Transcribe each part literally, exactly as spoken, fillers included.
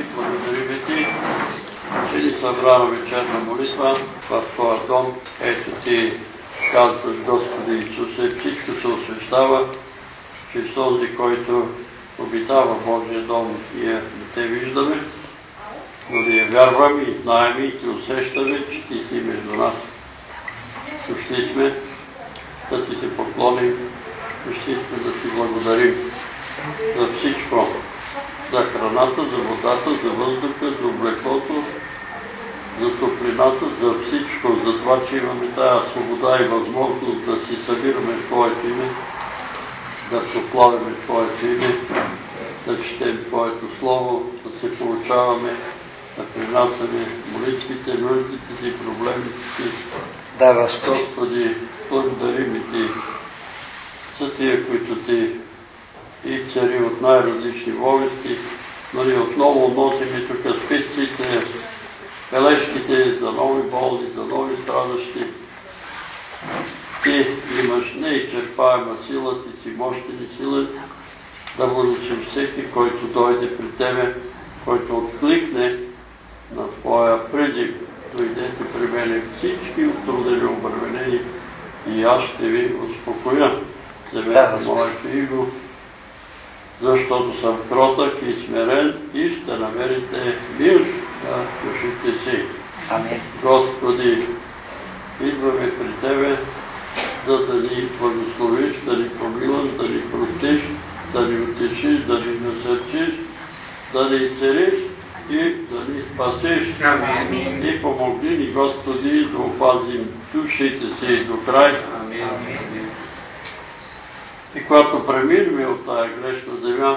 благодарим Ти, че ни събра на вечерна молитва в Твоя дом. Ето Ти казваш, Господи Исусе, всичко се освещава чрез този, който обитава Божия дом и е, не Те виждаме, но ние вярваме и знаем и Ти усещаме, че Ти си между нас. Дошли сме да Ти се поклоним, дошли сме да Ти благодарим за всичко, за храната, за водата, за въздуха, за облеклото, за топлината, за всичко, за това, че имаме тая свобода и възможност да си събираме Твоето име, да прославяме Твоето име, да четем Твоето Слово, да се получаваме, да принасяме молитвите, нуждите си, проблемите си. Да, Господи. Господи, благодарим и Ти за тия, които Ти и цари от най-различни болести, но и отново носим и тук списците, бележките за нови болни, за нови страдащи. Ти имаш неизчерпаема сила, Ти си мощен и силен, да благословиш всеки, който дойде при Тебе, който откликне на Твоя призив. Дойдете при мене всички утрудени, обременени и аз ще ви успокоя. Вземете моето иго, защото съм кротък и смирен и ще намерите мир на душите си. Амин. Господи, идваме при Тебе, за да ни благословиш, да ни помилаш, да ни простиш, да ни утешиш, да ни насърчиш, да ни цариш и да ни спасиш. Амин. И помогни ни, Господи, да опазим душите си до край. Амин. И когато преминем от тая грешна земя,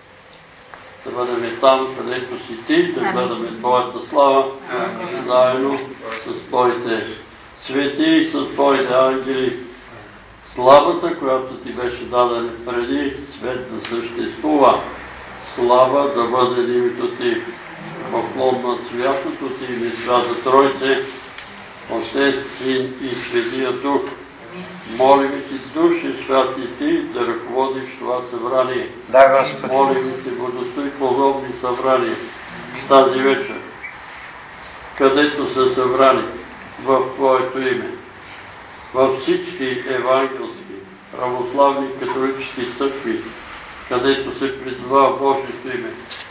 да бъдем там, където си Ти, да гледаме Твоята слава, заедно с Твоите свети и с Твоите ангели. Славата, която Ти беше дадена преди свет да съществува. Слава да бъде името Ти. Поклон на святото Ти име, Свята Тройце, Отец, Син и Светия Дух. Молим Ти, Души святи Ти, да ръководиш това събрание. Да, Господи. Молим Ти, благослови подобни събрания тази вечер, където са събрани в Твоето име, във всички евангелски, православни, католически църкви, където се призва Божието име.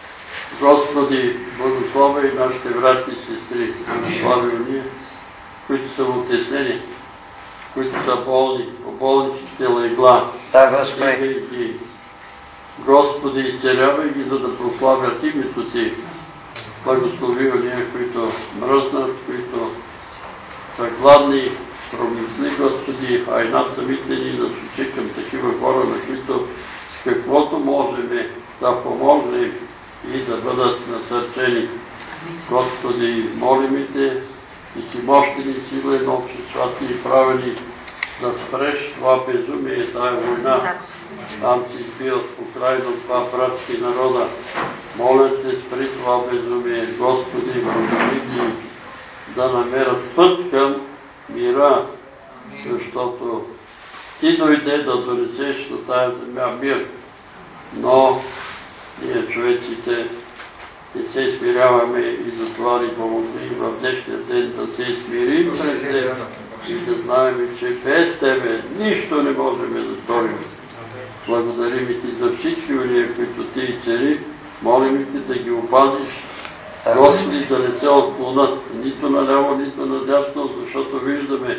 Господи, благослови и нашите брати и сестри, благослови уния, които са утеснени, които са болни, по болничните легла. Да, Господи. Господи, изцелявай ги, за да прославят името Ти. Благослови уния, които мръзнат, които са гладни, промисли, Господи, а и над самите ни да се към такива хора, на които с каквото можем да помогнем и да бъдат насърчени. Господи, молим Те, и си мощен и силен, обществата и правени, да спреш това безумие, тая война. Там си избил по крайно това братски народа. Моля Те, спри това безумие. Господи, благослови ги да намерят път към мира, защото Ти дойде да донесеш на тая земя мир. Но ние, човеците, не се смиряваме и затова ни помогни в днешния ден да се смирим пред Теб и да знаем, че без Тебе нищо не можем да сторим. Благодарим Ти за всички уния, които Ти и цари. Молим Ти да ги опазиш. Господи, да не се отклонат нито наляво, нито надясно, защото виждаме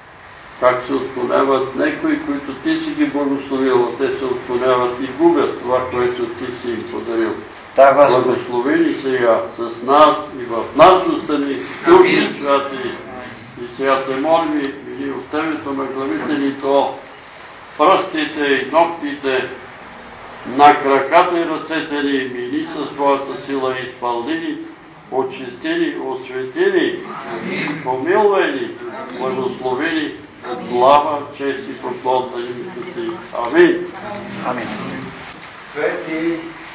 как се отклоняват некои, които Ти си ги благословил, а те се отклоняват и губят това, което Ти си им подарил. Да, Господи. Благослови ни сега с нас и в нас остани, Души святи. И сега Те молим и от Тебето на главите ни до пръстите и ногтите, на краката и ръцете ни, мини с Твоята сила и изпълни ни, очисти ни, освети ни, помилвай ни, благослови ни, слава, чест и поклон на името Ти. Амин. Амин. Свети,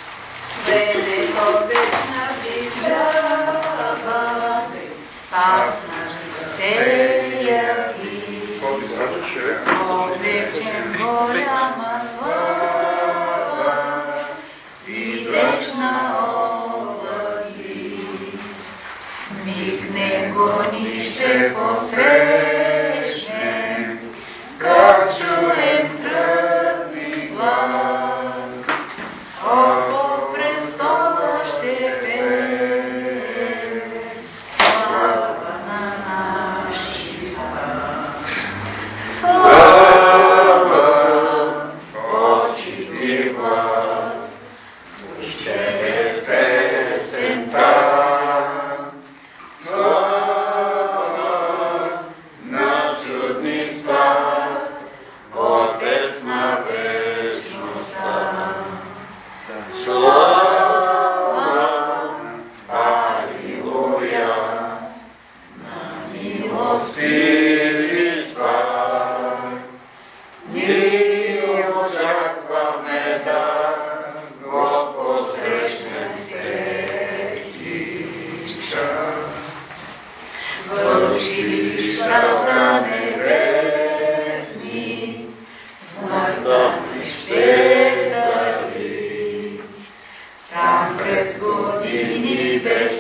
Великодечна Бижава, спас на целия вид, облечен голяма слава и вечна област Те посрещнем, kad čujem trpni glas, oko prestola ще пее, слава на наши спас. Слава, почит и глас, ще е песента. Вършищата небесни, смъртта ще цари. Там през години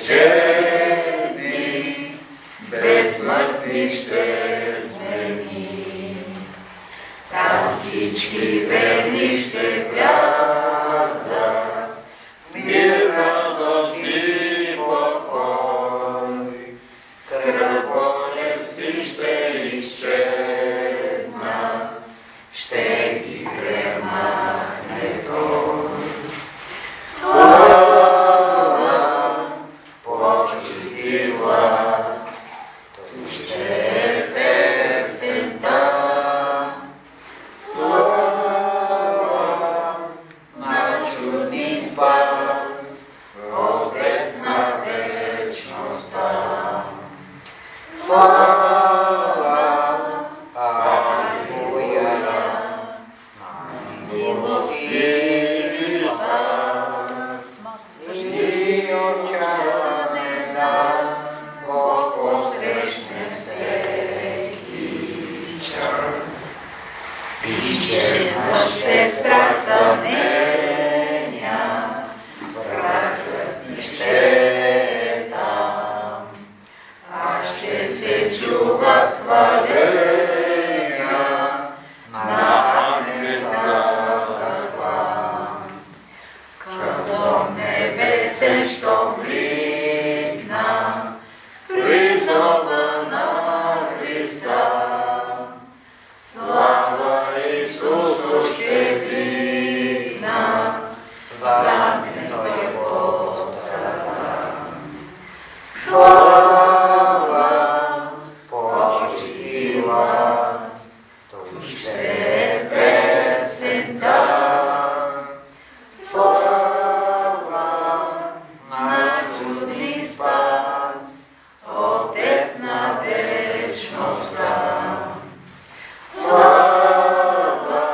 безчетни, безсмъртни ще смени. Там всички верни ще влязат в мир, радост и покой. Скръб, болести ще изчезнат, ще ги премахне Той. Слава, почит и власт, Той ще е песента. Слава на чудни спас, Отец на вечността. Слава, алилуя, на милостив спас. И очакваме да го посрещнем всеки час. Изчезнат ще страх, съмнения, врагът ни ще е там. А ще се чуват хваления на ангелска заклан. Като небесен, щом влитна призова на Христа. Слава Исусу ще викна, за мен Той пострада. Слава, почит и власт, Той ще е песента. Слава на чудни спас, Отец на вечността. Слава,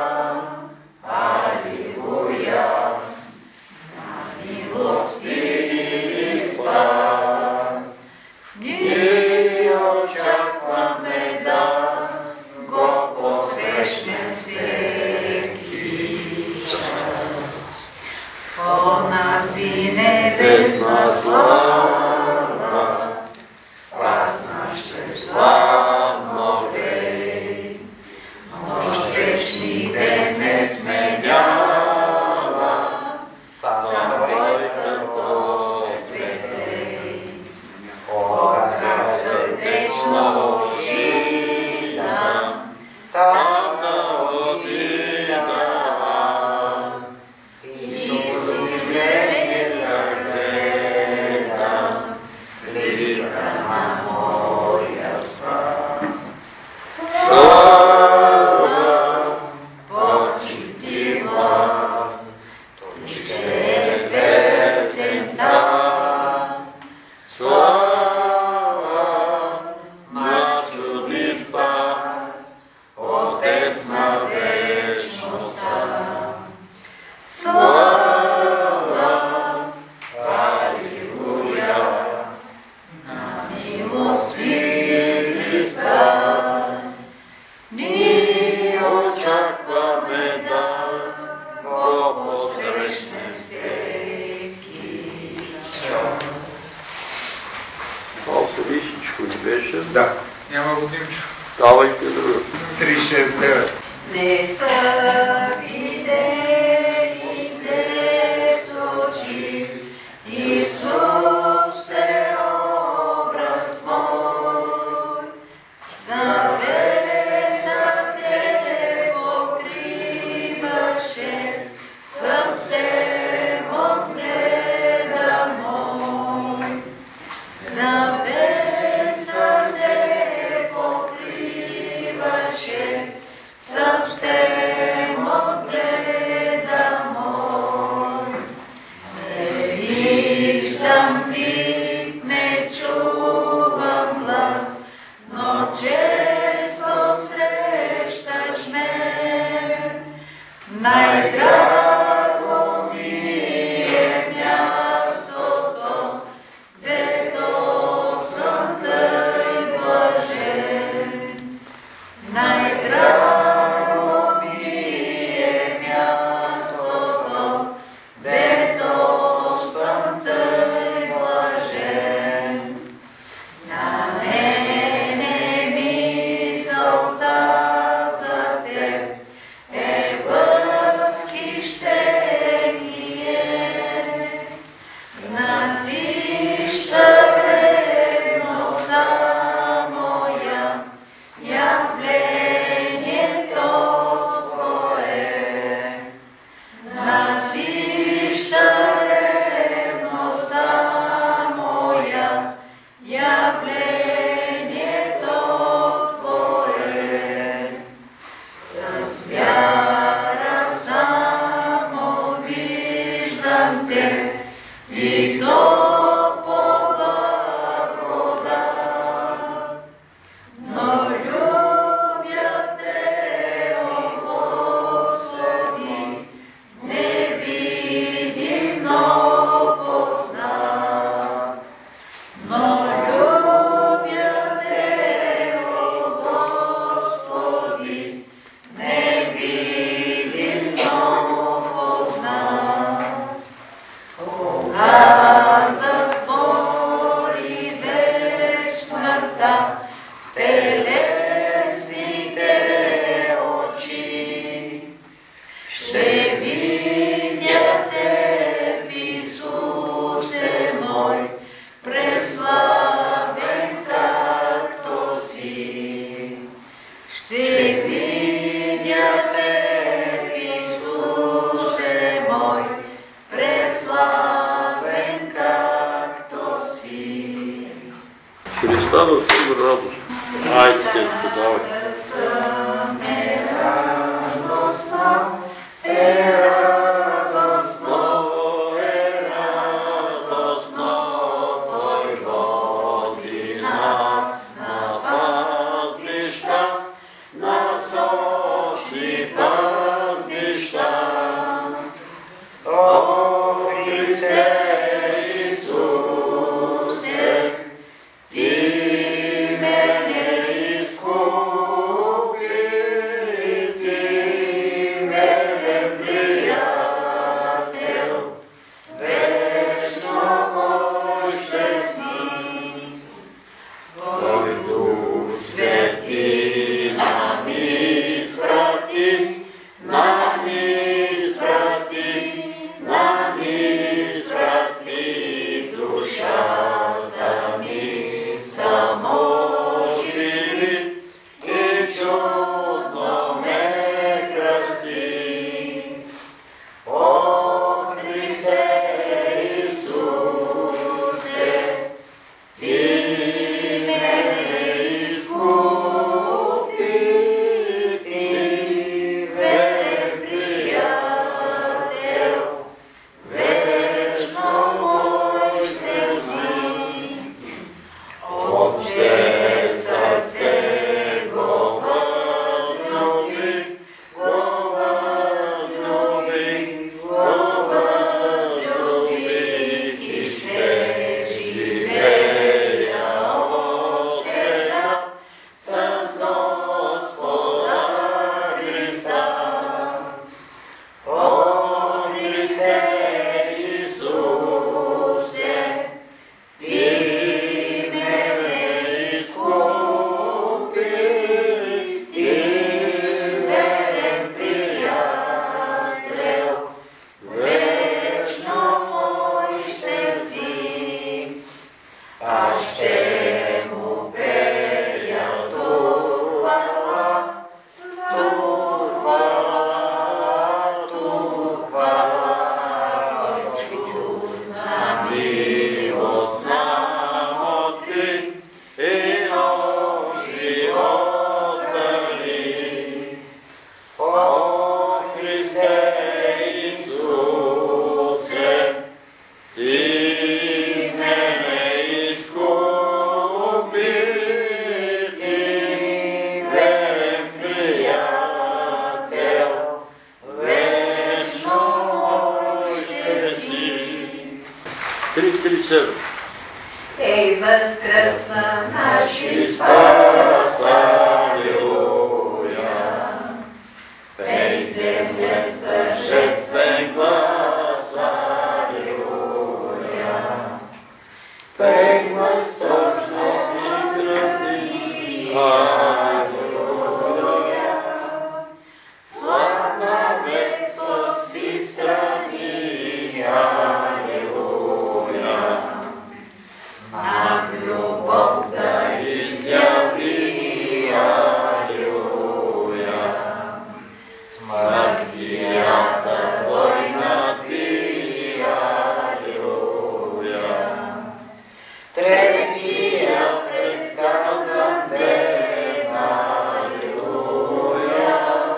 алилуя, на милостив спас. Ние очакваме да го посрещнем всеки час. Онази небесна слава, спас наш ще славно дей. Нощ вечни ден не сменява, със своята Господей. Ока сърдечно отидам, там да отидам аз. Изумление да гледам, лика на моя спас. Слава, почит и власт, Той ще е песента. Слава на чудни спас, Отец на вечността. Слава, алилуя, на милостив спас. Ние очакваме да го посрещнем всеки час. Това всичко ли беше? Да. Няма го, Димчо. Давайте друго. три шест девет. Не са видели днес очи, Исус е образ мой. Завеса те покриваше, съвсем отгледа мой. Завеса те покриваше, съвсем отгледа мой. Не виждам вид, не чувам глас, но често срещаш ме. Най-драго ми е мястото, дето съм тъй блажен. Най-драго ми е мястото, дето съм тъй блажен. На мене мисълта за теб е възхищение. Насища ревността моя, явлението Твое. Насища ревността моя, явлението Твое. С вяра само виждам Те, и то по благодат. Но любя Те, о Господи, невидимо познат. Но любя Те, о Господи, невидимо познат. Кога затвори веч смъртта телесните очи, ще видя Теб, Исусе мой, преславен както си. Ще видя Теб, Исусе мой, преславен както си. Христа да съм радост. Айде, подавайте. Е радостно, е радостно, Той води нас на пътища, на сочни пътища. О, Христе Исусе, Ти мене изкупи. три три седем. Ей, възкръсна наши спас, алилуя. Пей земля с тържествен глас, алилуя. Пей глас тъжно и гръмни, алилуя. Славна вест от си страни, алилуя. Нам любов да изяви, алилуя. Смъртията той надби, алилуя. Третия предсказан ден, алилуя.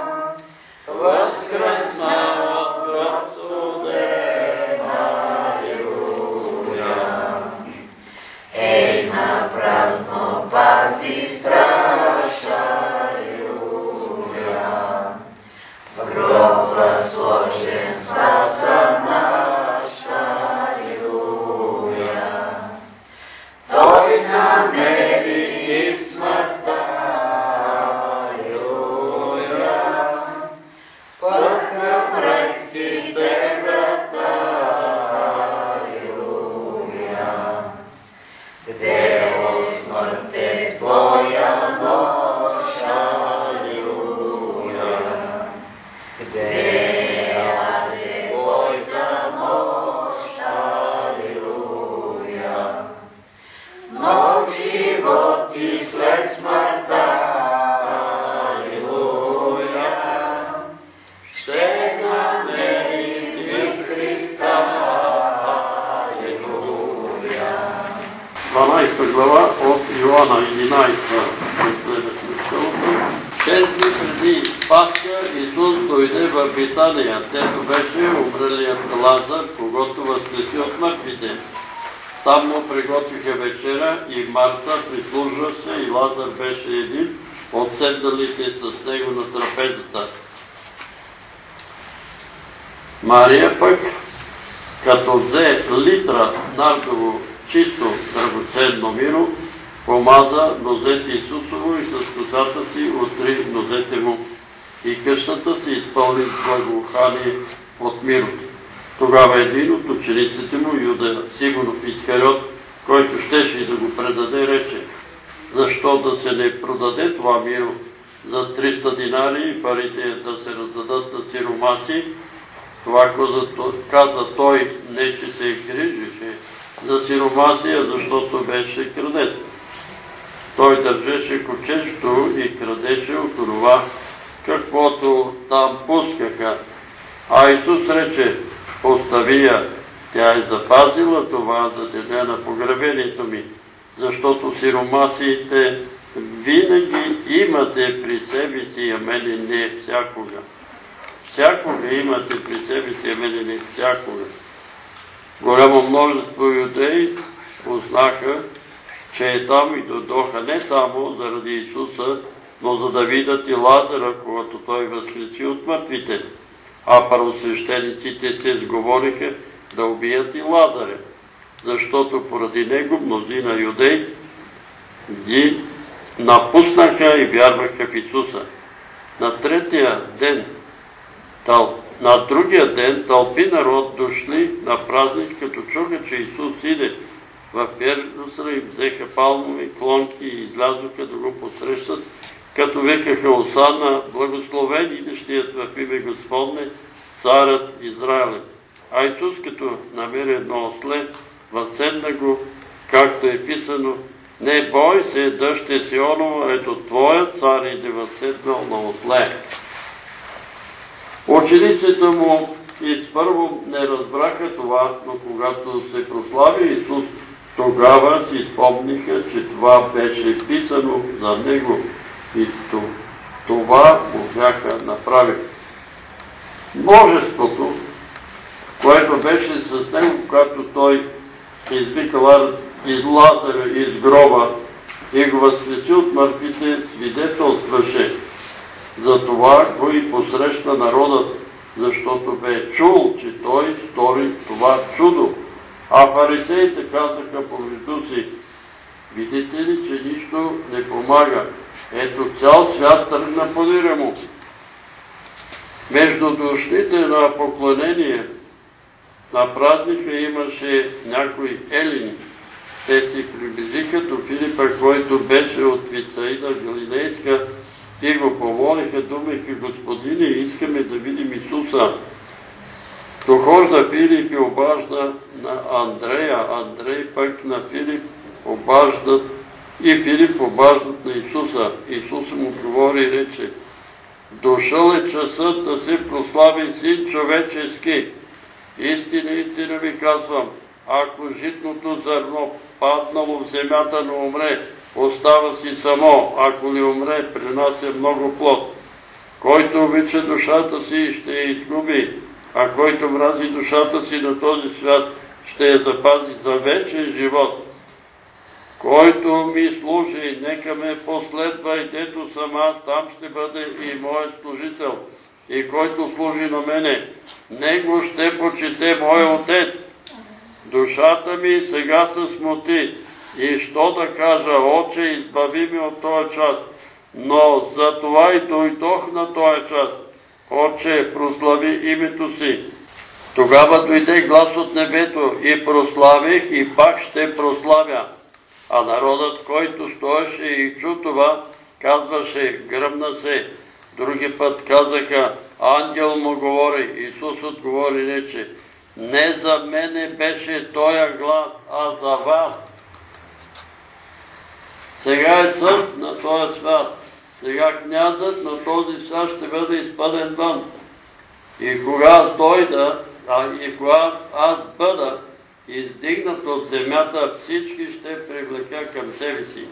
Възкръсна от гроб студен, алилуя. Ей, на празно пази страж, алилуя. В гроба сложен спаса наш, алилуя. Той намери и в смъртта, алилуя. Път към райските врата, алилуя. Где, о смърте, твоя нощ, алилуя. Где, аде, твоята мощ, алилуя. Нов живот и след смъртта, алилуя. Ще намерим и в Христа, алилуя. дванадесета глава от Йоанна, единадесета Шест дни преди Пасха Исус дойде в Битания, дето беше умрелият Лазар, когото възкреси от мъртвите. Там му приготвиха вечера и Марта прислужваше и Лазар беше един от седналите с него на трапезата. Мария пък, като взе литра нардово чисто драгоценно миро, помаза нозете Исусово и с косата си отри нозете му и къщата се изпълни с благоухание от мирото. Тогава един от учениците му, Юда Симонов Искариот, който щеше и да го предаде, рече: защо да се не продаде това миро за триста динари и парите да се раздадат на сиромаси? Това каза той, не че се грижеше за сиромасия, защото беше крадец. Той държеше кучешто и крадеше от това, каквото там пускаха. А Исус рече: остави я, тя е запазила това за деня на погребението ми, защото сиромасиите винаги имате при себе си, а мене не всякога. Всякога имате при себе си, а мене не всякога. Голямо множество юдеи познаха, че е там и дойдоха не само заради Исуса, но за да видят и Лазара, когато той възкреси от мъртвите. А първосвещениците се сговориха да убият и Лазаря, защото поради него мнозина юдеи ги напуснаха и вярваха в Исуса. На третия ден, на другия ден тълпи народ дошли на празник, като чуха, че Исус иде в Йерусалим, взеха палмови клонки и излязоха да го посрещат, като викаха: осанна, благословен идещият в име Господне, царят Израилев. А Исус, като намери едно осле, възседна го, както е писано: не бой се, дъще Сионова, ето твоят цар иде възседнал на осле. Учениците му изпърво не разбраха това, но когато се прослави Исус, тогава си спомниха, че това беше писано за него и това можаха направи. Множеството, което беше с него, когато той извика Лазара из гроба и го възкреси от мъртвите, свидетелстваше. Затова го и посрещна народът, защото бе чул, че той стори това чудо. А фарисеите казаха помежду си: видите ли, че нищо не помага. Ето цял свят тръгна подира му. Между дошлите на поклонение на празника имаше някои елини. Те си приближиха до Филипа, който беше от Вицаида Галилейска, и го помолиха, думайки: Господине, искаме да видим Исуса. Дохожда Филип и обажда на Андрея, Андрей пък на Филип обаждат и Филип обаждат на Исуса. Исус му говори и рече: дошъл е часът да се прослави Син човечески. Истина, истина ви казвам, ако житното зърно паднало в земята не умре, остава си само, ако ли умре, принася много плод. Който обича душата си, ще я изгуби, а който мрази душата си на този свят, ще я запази за вечен живот. Който ми служи, нека ме последва, и дето съм аз, там ще бъде и моят служител. И който служи на мене, него ще почете мой Отец. Душата ми сега се смути, и що да кажа: Отче, избави ме от този час. Но за това и дойдох на този час. Отче, прослави името си. Тогава дойде глас от небето: и прославих, и пак ще прославя. А народът, който стоеше и чу това, казваше: гръмна се. Други път казаха: ангел му говори. Исус отговори и рече: не за мене беше тоя глас, а за вас. Сега е съд на този свят. Сега князът на този свят ще бъде изпаден вън. И кога аз дойда, а и кога аз бъда издигнат от земята, всички ще привлека към себе си.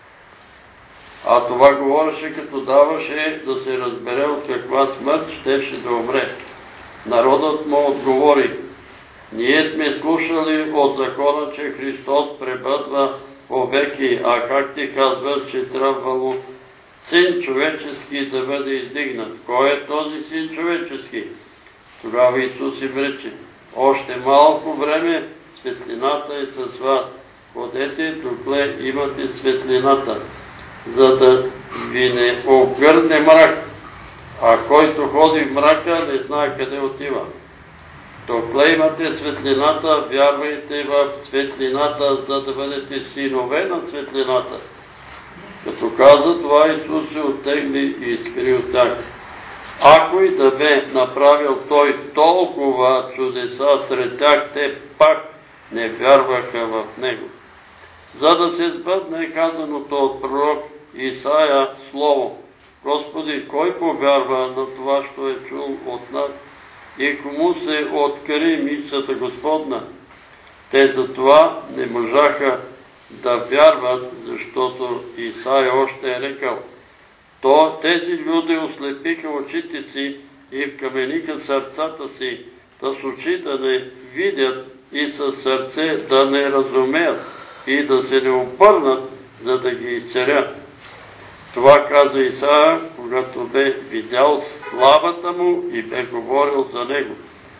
А това говореше, като даваше да се разбере от каква смърт щеше да умре. Народът му отговори: ние сме слушали от закона, че Христос пребъдва повеки, а как ти казваш, че трябвало Син човечески да бъде издигнат? Кой е този Син човечески? Тогава Исус им рече: още малко време светлината е с вас. Ходете, докле имате светлината, за да ви не обгърне мрак. А който ходи в мрака, не знае къде отива. Докле имате светлината, вярвайте в светлината, за да бъдете синове на светлината. Като каза това, Исус се оттегли и изкри от тях. Ако и да бе направил Той толкова чудеса сред тях, те пак не вярваха в Него. За да се сбъдне казаното от пророк Исаия слово: Господи, кой повярва на това, що е чул от нас, и кому се откри мисълта Господна? Те за това не можаха да вярват, защото Исаия още е рекал: то тези люди ослепиха очите си и вкамениха сърцата си, да с очи да не видят и с сърце да не разумеят и да се не обърнат, за да ги изцелят. Това каза Исаия, когато бе видял славата му и бе говорил за него.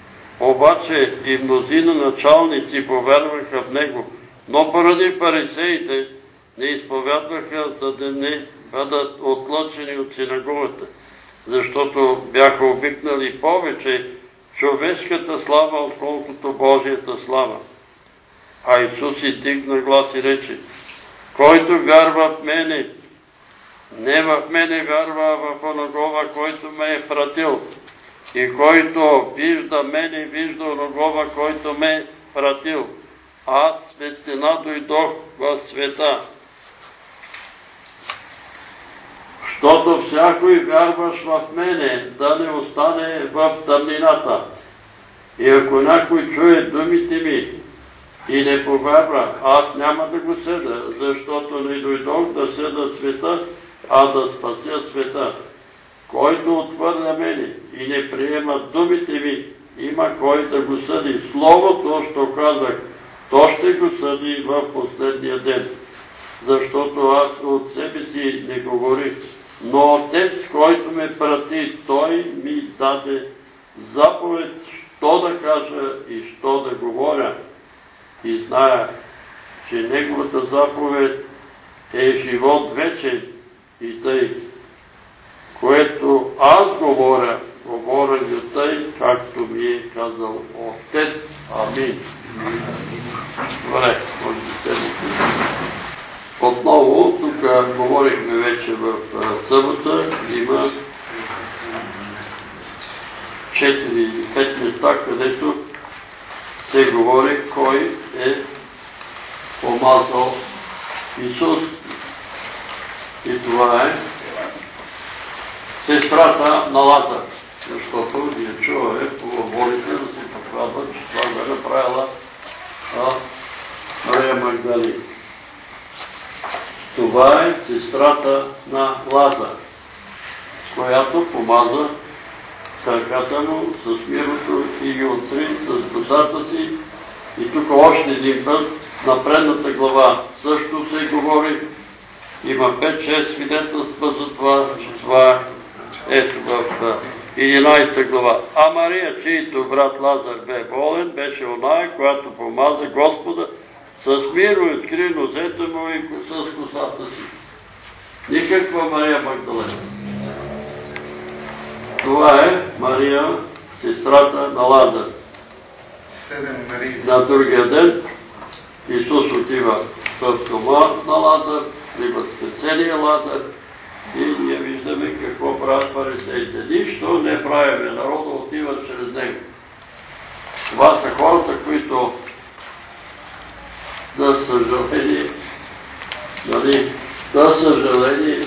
Обаче и мнозина началници повярваха в него, но поради фарисеите не изповядваха, за да не бъдат отлъчени от синагогата, защото бяха обикнали повече човешката слава, отколкото Божията слава. А Исус и дигна глас и рече: който вярва в мене, не в мене вярва, а в оногова, който ме е пратил. И който вижда мене, вижда оногова, който ме е пратил. Аз светлина дойдох в света, защото всякой вярваш в мене, да не остане в тъмнината. И ако някой чуе думите ми и не повярва, аз няма да го съда, защото не дойдох да съда света, а да спася света. Който отвърля мене и не приема думите ми, има кой да го съди. Словото, що казах, то ще го съди в последния ден. Защото аз от себе си не говорих, но Отец, който ме прати, Той ми даде заповед, що да кажа и що да говоря. и зная, че неговата заповед е живот вечен и тъй, което аз говоря, говоря ви тъй, както ми е казал Отец. Амин. Добре, може да седнете. Отново, тук говорихме вече в събота, има четири или пет места, където се говори кой е помазал Исус. И това е сестрата на Лазар, защото ние чуваме по волите да се показва, че това бе направила Мария Магдалина. Това е сестрата на Лазар, която помаза краката му с мирото и ги отри с косата си. И тук още един път на предната глава също се говори. Има пет-шест свидетелства за това, че това е ето в единадесета глава. А Мария, чието брат Лазар бе болен, беше оная, която помаза Господа с миро и откри нозете му и с косата си. Никаква Мария Магдалена. Това е Мария, сестрата на Лазар. Седем Марии. На другия ден Исус отива в дома на Лазар, има спецелия Лазар и ние виждаме какво правят фарисеите. Нищо не правиме, народа отива чрез него. Това са хората, които за съжаление, нали, за съжаление,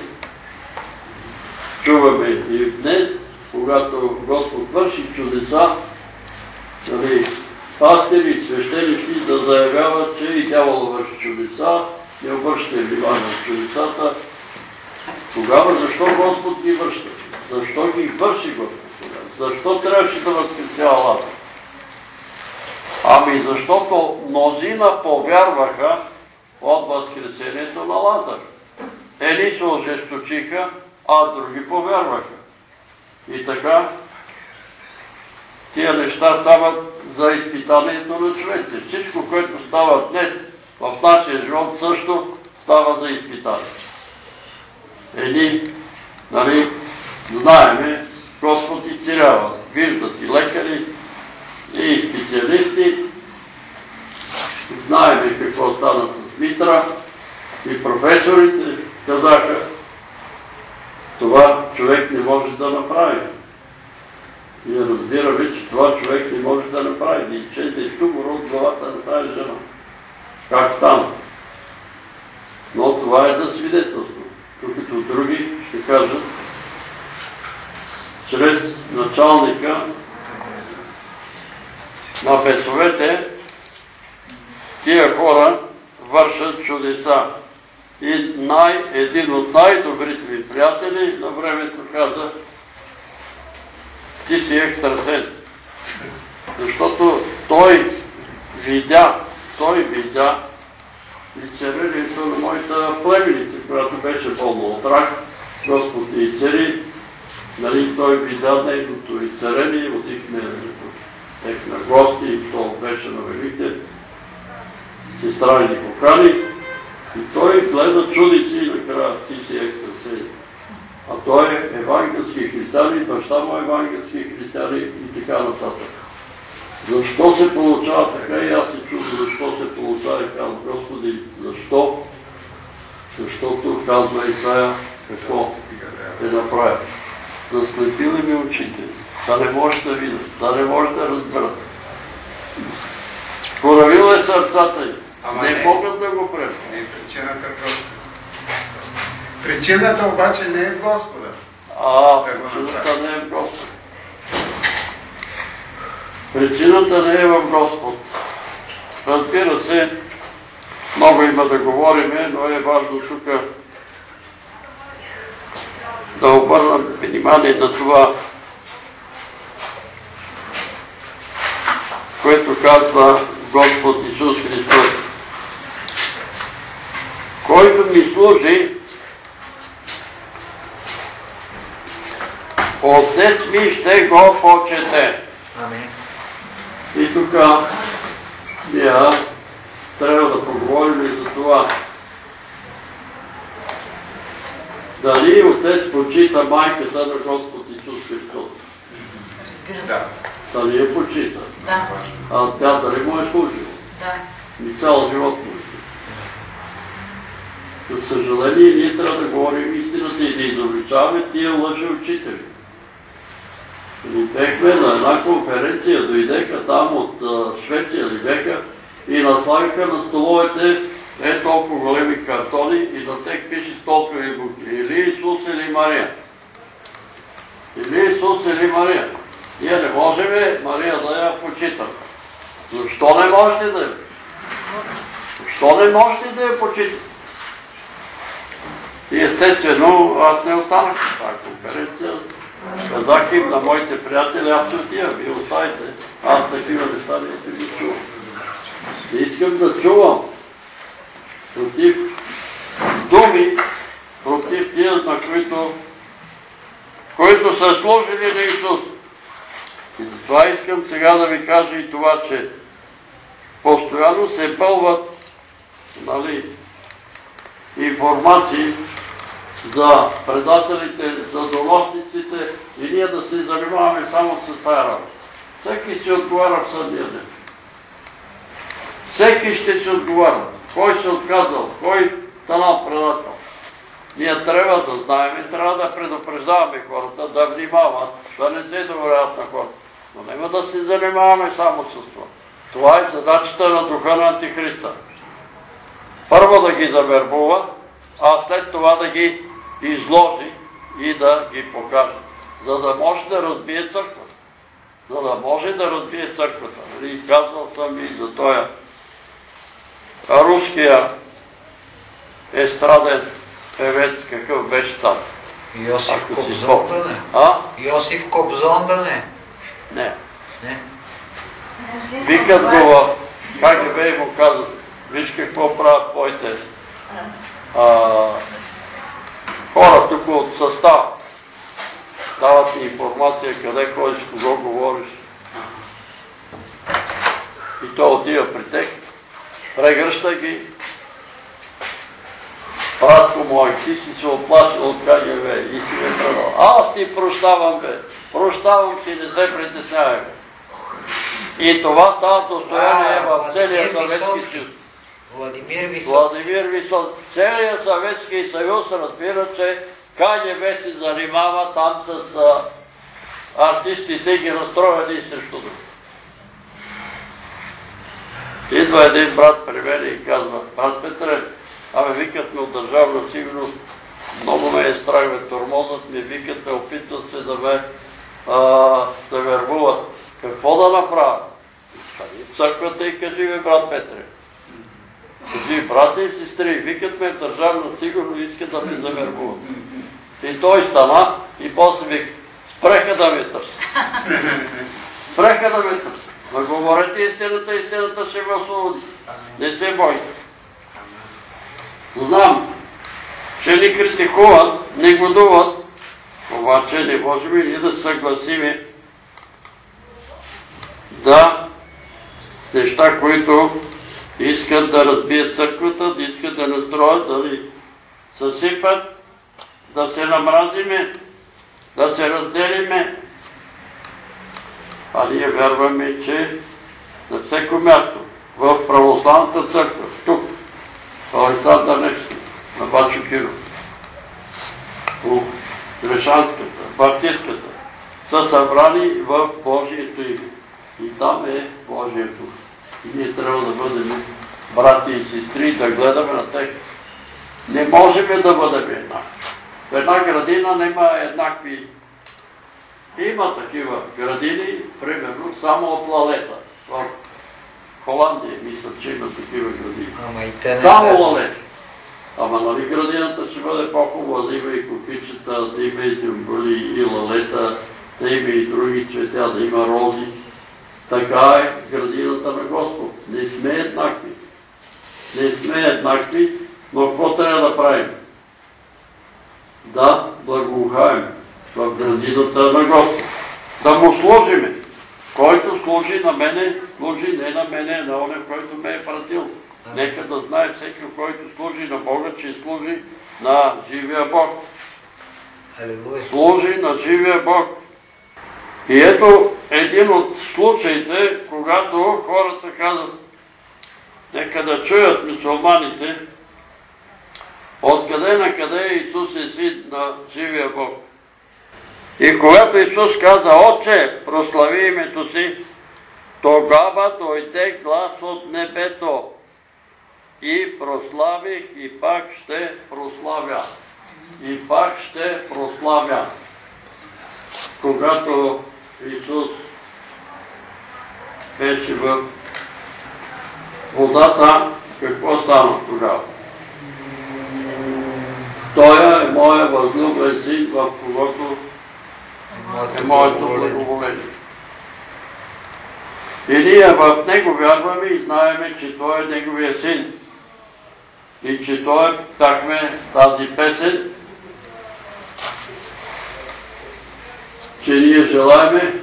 чуваме и днес, когато Господ върши чудеса, нали, пастири и свещеници да заявяват, че и дявола върши чудеса, не обръщате внимание на чудесата. Тогава защо Господ ги върши? Защо ги върши Господ тогава? Защо трябваше да възкресява Лазар? Ами защото мнозина повярваха от възкресението на Лазар. Едни се ожесточиха, а други повярваха. И така, тия неща стават за изпитанието на човеците. Всичко, което става днес в нашия живот, също става за изпитание. Едни, нали, знаеме, Господ изцелява. Виждат и лекари, и специалисти. Знаеме какво стана с Митра. И професорите казаха, това човек не може да направи. И разбираме, че това човек не може да направи. Да изчезне тумор от главата на тази жена. Как стана? Но това е за свидетелство. Докато други ще кажат, чрез началника на бесовете, тия хора вършат чудеса. И най, един от най-добрите ми приятели на времето каза, ти си екстрасенс. Защото той видя, той видя изцелението на моята племеница, която беше болна от рак. Господ я изцели, нали, той видя нейното изцеление, отихме на гости, и то беше на великите. Сестра ни покани и той гледа чуди си и накрая ти си екстрасенс. А той е евангелски християни, баща му е евангелски християни и така нататък. Защо се получава така? И аз се чудя защо се получава и казвам, Господи, защо? Защото казва Исаия, какво е направил. Заслепили ми очите, да не може да видят, да не може да разберат. Поравил е сърцата им, не могат да го приемат. Не е причината просто. Причината обаче не е в Господа. А, причината не е в Господ. Причината не е в Господ. Разбира се, много има да говориме, но е важно тук да обърнем внимание на това, което казва Господ Исус Христос. Който ми служи, Отец ми ще го почете. Амин. И тук ние това. Дали отец почита майката на Господ Исус Христос? Разбира се. Да. Дали я почита? Да. А тя дали му е служила? Да. И цял живот му. За съжаление, ние трябва да говорим истината и да изобличаваме тия лъжи учители. И бехме на една конференция, дойдеха там от Швеция ли беха и наслагаха на столовете е толкова големи картони и на тях пише толкова и букви. Или Исус, или Мария. Или Исус, или Мария. Ние не можем Мария да я почитаме. Защо не можете да я? Защо не можете да я почитате? И естествено, аз не останах в тази конференция. Казах им на моите приятели, аз се отивам, вие оставите. Аз такива неща не се ги чувам. Не искам да чувам против думи, против тия, на които, които са служили на Исус. И затова искам сега да ви кажа и това, че постоянно се пълват, нали, информации за предателите, за доносниците и ние да се занимаваме само с тая работа. Всеки си отговаря в съдния ден. Всеки ще си отговаря. Кой се отказал, кой станал предател. Ние трябва да знаем и трябва да предупреждаваме хората, да внимават, да не се доверяват на хората. Но няма да се занимаваме само с това. Това е задачата на духа на Антихриста. Първо да ги завербува, а след това да ги изложи и да ги покаже. За да може да разбие църквата. За да може да разбие църквата. И казвал съм и за този руския естраден певец, какъв беше там. Йосиф Кобзон да не? А? Йосиф Кобзон да не? Не. Не? Викат го в КГБ и му казват, виж какво правят твоите хора тук от състава. Дават ни информация къде ходиш, с кого говориш. И той отива при тях, прегръща ги. Братко мой, ти си се оплашил от КГБ и си ме предал. Аз ти прощавам, бе. Прощавам ти, не се притеснявай. И това става достояние в целия Съветски съюз. Владимир Висоцки. Владимир Висоцки. Целият Съветски съюз разбира, че КГБ се занимава там с а, артистите и ги разстроя един срещу друг. Идва един брат при мен и казва, брат Петре, абе викат ме от държавна сигурност, много ме е страх, ме тормозът ми, викат ме, опитват се да ме а, да вербуват. Какво да направя? Църквата и кажи ми, брат Петре. Кажи, брата и сестри, викат ме в държавна сигурност, искат да ме завербуват. И той стана и после вика, спреха да ме търси. Спреха да ме търси. Но говорете истината, истината ще ме освободи. Не се бойте. Знам, че ни критикуват, ни годуват, обаче не можем и ние да се съгласиме да с неща, които искат да разбият църквата, да искат да настроят, да ни съсипат, да се намразиме, да се разделиме. А ние вярваме, че на всеко място, в православната църква, тук, в Александър Невски, на Бачо Киров, в Грешанската, Баптистката, са събрани в Божието име. И там е Божието. И ние трябва да бъдем брати и сестри, да гледаме на тях. Не можем да бъдем еднакви. В една градина няма еднакви. Има такива градини, примерно, само от лалета. В Холандия, мисля, че има такива градини. Ама и те не Само лалета. Ама нали градината ще бъде по-хубава, да има и кокичета, да има и дюмбули, и лалета, да има и други цветя, да има рози. Така е градината на Господ. Не сме еднакви. Не сме еднакви, но какво трябва да правим? Да благоухаем в градината на Господ. Да му служиме. Който служи на мене, служи не на мене, на оня, който ме е пратил. Нека да знае всеки, който служи на Бога, че служи на живия Бог. Алилуя. Служи на живия Бог. И ето един от случаите, когато хората казват, нека да чуят мюсюлманите, откъде на къде Исус е син на живия Бог. И когато Исус каза, Отче, прослави името си, тогава дойде глас от небето и прославих и пак ще прославя. И пак ще прославя. Когато Исус беше в водата, какво стана тогава? Той е моя възлюбен син, в когото е моето благоволение. И ние в него вярваме и знаеме, че той е неговия син. И че той пяхме тази песен, че ние желаеме,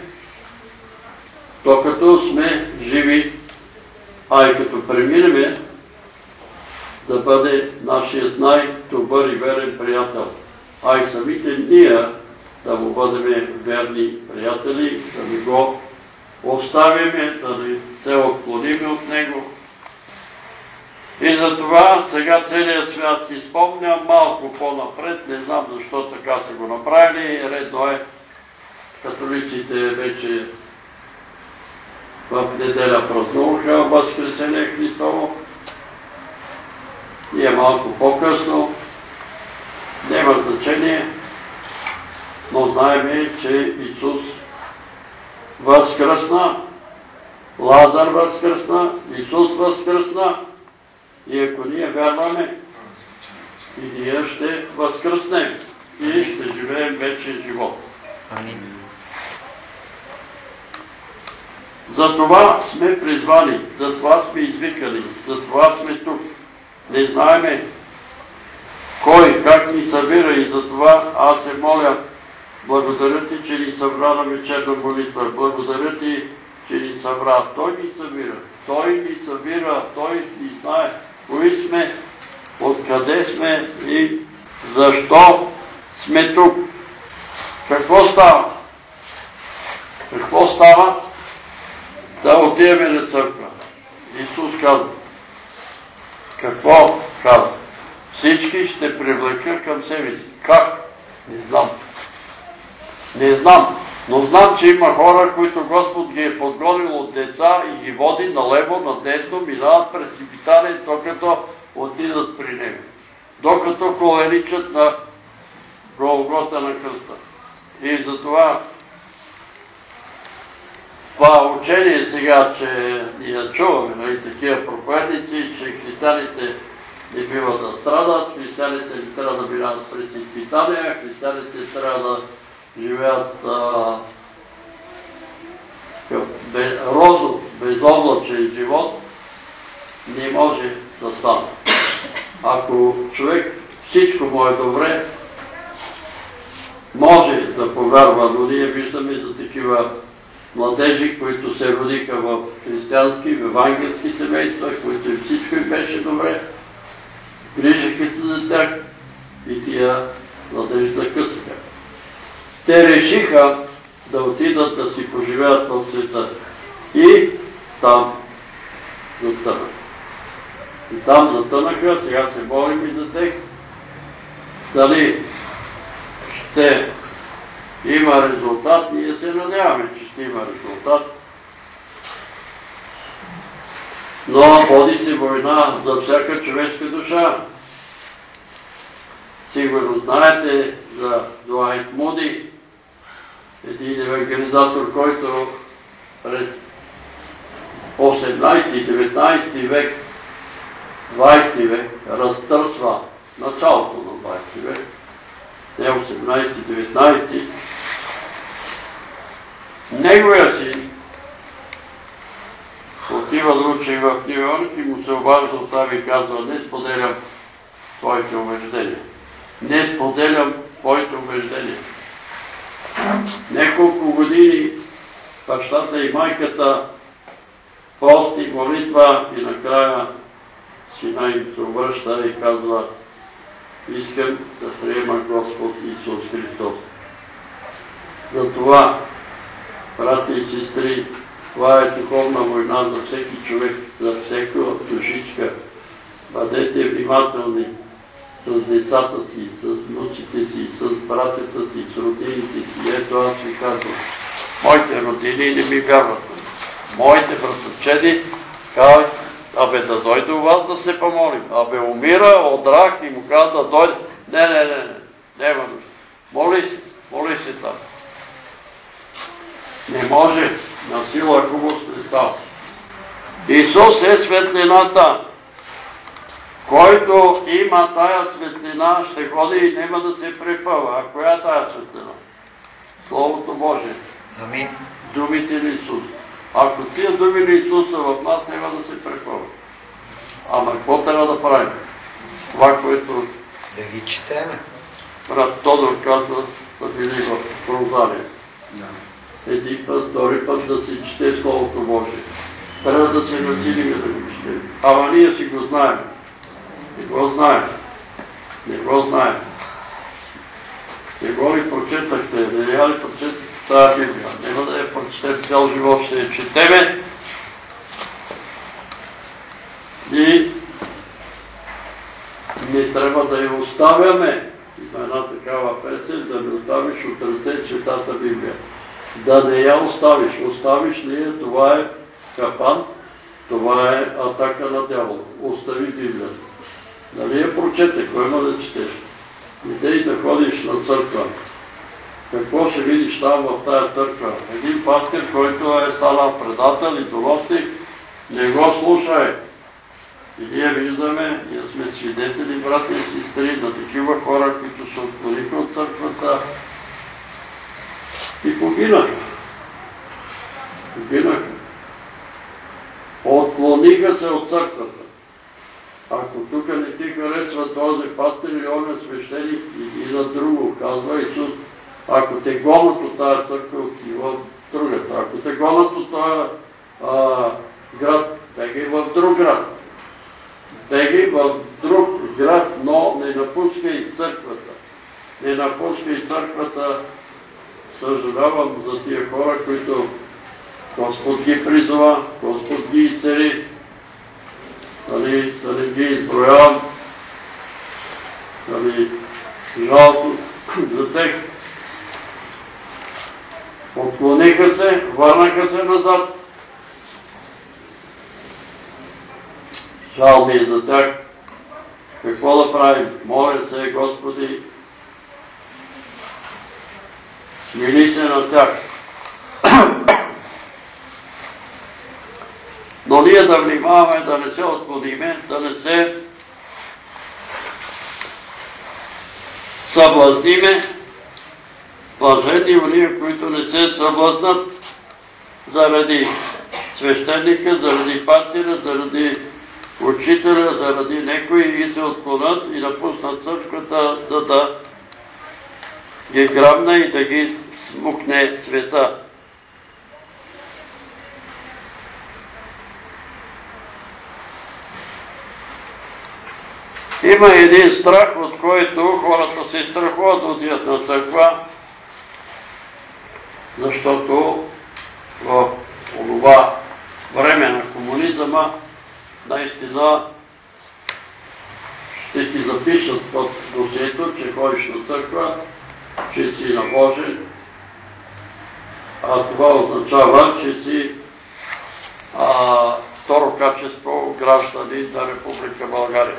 докато сме живи, а и като преминеме, да бъде нашият най-добър и верен приятел. А и самите ние да му бъдем верни приятели, да ни го оставиме, да не се отклониме от него. И затова сега целият свят си спомня малко по-напред, не знам защо така са го направили, редно е католиците вече в неделя празнуваха Възкресение Христово. Ние малко по-късно, няма значение, но знаем, че Исус възкръсна, Лазар възкръсна, Исус възкръсна и ако ние вярваме, и ние ще възкръснем и ще живеем вече живот. За това сме призвани, за това сме извикани, за това сме тук. Не знаеме кой, как ни събира и за това аз се моля, благодаря ти, че ни събра на вечерна молитва. Благодаря ти, че ни събра. Той ни събира. Той ни събира. Той ни знае кои сме, откъде сме и защо сме тук. Какво става? Какво става? Да отиваме на църква. Исус казва. Какво казва? Всички ще привлека към себе си. Как? Не знам. Не знам. Но знам, че има хора, които Господ ги е подгонил от деца и ги води налево, надесно, минават през изпитание, докато отидат при Него. Докато коленичат на Голгота на кръста. И затова това учение сега, че ние чуваме, нали, такива проповедници, че християните не бива да страдат, християните не трябва да минават през изпитания, християните трябва да живеят а, без, розов, безоблачен живот, не може да стане. Ако човек всичко му е добре, може да повярва, но ние виждаме за такива младежи, които се родиха в християнски, в евангелски семейства, които им всичко им беше добре, грижаха се за тях и тия младежи закъсаха. Те решиха да отидат да си поживеят в света и там затънаха. И там затънаха, сега се молим и за тях. Дали ще има резултат, ние се надяваме, че ще има резултат. Но води се война за всяка човешка душа. Сигурно знаете за Дуайт Муди, един евангелизатор, който през осемнайсети, деветнайсети век, двайсети век разтърсва началото на двайсети век, не осемнайсети, деветнайсети, неговия син отива да учи в Ню Йорк и му се обажда от това и казва: не споделям твоите убеждения. Не споделям твоите убеждения. Неколко години бащата и майката, пост и молитва и накрая сина им се обръща и казва: искам да приема Господ Исус Христос. Затова, брати и сестри, това е духовна война за всеки човек, за всяка душичка. Бъдете внимателни с децата си, с внуците си, с братята си, с родините си. Ето аз ви казвам, моите родини не ми вярват. Моите братовчеди казват: абе да дойде у вас да се помолим. Абе умира от рак и му казва да дойде. Не, не, не, не, няма нужда. Моли се, моли се там. Не може, на сила хубост не става. Исус е светлината. Който има тая светлина, ще ходи и няма да се препъва. А коя е тая светлина? Словото Божие. Амин. Думите на Исус. Ако тия думи на Исуса в нас, няма да се препъва. Ама какво трябва да правим? Това, което Да ги четеме. брат Тодор казва, са били в Розалия. Един път, втори път да се чете Словото Божие. Трябва да се насилиме да го четем. Ама ние си го знаем. Не го знаем. Не го знаем. Не го ли прочетахте? Не я ли прочетахте тази Библия? Нема да я прочетем цял живот, ще я четеме. И не трябва да я оставяме. Има една такава песен, да не оставиш от ръце Светата Библия. Да не я оставиш. Оставиш ли я, това е капан, това е атака на дявола. Остави Библията. Нали я прочете, кой има да четеш? Идей да ходиш на църква. Какво ще видиш там в тая църква? Един пастир, който е станал предател и долостник, не го слушай. И ние виждаме, ние сме свидетели, брати и сестри, на такива хора, които се отклониха от църквата и погинаха. Погинаха. Отклониха се от църквата. Ако тук не ти харесва този пастир или оня свещеник, иди на друго, казва Исус. Ако те гонат от тази църква, отива в другата. Ако те гонат от този град, бегай в друг град. Бегай в друг град, но не напускай църквата. Не напускай църквата. Съжалявам за тия хора, които Господ ги призова, Господ ги изцели. Дали, да не ги изброявам, дали жалко за тех. Отклониха се, върнаха се назад. Жал ми е за тях. Какво да правим? Моля се, Господи, смили се на тях. Но ние да внимаваме, да не се отклониме, да не се съблазниме. Блажени уния, които не се съблазнат заради свещеника, заради пастира, заради учителя, заради некои и се отклонят и напуснат църквата, за да ги грабне и да ги смукне света. Има един страх, от който хората се страхуват да отидат на църква, защото в това време на комунизма наистина ще ти запишат под досието, че ходиш на църква, че си набожен, а това означава, че си второ качество гражданин на Република България.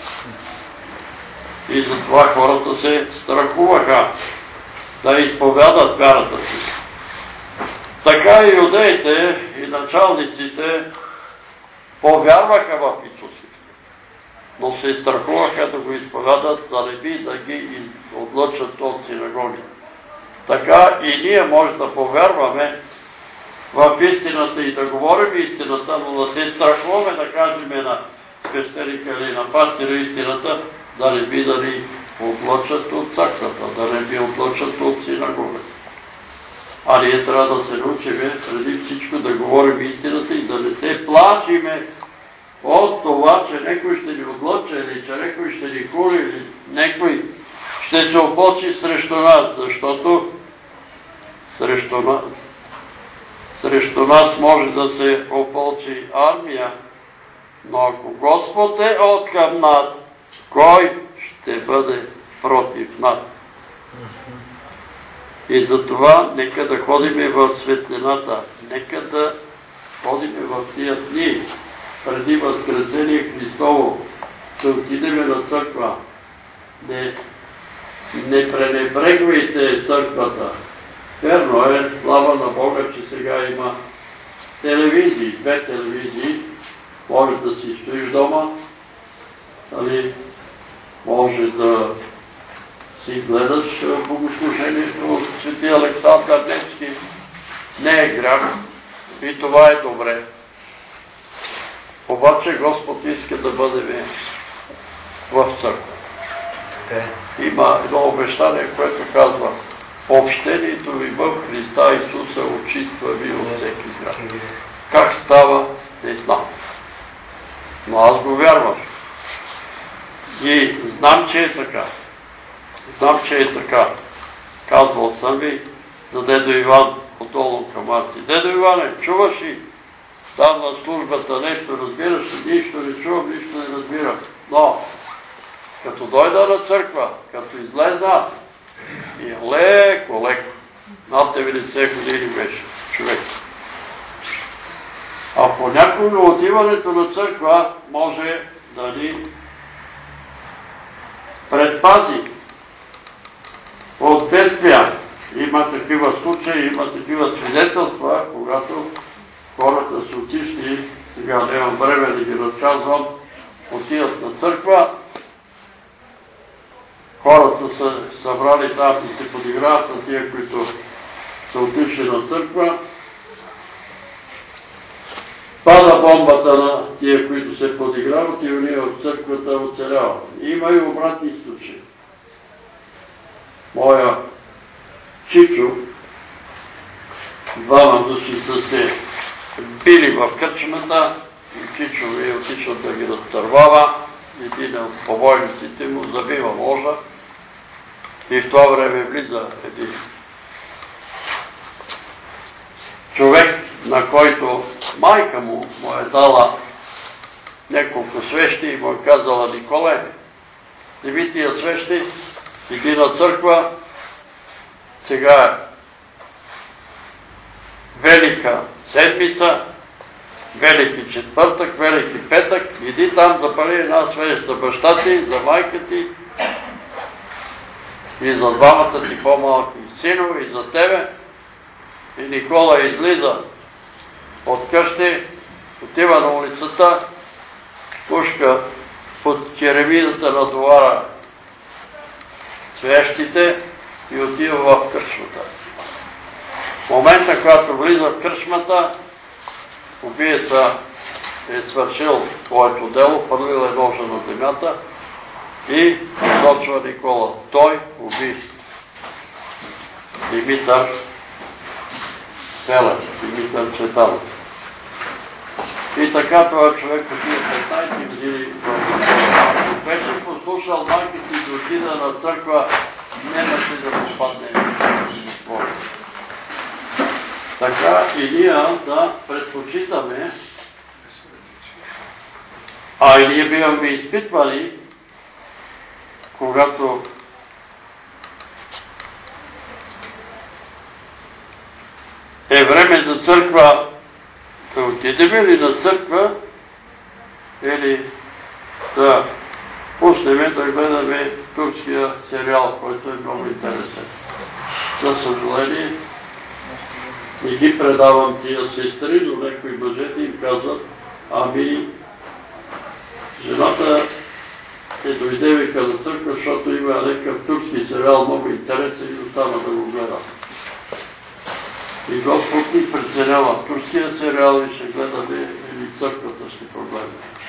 И затова хората се страхуваха да изповядат вярата си. Така и юдеите и началниците повярваха в Исус, но се страхуваха да го изповядат, за не би да ги отлъчат от синагогите. Така и ние може да повярваме в истината и да говорим истината, но да се страхуваме да кажем на свещеника или на пастира истината, да не би да ни отлъчат от църквата, да не би отлъчат от синагогата. А ние трябва да се научиме преди всичко да говорим истината и да не се плашиме от това, че някой ще ни отлъча или че някой ще ни хули или някой ще се опълчи срещу нас, защото срещу нас, срещу нас може да се опълчи армия, но ако Господ е откъм нас, кой ще бъде против нас? И затова нека да ходиме в светлината, нека да ходиме в тия дни, преди Възкресение Христово, да отидеме на църква. Не, не пренебрегвайте църквата. Верно е, слава на Бога, че сега има телевизии, две телевизии. Може да си стоиш дома, али може да си гледаш богослужението от Свети Александър Невски. Не е грях и това е добре. Обаче Господ иска да бъдем в църква. Има едно обещание, което казва: общението ви в Христа Исуса очиства ви от всеки грях. Как става, не знам. Но аз го вярвам. И знам, че е така. Знам, че е така. Казвал съм ви за дедо Иван отдолу към Марти. Дедо Иване, чуваш ли? Там на службата нещо разбираш ли? Нищо не чувам, нищо не разбирам. Но, като дойда на църква, като излезна, и леко, леко, над деветдесет години беше човек. А понякога отиването на църква може да ни предпази от бедствия. Има такива случаи, има такива свидетелства, когато хората са отишли, сега нямам време да ги разказвам, отиват на църква, хората са събрали там и се подиграват на тия, които са отишли на църква. Пада бомбата на тия, които се подиграват и уния от църквата оцеляват. Има и обратни случаи. Моя чичо, двама души са се били в кръчмата и чичо е отишъл да ги разтървава. Един от побойниците му забива ложа и в това време влиза един човек, на който майка му му е дала няколко свещи и му е казала: Николе, вземи тия свещи, иди на църква, сега е Велика седмица, Велики четвъртък, Велики петък, иди там, запали една свещ за баща ти, за майка ти и за двамата ти по-малки синове, и за тебе. И Никола излиза от къщи, отива на улицата, пушка под черемидата на товара свещите и отива в кръчмата. В момента, когато влиза в кръчмата, убиеца е свършил своето дело, хвърлил е ножа на земята и посочва Никола. Той уби Димитър Пелев, Димитър Цветанов. И така това човек отиде петнайсет години в Никола. Ако беше послушал майка си да отида на църква, нямаше да попадне в Бога. Така и ние да предпочитаме, а и ние биваме изпитвали, когато е време за църква, да отидем ли на църква или да пуснем да гледаме турския сериал, който е много интересен. За съжаление, не ги предавам тия сестри, но някои мъжете им казват: ами, жената е дойде вика на църква, защото има някакъв турски сериал, много интересен и остана да го гледа. И Господ ни преценява турския сериал и ще гледаме или църквата ще проблема.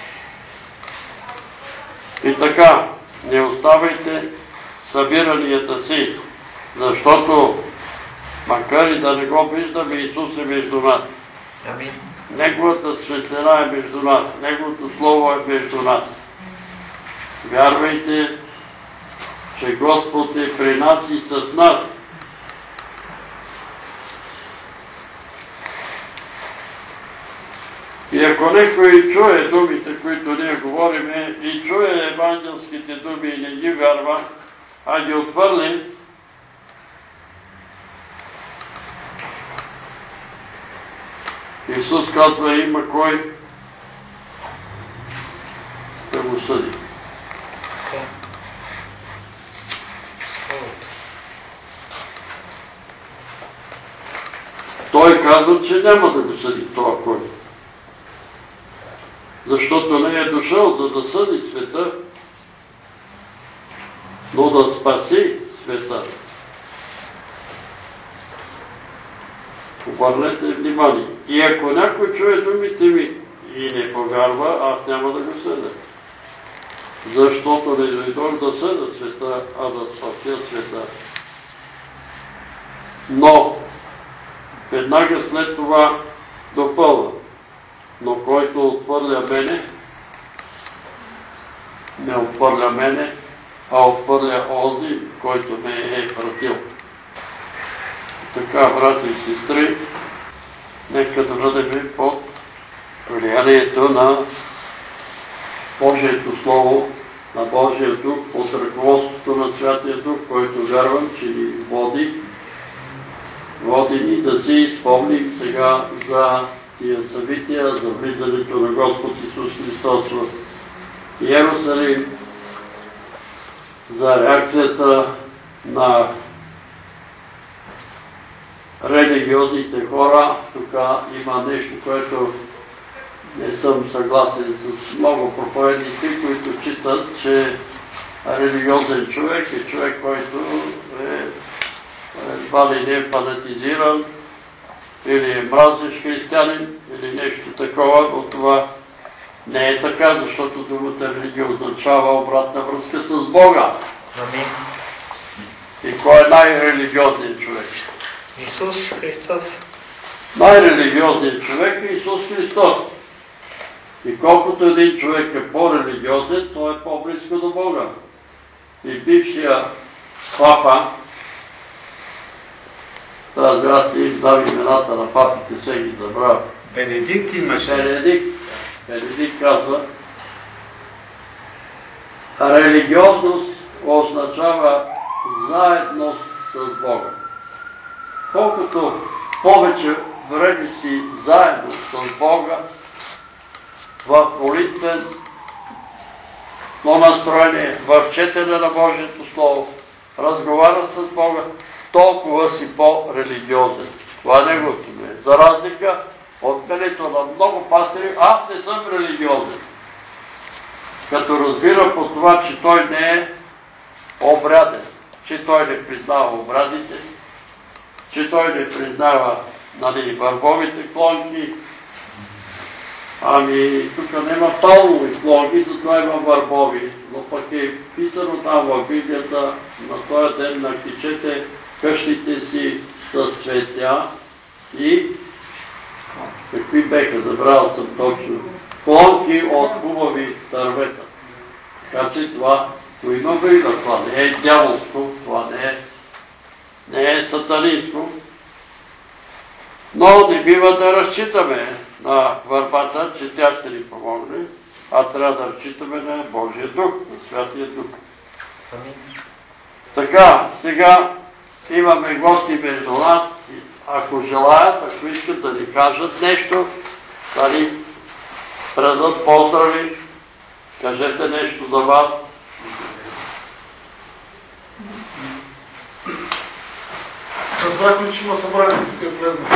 И така, не оставайте събиранията си, защото макар и да не го виждаме, Исус е между нас. Амин. Неговата светлина е между нас, Неговото Слово е между нас. Вярвайте, че Господ е при нас и с нас. И ако някой чуе думите, които ние говориме, и чуе евангелските думи и не ги вярва, а ги отвърли, Исус казва, има кой да го съди. Той казва, че няма да го съди това кой. Защото не е дошъл за да съди света, но да спаси света. Обърнете внимание. И ако някой чуе думите ми и не повярва, аз няма да го съдя. Защото не дойдох да съдя света, а да спася света. Но веднага след това допълва. Но който отвърля мене, не отвърля мене, а отвърля онзи, който ме е пратил. Така, брати и сестри, нека да бъдем под влиянието на Божието Слово, на Божия Дух, под ръководството на Святия Дух, който вярвам, че ни води, води ни да си спомним сега за тия събития, за влизането на Господ Исус Христос в Йерусалим, за реакцията на религиозните хора. Тук има нещо, което не съм съгласен с много проповедници, които читат, че религиозен човек е човек, който е едва ли не е фанатизиран, или е мразещ християнин, или нещо такова, но това не е така, защото думата религия означава обратна връзка с Бога. Амин. И кой е най-религиозният човек? Исус Христос. Най-религиозният човек е Исус Христос. И колкото един човек е по-религиозен, той е по-близко до Бога. И бившия папа, тази аз не им дам имената на папите, все ги забравя. Бенедикт имаше. Бенедикт. Бенедикт казва, религиозност означава заедност с Бога. Колкото повече време си заедно с Бога, в молитвен настроение, в четене на Божието Слово, разговаря с Бога, толкова си по-религиозен. Това е неговото мнение. За разлика от мнението на много пастири, аз не съм религиозен. Като разбира по това, че той не е обряден, че той не признава обрядите, че той не признава, нали, върбовите клонки. Ами, тук няма палмови клонки, затова има върбови. Но пък е писано там в Библията, на този ден накичете къщите си с цветя и какви беха, забравял съм точно, клонки от хубави дървета. Така че това го има вина, това не е дяволско, това не е, не е сатанинско. Но не бива да разчитаме на върбата, че тя ще ни помогне, а трябва да разчитаме на Божия Дух, на Святия Дух. Така, сега имаме гости между нас. Ако желаят, ако искат да ни кажат нещо, да ни предадат поздрави, кажете нещо за вас. Разбрахме, че има събрание, тук е влезна.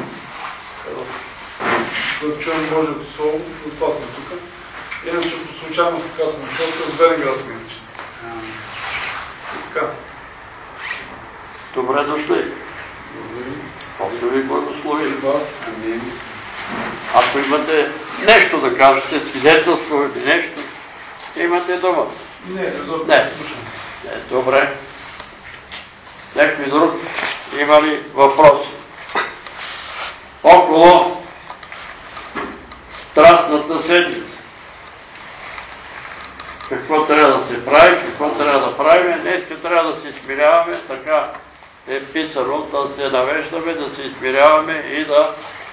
Да чуем Божието Слово, от това сме тук. Иначе по случайно така сме, защото от Велинград сме иначе. Така. Добре дошли. Бог да ви благослови. Вас. Амин. Ако имате нещо да кажете, свидетелство или нещо, имате дума. Не, не, Не. Не, добре. Някой друг има ли въпроси? Около Страстната седмица. Какво трябва да се прави, какво трябва да правим. Днеска трябва да се смиряваме, така е писано, да се навеждаме, да се смиряваме и да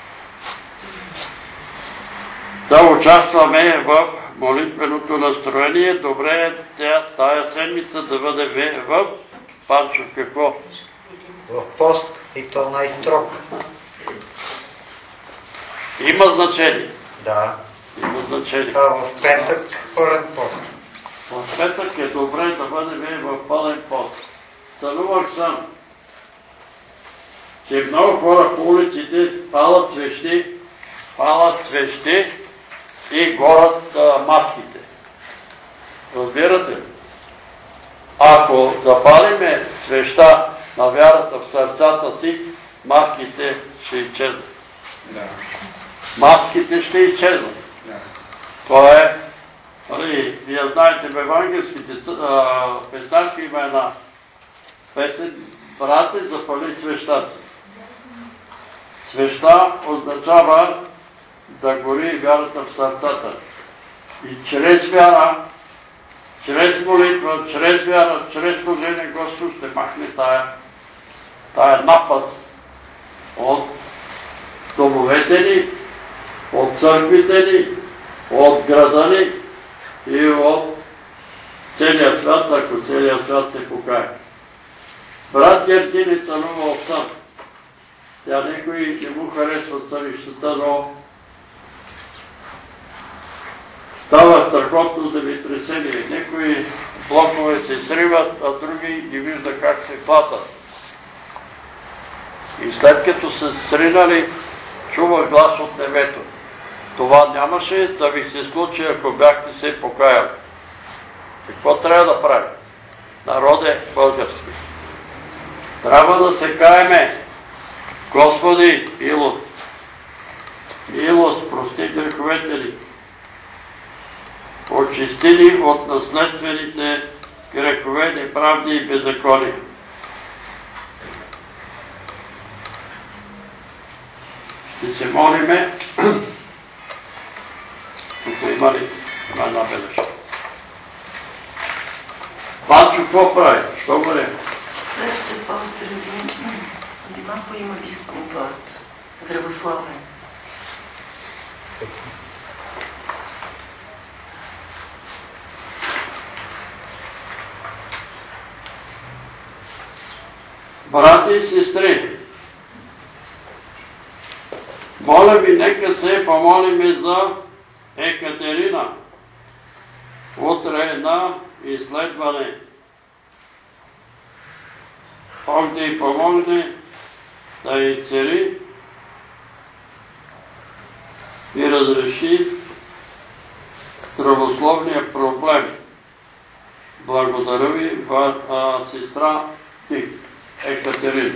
да участваме в молитвеното настроение. Добре е тая седмица да бъдем в Панчо какво? В пост и то най-строг. Има значение. Да. Има значение. А в петък пълен пост. В петък е добре да бъдем в пълен пост. Сънувах съм, че много хора по улиците палят свещи, палят свещи и горят а, маските. Разбирате ли? Ако запалиме свеща на вярата в сърцата си, маските ще изчезнат. Да. Маските ще изчезнат. Да. Това е, нали, вие знаете в евангелските песнарки има една песен, брате, запали свеща си. Свеща означава да гори вярата в сърцата. И чрез вяра, чрез молитва, чрез вяра, чрез служение Господ ще махне тая, тая напаст от домовете ни, от църквите ни, от града ни и от целия свят, ако целия свят се покае. Брат Гертини царува от сън. Тя никой не му харесва царищата, но става страхотно земетресение. Некои блокове се сриват, а други не вижда как се хватат. И след като се сринали, чува глас от небето. Това нямаше да ви се случи, ако бяхте се покаяли. Какво трябва да правим? Народе български. Трябва да се каеме. Господи, милост, милост, прости греховете ни. Очисти ни от наследствените грехове, неправди и беззакония. Ще се молиме. Тук има ли една бележка? Панчо, какво прави? Що бъде? Ще поздрави Нима поима дискомфорт. Здравословен. Брати и сестри, моля ви, нека се помолиме за Екатерина. Утре е на изследване. Бог да й помогне да й цели и разреши здравословния проблем. Благодаря ви, сестра ти, Екатерина.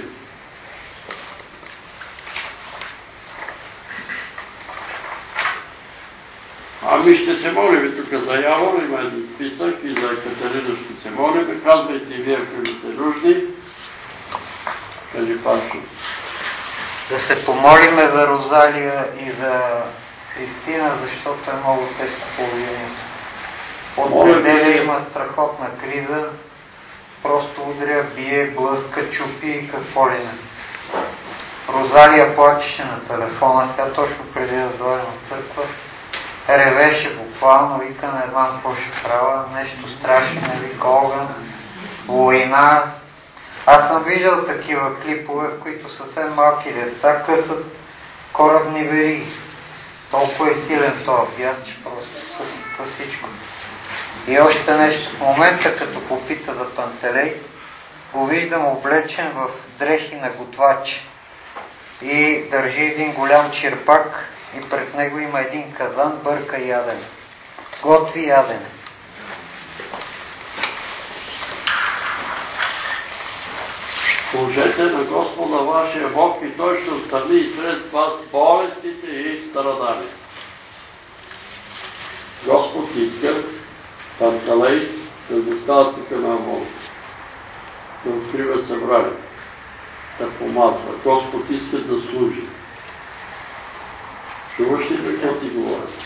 Ами ще се молим тук за Явор, има един списък и за Екатерина ще се молим. Казвайте вие, ако сте нужни. Кажи, Панчо. Да се помолиме за Розалия и за Христина, защото е много тежко положението. От неделя има страхотна криза. Просто удря, бие, блъска, чупи и какво ли не. Розалия плачеше на телефона, сега точно преди да дойде на църква. Ревеше буквално, вика, не знам какво ще правя, нещо страшно, вика огън, война. Аз съм виждал такива клипове, в които съвсем малки деца късат корабни вериги. Толкова е силен този бяс, че просто съсипва всичко. И още нещо, в момента като попита за Пантелей, го виждам облечен в дрехи на готвач и държи един голям черпак и пред него има един казан, бърка ядене. Готви ядене. Служете на Господа вашия Бог и Той ще отстрани и сред вас болестите и страдания. Господ иска Пантелей да застава тук на Амон, да открива събрание, да помазва. Господ иска да служи. Чуваш ли какво ти говоря?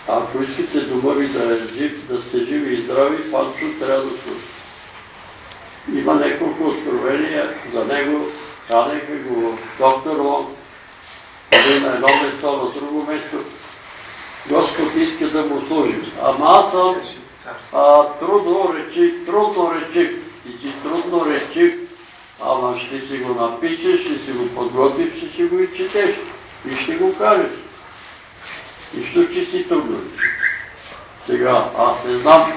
Ако искате дома ви да, е жив, да сте живи и здрави, Панчо трябва да слуша. Има няколко откровения за него, канеха го доктор Лонг, или на едно место, на друго место. Господ иска да му служим. Ама аз съм а, трудно речив, трудно речив. И си трудно речив, ама ще си го напишеш, ще си го подготвиш, ще си го и четеш. И ще го кажеш. Нищо, че си трудно речив. Сега, аз не знам,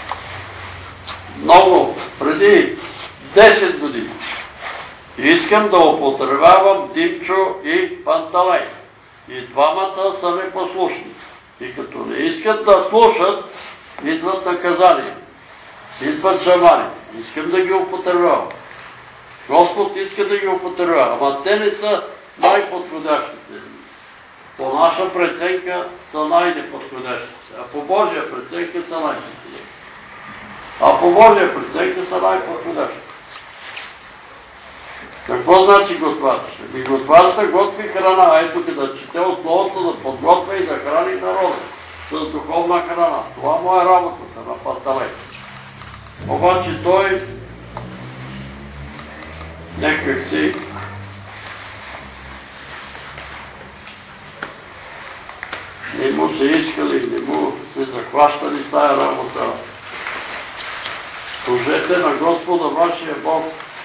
много, преди десет години, искам да употребявам Димчо и Панталей. И двамата са непослушни. И като не искат да слушат, идват наказания. Идват шамани. Искам да ги употребявам. Господ иска да ги употребява, ама те не са най-подходящите. По наша преценка са най-неподходящите, а по Божия преценка са най-подходящите. А по Божия преценка са най-подходящите. Какво значи готвача? Ми готвача готви храна. Ето да чете от Словото, да подготвя и да храни народа с духовна храна. Това му е работата на Панталей. Обаче той някак си не му се искали, не му се захващали с тая работа. Служете на Господа вашия Бог,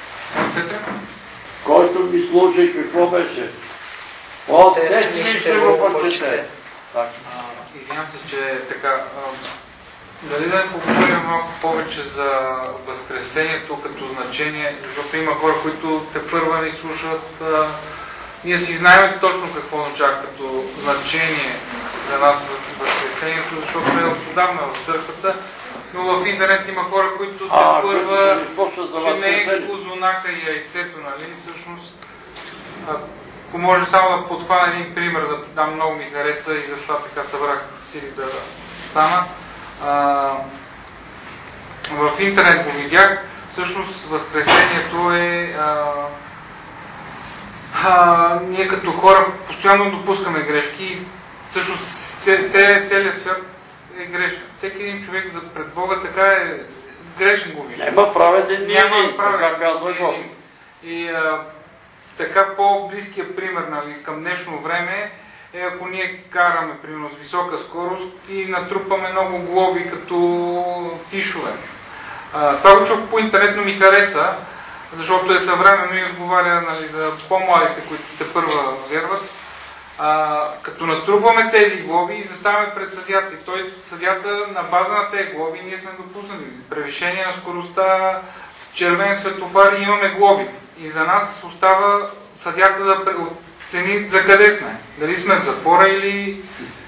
който ми служи, какво беше? От техни ще го почете. Извинявам се, че така... Дали да не поговорим малко повече за Възкресението като значение, защото има хора, които те първа ни слушат. А, ние си знаем точно какво означава като значение за нас Възкресението, защото сме отдавна в църквата, но в интернет има хора, които те първа, че не е козунака и яйцето, нали? Всъщност, ако може само да подхвана един пример, да дам, много ми хареса и затова така събрах сили да стана. Uh, в интернет го видях. Всъщност Възкресението е... Uh, uh, ние като хора постоянно допускаме грешки. Всъщност целият свят е грешен. Всеки един човек пред Бога така е грешен, го вижда. Няма праведен ни един, така казва Господ. И uh, така по-близкият пример, нали, към днешно време е ако ние караме, примерно, с висока скорост и натрупаме много глоби като фишове. А, това го чух по интернет, но ми хареса, защото е съвременно и отговаря, нали, за по-младите, които те първа вярват. А, като натрупваме тези глоби и заставаме пред съдята. И той, съдята, на база на тези глоби ние сме допуснали превишение на скоростта, червен светофар и имаме глоби. И за нас остава съдята да цени за къде сме. Дали сме в затвора или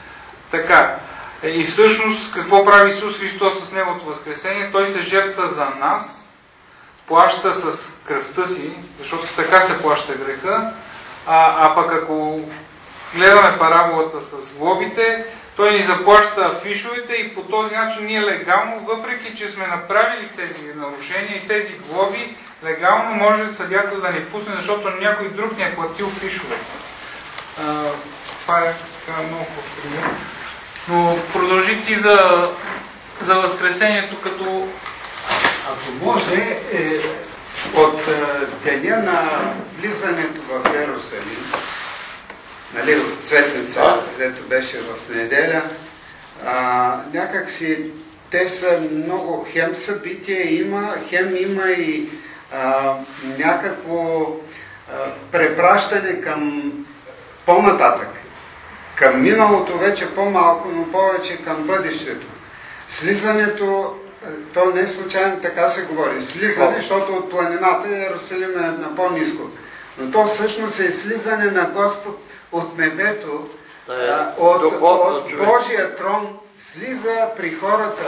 така. И всъщност какво прави Исус Христос с Неговото възкресение? Той се жертва за нас, плаща с кръвта си, защото така се плаща греха, а, а пък ако гледаме параболата с глобите, той ни заплаща фишовете и по този начин ние легално, въпреки че сме направили тези нарушения и тези глоби, легално може съдята да ни пусне, защото някой друг ни е платил фишове. А, това е така много пример. Но продължи ти за, за Възкресението като... Ако може, е, от деня на влизането в Йерусалим, нали, от Цветница, където беше в неделя, а, някак си те са много, хем събития има, хем има и а, някакво а, препращане към по-нататък. Към миналото вече по-малко, но повече към бъдещето. Слизането, то не е случайно така се говори, слизане, защото от планината Йерусалим е на по-ниско. Но то всъщност е слизане на Господ от небето, а, от, от Божия трон, слиза при хората.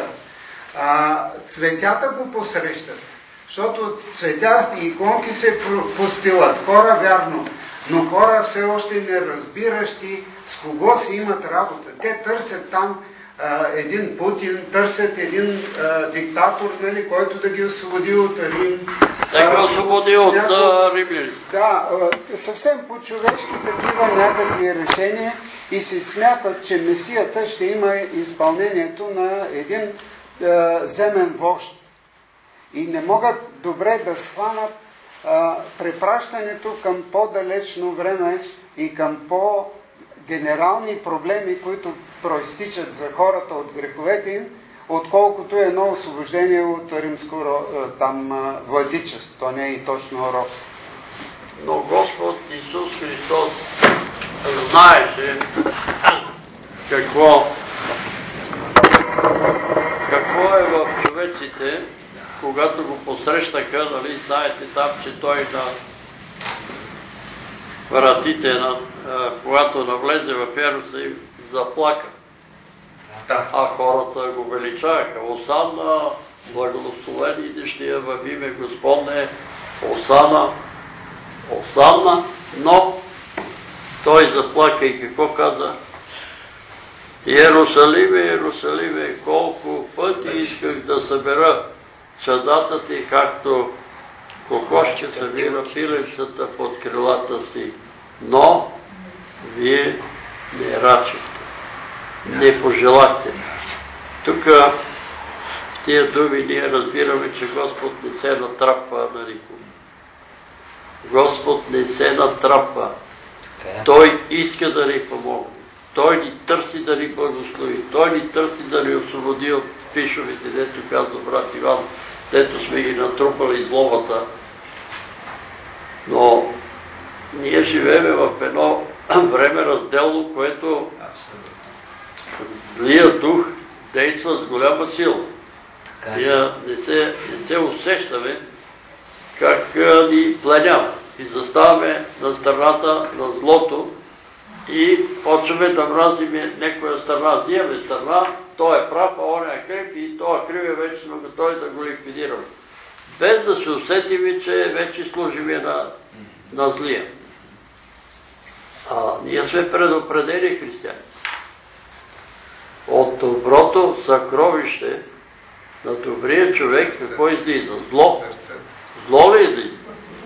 А, цветята го посрещат, защото цветя и иконки се постилат. Хора вярно, но хора все още неразбиращи с кого си имат работа. Те търсят там а, един Путин, търсят един а, диктатор, нали, който да ги освободи от Рим. Да ги освободи от някакво... римляните. Да, а, съвсем по-човешки такива някакви решения и се смятат, че Месията ще има изпълнението на един а, земен вожд. И не могат добре да схванат а, препращането към по-далечно време и към по-генерални проблеми, които проистичат за хората от греховете им, отколкото едно освобождение от римско там владичество. То не е и точно робство. Но Господ Исус Христос знаеше какво, какво е в човеците, когато го посрещаха, нали, знаете там, че той на вратите, на, когато навлезе в Йерусалим, заплака. Да. А хората го величаха. Осанна, благословен идещия в име Господне, Осанна, Осанна, но той заплака и какво каза? Иерусалиме, Иерусалиме, колко пъти исках да събера чадата ти, както кокошче събира пилешцата под крилата си, но вие не рачете, не пожелахте. Тук в тия думи ние разбираме, че Господ не се натрапва на никого. Господ не се натрапва. Той иска да ни помогне. Той ни търси да ни благослови. Той ни търси да ни освободи от пишовете, дето казва брат Иван, дето сме ги натрупали злобата. Но ние живеем в едно време разделно, което злия дух действа с голяма сила. Ние не се, не се усещаме как ни пленява и заставаме на страната на злото и почваме да мразиме някоя страна. Взимаме страна, той е прав, а он е крив и той е крив е вече сме готови да го ликвидираме. Без да се усетиме, че вече служиме на, на злия. А ние сме предупредени християни. От доброто съкровище на добрия човек какво излиза? Зло. Зло ли излиза?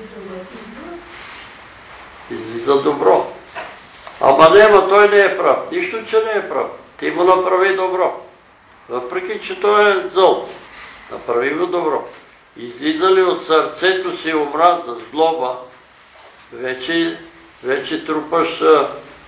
Излиза добро. Ама не, ама той не е прав. Нищо, че не е прав. Ти му направи добро. Въпреки, че той е зъл. Направи му добро. Излиза ли от сърцето си омраза, злоба, вече, вече трупаш а,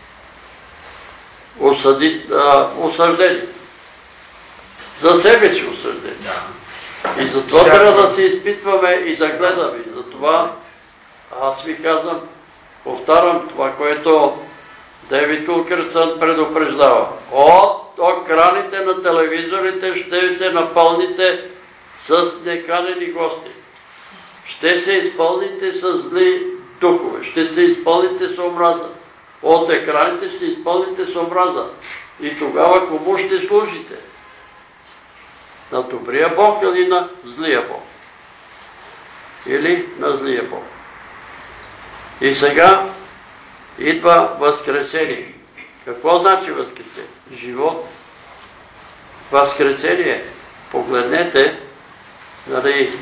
осъди, а, осъждени. За себе си осъждени. И затова трябва да се изпитваме и да гледаме. И затова аз ви казвам, повтарям това, което Дейвид Уилкърсън предупреждава. От екраните на телевизорите ще се напълните с неканени гости. Ще се изпълните с зли духове. Ще се изпълните с омраза. От екраните ще се изпълните с омраза. И тогава кому ще служите? На добрия Бог или на злия Бог? Или на злия Бог? И сега идва възкресение. Какво значи възкресение? Живот. Възкресение. Погледнете, нали,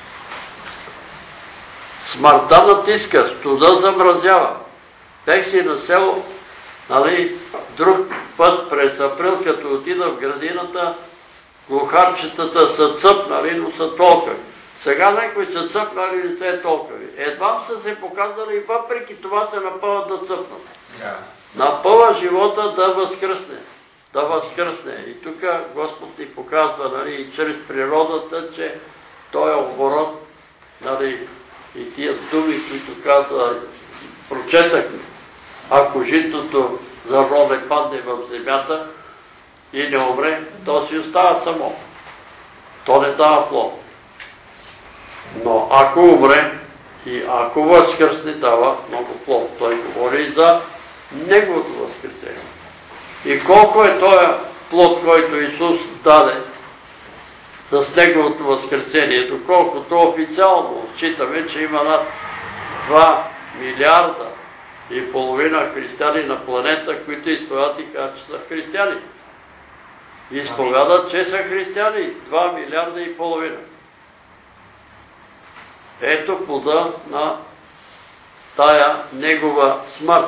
смъртта натиска, студа замразява. Бех си на село, нали, друг път през април, като отида в градината, глухарчетата са цъпнали, но са толкова. Сега някои са цъпнали и не са е толкова. Едва са се показали и въпреки това се напъват да цъпнат. Yeah. Напъва живота да възкръсне. Да възкръсне. И тук Господ ни показва, нали, и чрез природата, че той е оборот, нали, и тия думи, които казва, прочетахме. Ако житото зърно не падне в земята и не умре, то си остава само. То не дава плод. Но ако умре и ако възкръсне, дава много плод. Той говори и за неговото възкресение. И колко е този плод, който Исус даде с неговото възкресение, доколкото официално считаме, че има над два милиарда и половина християни на планета, които изповядат и казват, че са християни. изповядат, че са християни. Два милиарда и половина. Ето плода на тая негова смърт.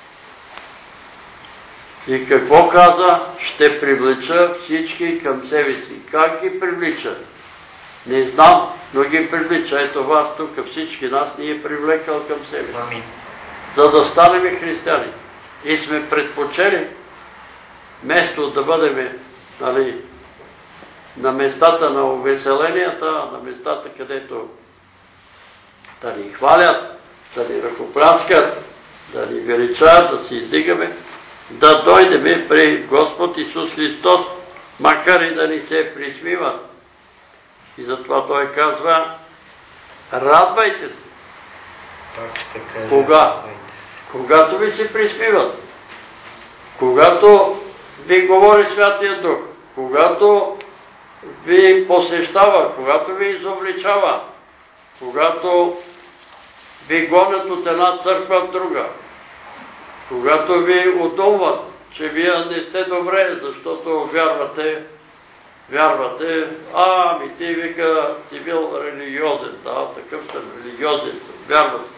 И какво каза? Ще привлеча всички към себе си. Как ги привлича? Не знам, но ги привлича. Ето вас тук, всички нас ни е привлекал към себе си. За да станем християни. И сме предпочели, вместо да бъдем, нали, на местата на увеселенията, на местата, където да ни хвалят, да ни ръкопляскат, да ни величаят, да си издигаме, да дойдем при Господ Исус Христос, макар и да ни се присмиват. И затова Той казва, радвайте се. Так ще кажа, Кога? радвайте се. Когато ви се присмиват, когато ви говори Святия Дух, когато ви посещава, когато ви изобличава, когато ви гонят от една църква в друга, когато ви удумват, че вие не сте добре, защото вярвате, вярвате, а, ами ти вика си бил религиозен, да, такъв съм религиозен, вярвате.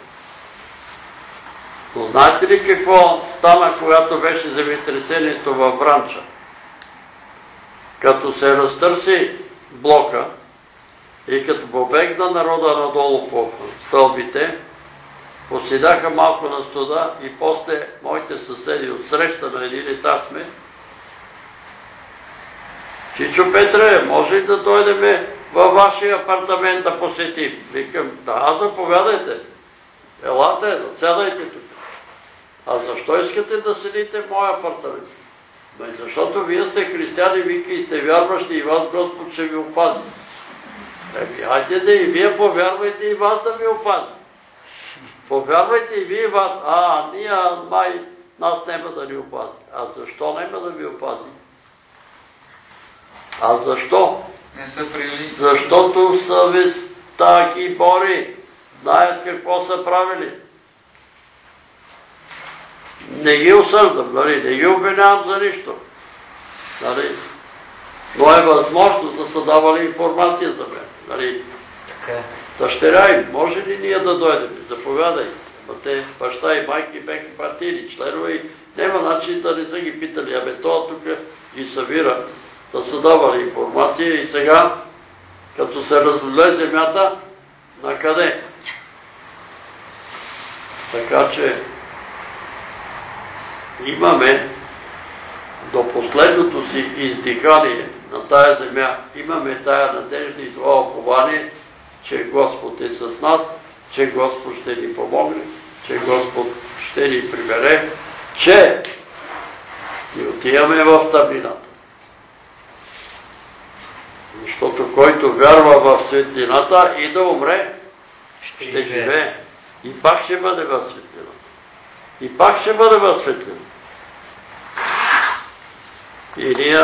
Но знаете ли какво стана, когато беше земетресението във Вранча? Като се разтърси блока и като побегна народа надолу по стълбите, поседаха малко на студа и после моите съседи отсреща на един етаж сме. Чичо Петре, може ли да дойдем във вашия апартамент да посетим? Викам, да, заповядайте. Елате, седайте тук. А защо искате да седите в моя апартамент? Защото вие сте християни, вики, и сте вярващи и вас Господ ще ви опази. Еми, хайде да и вие повярвайте и вас да ви опази. Повярвайте и вие вас. А, ние май нас няма да ни опази. А защо няма да ви опази? А защо? Не са прили. Защото съвестта ги бори. Знаят какво са правили. Не ги осъждам, нали? Не ги обвинявам за нищо. Нали? Но е възможно да са давали информация за мен. Нали? Така. Дъщеря им, може ли ние да дойдем? Заповядай. А те, баща и майки бяха партийни членове и няма начин да не са ги питали. Абе, това тук ги събира да са давали информация и сега, като се развале земята, на къде? Така че имаме до последното си издихание на тая земя, имаме тая надежда и това упование, че Господ е с нас, че Господ ще ни помогне, че Господ ще ни прибере, че ни отиваме в тъмнината. Защото който вярва в светлината и да умре, ще, ще живее. И пак ще бъде в светлината. И пак ще бъде в светлината. И ние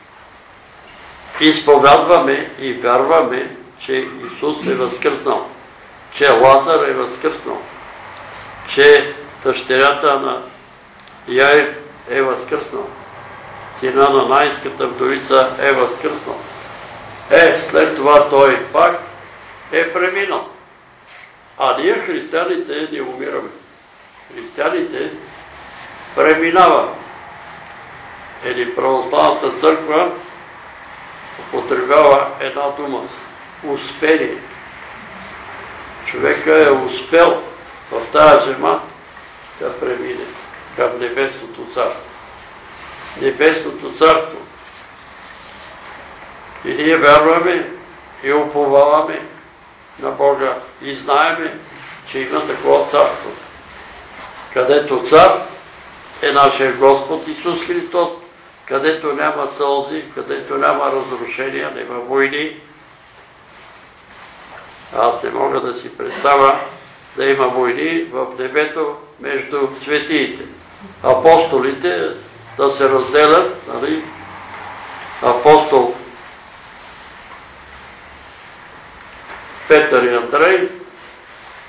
изповядваме и вярваме, че Исус е възкръснал, че Лазар е възкръснал, че дъщерята на Яир е възкръснал, сина на Найската вдовица е възкръснал. Е, след това той пак е преминал. А ние християните не умираме. Християните преминаваме. Или православната църква употребява една дума – успение. Човека е успел в тази земя да премине към Небесното царство. Небесното царство. И ние вярваме и уповаваме на Бога и знаеме, че има такова царство, където цар е нашия Господ Исус Христос, където няма сълзи, където няма разрушения, няма войни. Аз не мога да си представя да има войни в небето между светиите. Апостолите да се разделят, нали? Апостол Петър и Андрей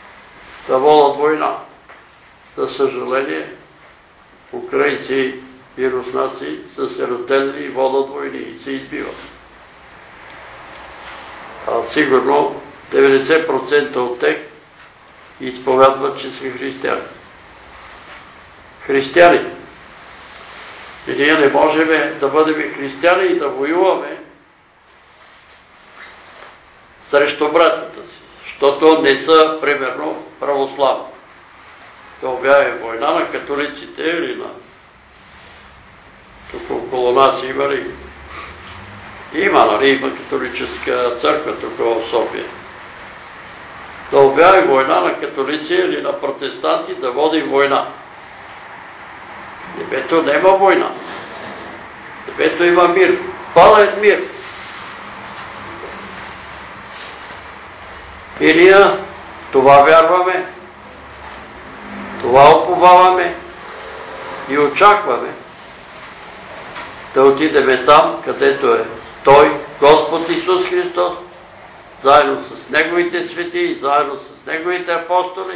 да водят война. За съжаление, украинци и руснаци са се разделили и водят войни и се избиват. А сигурно деветдесет процента от тях изповядват, че са християни. Християни. И ние не можем да бъдем християни и да воюваме срещу братята си, защото не са, примерно, православни. Да обявим война на католиците или на... Тук около нас има ли? Има, нали? Има католическа църква тук в София. Да обявим война на католици или на протестанти, да водим война. Небето няма война. Небето има мир. Пълен мир. И ние това вярваме, това уповаваме и очакваме да отидем там, където е Той, Господ Исус Христос, заедно с Неговите свети и заедно с Неговите апостоли.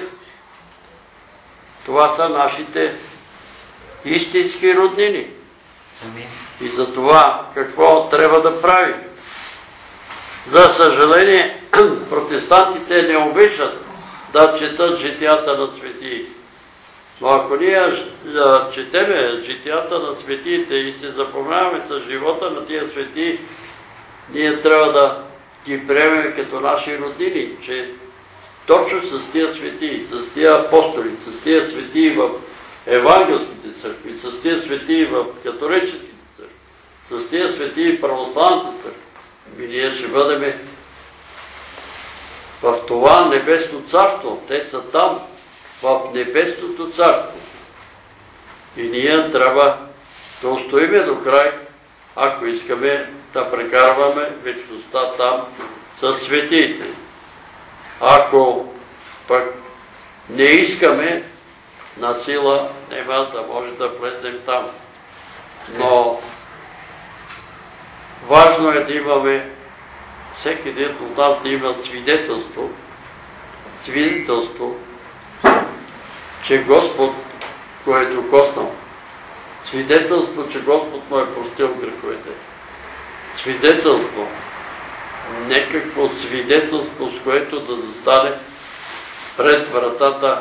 Това са нашите истински роднини. И за това какво трябва да правим? За съжаление, протестантите не обичат да четат житията на светии. Но ако ние четеме житията на светиите и се запомняваме с живота на тия светии, ние трябва да ги приемем като наши роднини, че точно с тия светии, с тия апостоли, с тия светии в евангелските църкви, с тия светии в католическите църкви, с тия светии в православните църкви, и ние ще бъдем в това небесно царство. Те са там, в небесното царство. И ние трябва да устоиме до край, ако искаме да прекарваме вечността там със светиите. Ако пък не искаме, на сила няма да може да влезем там. Но важно е да имаме, всеки един от нас да има свидетелство, свидетелство, че Господ го е докоснал. Свидетелство, че Господ му е простил греховете. Свидетелство, някакво свидетелство, с което да застане пред вратата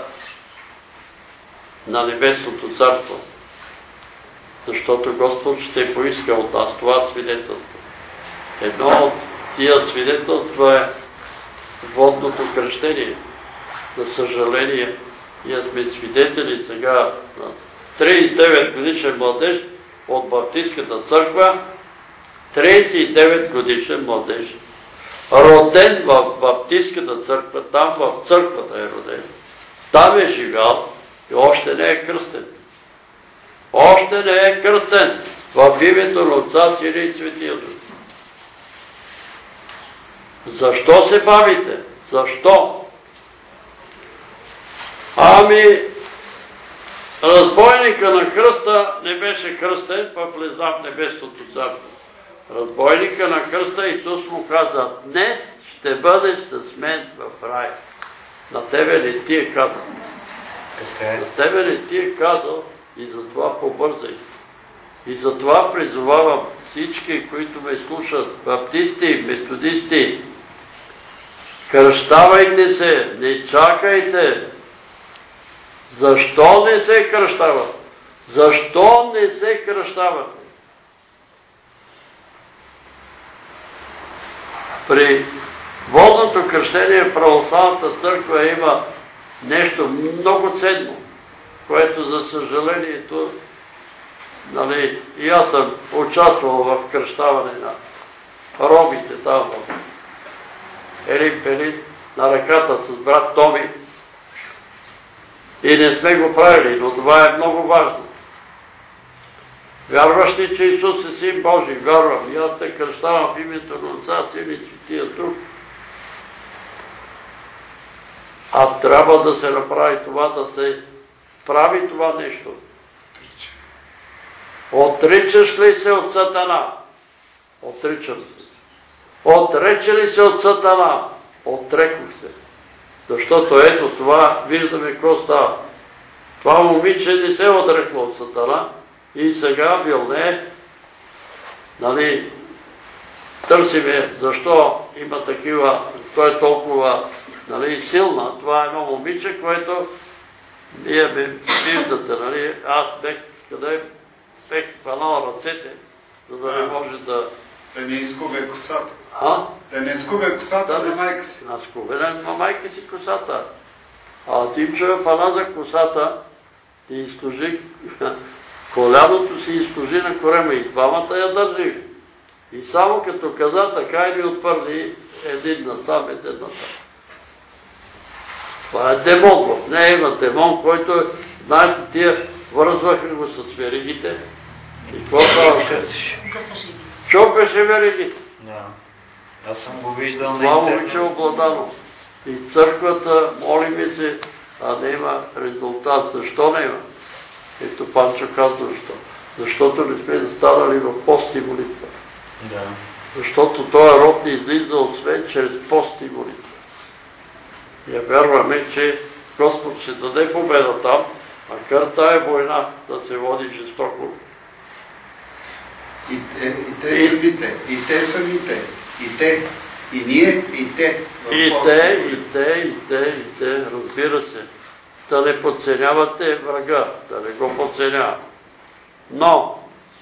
на небесното царство. Защото Господ ще поиска от нас това свидетелство. Едно от тия свидетелства е водното кръщение. За съжаление, ние сме свидетели сега на тридесет и девет годишен младеж от Баптистската църква, тридесет и девет годишен младеж, роден в Баптистската църква, там в църквата е роден, там е живял и още не е кръстен. Още не е кръстен в името на Отца, Сина и Светия Дух. Защо се бавите? Защо? Ами, разбойника на кръста не беше кръстен, пък влезна в небесното царство. Разбойника на кръста Исус му каза: днес ще бъдеш с мен в рай. На тебе не ти е казал. На тебе не ти е казал и затова побързай. И затова призовавам всички, които ме слушат, баптисти, методисти, кръщавайте се, не чакайте. Защо не се кръщават? Защо не се кръщават? При водното кръщение в православната църква има нещо много ценно, което за съжалението, нали, и аз съм участвал в кръщаване на робите там в Елин Пелин, на реката с брат Томи. И не сме го правили, но това е много важно. Вярваш ли, че Исус е Син Божий? Вярвам. И аз те кръщавам в името на Отца, Сина и Светия Дух. А трябва да се направи това, да се прави това нещо. Отричаш ли се от Сатана? Отричам се. Отрече ли се от Сатана? Отрекох се. Защото ето това, виждаме какво става. Това момиче не се е отрекло от Сатана, И сега Вилне, нали, търсиме защо има такива, той е толкова, нали, силна. Това е едно момиче, което вие ме виждате, нали, аз бех, къде бех хванал ръцете, за да не може да... Да не изкубе косата. А? Да не изкубе косата Да, на майка си. На скубене на майка си косата. А Димчо я фана за косата и изкложи коляното си, изкложи на корема и двамата я държи. И само като каза така и ми отвърли един насам, един насам. Това е демон, в нея има демон, който, знаете, тия вързваха го с веригите. И какво ставаше? Чопеше веригите. Да. Аз съм го виждал на Това интернет. момиче е обладано. И църквата, моли ми се, а не има резултат. Защо не има? Ето Панчо казва защо. Защото не сме застанали в пост и молитва. Да. Защото този род не излиза от свет чрез пост и молитва. И вярваме, че Господ ще даде победа там, макар тая война да се води жестоко. И те, и те самите, и те самите, и те, и ние, и те. И те, и те, и те, и те, разбира се. Да не подценявате врага, да не го подценявате. Но,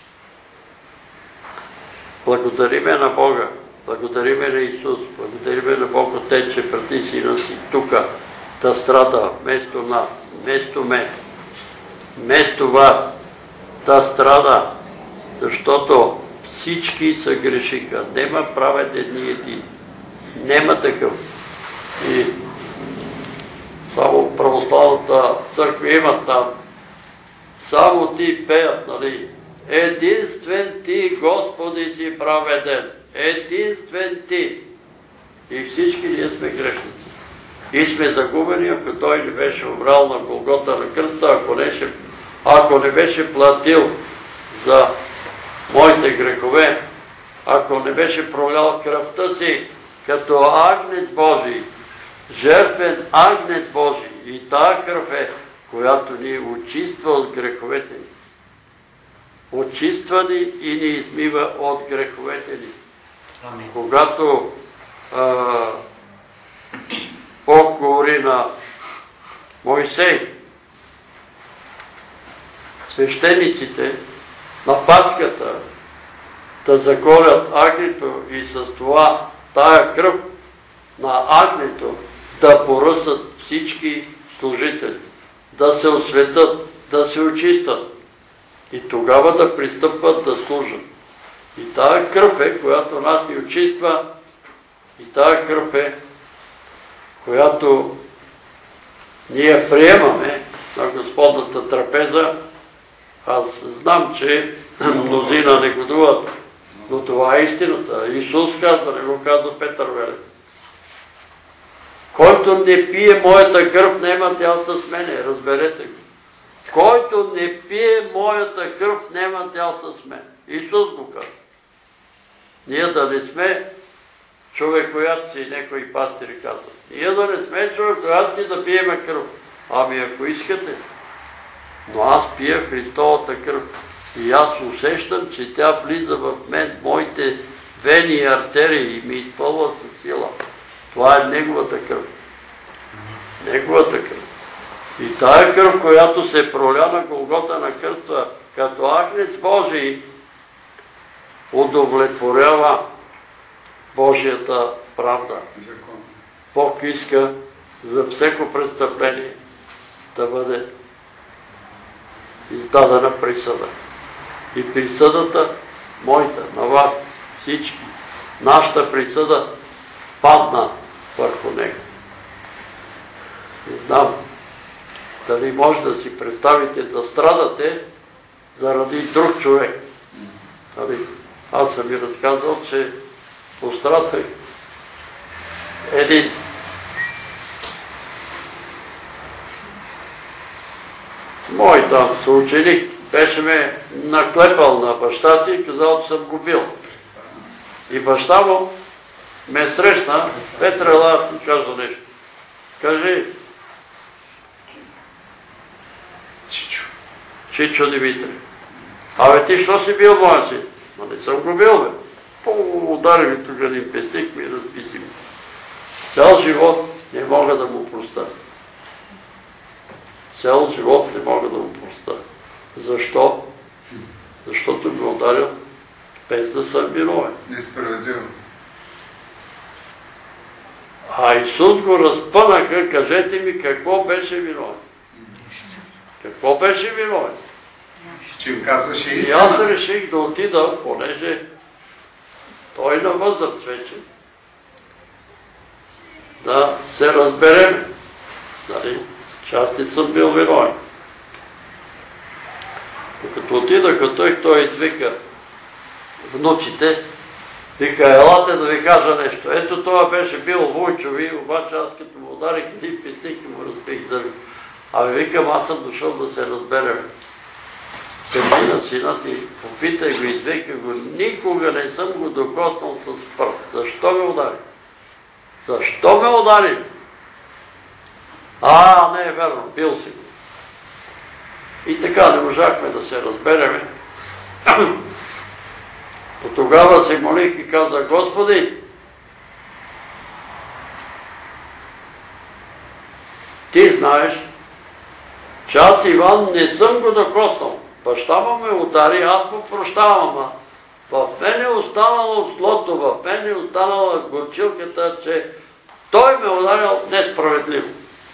благодариме на Бога, благодариме на Исус, благодариме на Бог Отец, че прати Сина си тука да страда вместо нас, вместо мен, вместо вас да страда, защото всички са грешиха. Нема праведен ни един. Нема такъв. И само православната църква има там. Само ти пеят, нали? Единствен ти, Господи, си праведен. Единствен ти. И всички ние сме грешници. И сме загубени, ако той не беше умрял на Голгота на кръста, ако не, ще, ако не беше платил за моите грехове, ако не беше пролял кръвта си като агнец Божий, жертвен агнец Божий. И тая кръв е, която ни очиства от греховете ни. Очиства ни и ни измива от греховете ни. Амин. Когато а, Бог говори на Мойсей, свещениците на Пасхата да заколят агнето и с това тая кръв на агнето да поръсат всички служители, да се осветят, да се очистят и тогава да пристъпват да служат. И тая кръв е, която нас ни очиства, и тая кръв е, която ние приемаме на Господната трапеза. Аз знам, че мнозина негодуват, но това е истината. Исус казва, не го казва Петър Велев. Който не пие моята кръв, нема тял с мене, разберете го. Който не пие моята кръв, нема тял с мен. Исус го казва. Ние да не сме човекоятци, някои пастири казват. Ние да не сме човекоятци да пиеме кръв. Ами ако искате. Но аз пия Христовата кръв. И аз усещам, че тя влиза в мен, моите вени и артерии и ми изпълва със сила. Това е Неговата кръв. Неговата кръв. И тая кръв, която се проля на Голгота на кръста, като агнец Божий, удовлетворява Божията правда. Бог иска за всеко престъпление да бъде издадена присъда. И присъдата, моята, на вас, всички, нашата присъда падна върху него. Не знам дали може да си представите да страдате заради друг човек. Аз съм ви разказал, че пострадах един мой там съученик, беше ме наклепал на баща си и казал, че съм го бил. И баща му ме срещна, Петре, ела, ми каза нещо. Кажи, Чичо. Чичо Димитри, Абе ти що си бил моя син? Ма не съм го бил, бе. Удари ми тук един песник ми разбити ми. Цял живот не мога да му простя. Цял живот не мога да му простя. Защо? Защото ме ударил без да съм виновен. Несправедливо. А Исус го разпънаха, кажете ми какво беше виновен. Какво беше виновен? Че им казваше И истина. аз реших да отида, понеже той на възраст вече, да се разберем. Нали? Че аз не съм бил виновен. Като отидаха той, той извика внуците, вика, елате да ви кажа нещо. Ето това беше бил Войчови, обаче аз като му ударих един песник и му разбих зъби. Абе викам, аз съм дошъл да се разберем. Кажи на сина ти, попитай го, извика го, никога не съм го докоснал с пръст. Защо ме удари? Защо ме удари? А, не е верно, бил си го. И така не можахме да се разбереме. От тогава се молих и каза, Господи, ти знаеш, че аз Иван не съм го докоснал. Баща му ме удари, аз му прощавам, а в мен е останало злото, в мен е останала горчилката, че той ме ударил несправедливо.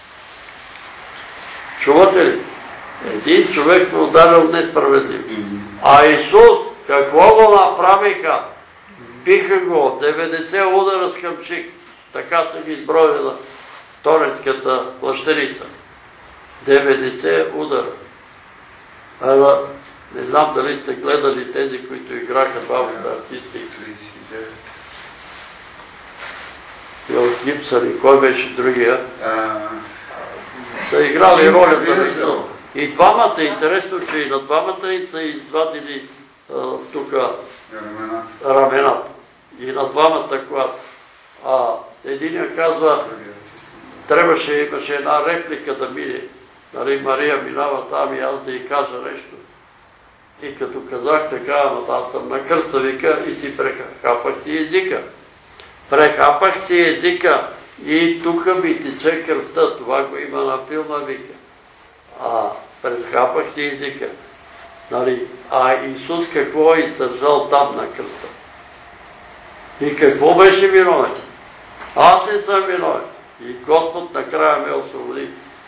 Чувате ли? Един човек ме ударил несправедливо. А Исус, какво го направиха? Биха го, деветдесет удара с къмшик. Така се ги изброили на Торенската плащаница. деветдесет удара. Ала, не знам дали сте гледали тези, които играха двамата артисти. Мел Гибсън и кой беше другия? Са играли ролята на Исус. И двамата, интересно, че и на двамата и са извадили тук рамената. И на двамата, когато единия казва, трябваше, имаше една реплика да мине. Нали, Мария минава там и аз да й кажа нещо. И като казах така, ама аз съм на кръста, вика, и си прехапах си езика. Прехапах си езика и тук ми тече кръвта. Това го има на филма, вика. А, прехапах си езика. Нали, а Исус какво е издържал там на кръста? И какво беше виновен? Аз не съм виновен. И Господ накрая ме освободи.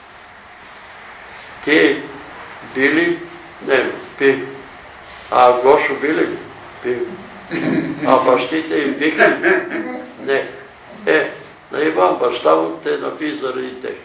Ти били? Не, пи. А Гошо били? Пи. А бащите им биха? Не. Е, на Иван баща му те наби заради тех.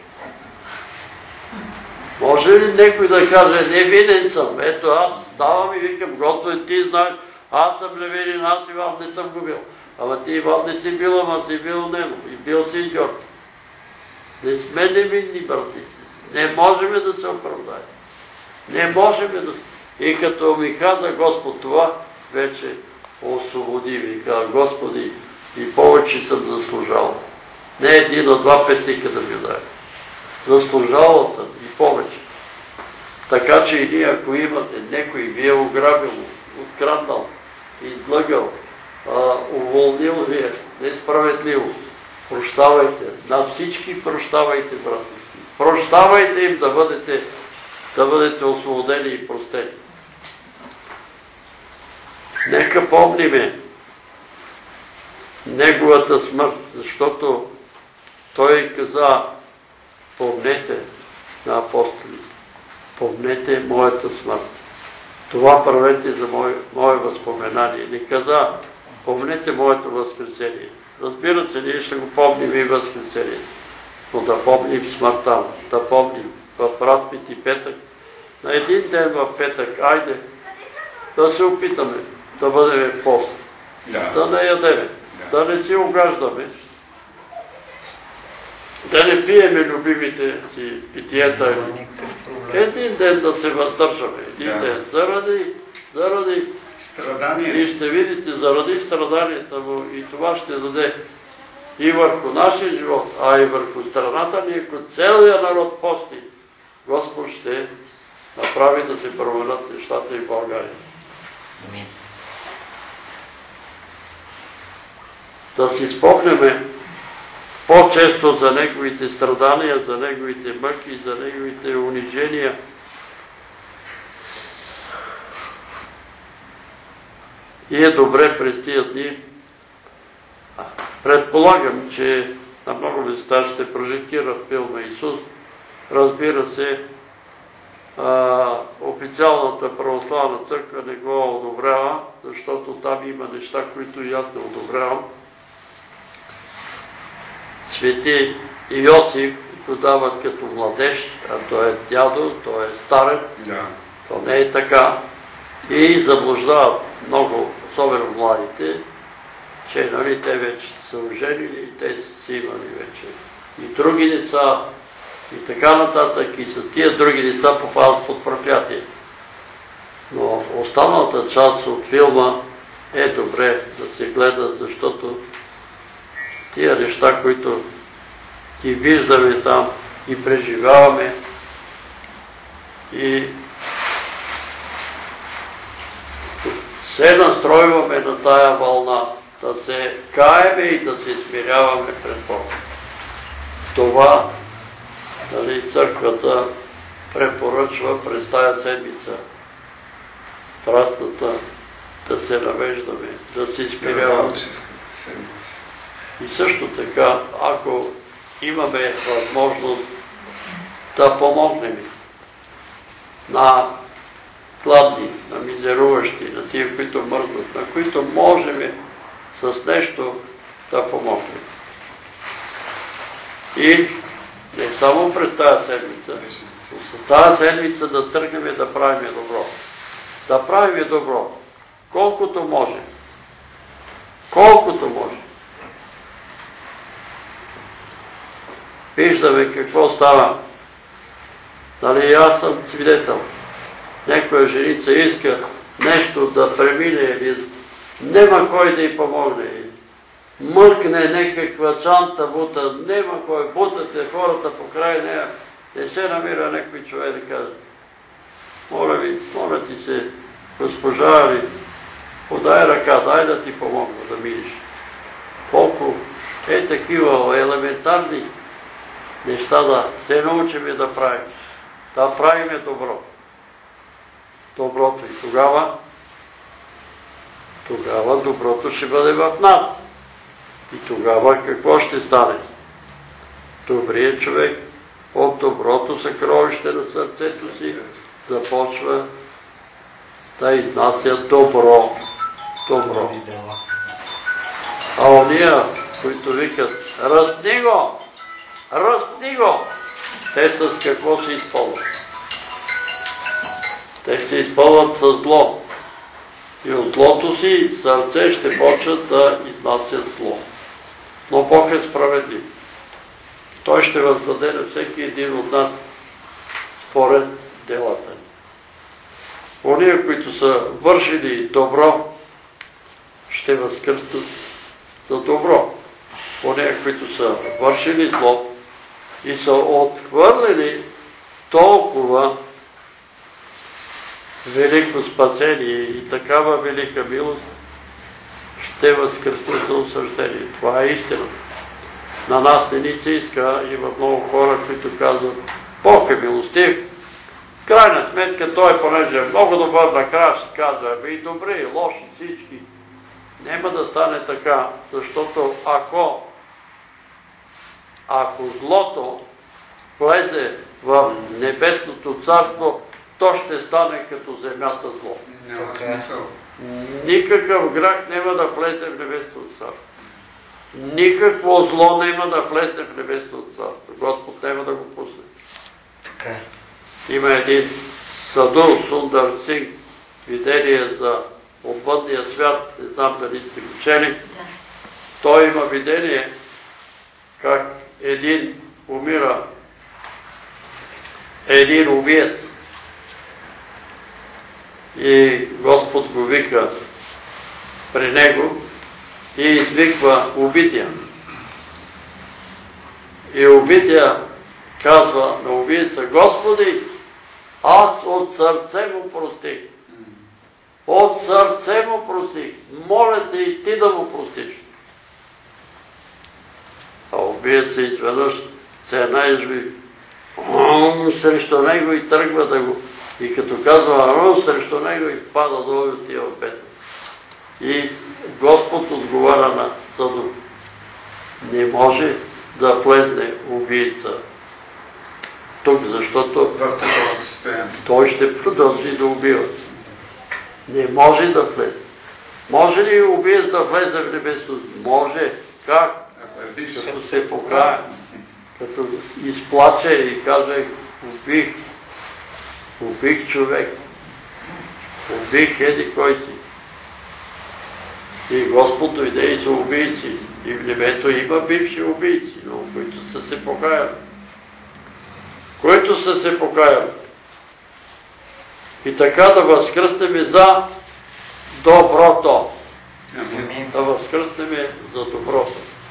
Може ли някой да каже, не винен съм, ето аз ставам и викам, Господи, ти знаеш, аз съм невинен, аз Иван не съм го бил. Ама ти Иван не си бил, ама си бил него и бил си Георги. Не сме невинни, брати. Не можем да се оправдаем. Не можем да се... И като ми каза Господ това, вече освободи ми. Каза, Господи, и повече съм заслужал. Не един, а два песника да ми дай. Заслужавал съм и повече. Така че и ние, ако имате някой, ви е ограбил, откраднал, излъгал, уволнил ви е, несправедливо, прощавайте. На всички прощавайте, брати. Прощавайте им да бъдете, да бъдете освободени и простени. Нека помниме неговата смърт, защото той каза, помнете на апостолите, помнете моята смърт. Това правете за мое, мое възпоменание. Не каза, помнете моето възкресение. Разбира се, ние ще го помним и възкресение. Но да помним смъртта, да помним в разпит и петък. На един ден в петък, айде да се опитаме да бъдем в пост, да, да не ядеме, да. да не си огаждаме, да не пиеме любимите си питиета. Един ден да се въздържаме, един да. ден, заради, заради страдания. И ще видите, заради страданията му и това ще даде и върху нашия живот, а и върху страната ни, ако целият народ пости, Господ ще направи да се променят нещата и в България. Да си спомняме по-често за неговите страдания, за неговите мъки, за неговите унижения. И е добре през тия дни. Предполагам, че на много места ще прожектира филма Исус. Разбира се, официалната православна църква не го одобрява, защото там има неща, които и аз не одобрявам. Свети Йосиф го дават като младеж, а той е дядо, той е старец. То не е така. И заблуждават много, особено младите, че нали, те вече са оженили и те са имали вече и други деца, и така нататък, и с тия други деца попадат под проклятие. Но останалата част от филма е добре да се гледа, защото тия неща, които ги виждаме там и преживяваме, и се настройваме на тая вълна, да се каеме и да се смиряваме пред Бога. Това нали, църквата препоръчва през тая седмица. Страстната да се навеждаме, да се смиряваме. И също така, ако имаме възможност да помогнем на гладни, на мизеруващи, на тия, които мързнат, на които можем с нещо да помогнем. И не само през тази седмица, но с тази седмица да тръгнем да правим добро. Да правим добро, колкото може. Колкото може. Виждаме какво става. Нали, аз съм свидетел. Някоя женица иска нещо да премине или нема кой да й помогне. Мъркне някаква чанта, бута, нема кой, бутате хората по край нея, не се намира някой човек да каже: моля ви, моля ти се, госпожа ли, подай ръка, дай да ти помогна да минеш. Колко е такива елементарни неща да се научиме да правим. Да правиме добро. Доброто и тогава, тогава доброто ще бъде в нас. И тогава какво ще стане? Добрият човек от доброто съкровище на сърцето си започва да изнася добро. Добро. А ония, които викат: ръстни го! Ръстни го! Те с какво се изпълват? Те се изпълват с зло. И от злото си сърце ще почват да изнасят зло. Но Бог е справедлив. Той ще въздаде на всеки един от нас според делата ни. Ония, които са вършили добро, ще възкръстат за добро. Ония, които са вършили зло и са отхвърлили толкова велико спасение и такава велика милост, ще възкръснат за осъждение. Това е истина. На нас не ни се иска, има много хора, които казват: Бог е милостив. В крайна сметка той, понеже е много добър, накрая ще казва: ами и добри, и лоши, всички. Няма да стане така, защото ако ако злото влезе в небесното царство, то ще стане като земята зло. Няма смисъл. Никакъв грях няма да влезе в небесното царство. Никакво зло няма да влезе в небесното царство. Господ няма да го пусне. Има един Саду Сундар Синг, видение за отвъдния свят, не знам дали сте го чели. Той има видение как един умира, един убиец. И Господ го вика при него и извиква убития. И убития казва на убийца: Господи, аз от сърце му простих. От сърце му простих. Моля те и ти да му простиш. А убият се изведнъж се една изви срещу него и тръгва да го. И като казва Арон срещу него и пада долу и отива в петър. И Господ отговаря на Садом. Не може да влезне убийца тук, защото той ще продължи да убива. Не може да влезе. Може ли убиец да влезе в небесното? Може. Как? Като се покая, като изплаче и каже, убих, убих човек, убих еди кой си. И Господ дойде и за убийци. И в небето има бивши убийци, но които са се покаяли. Които са се покаяли. И така да възкръснем за доброто. Да възкръснем за доброто.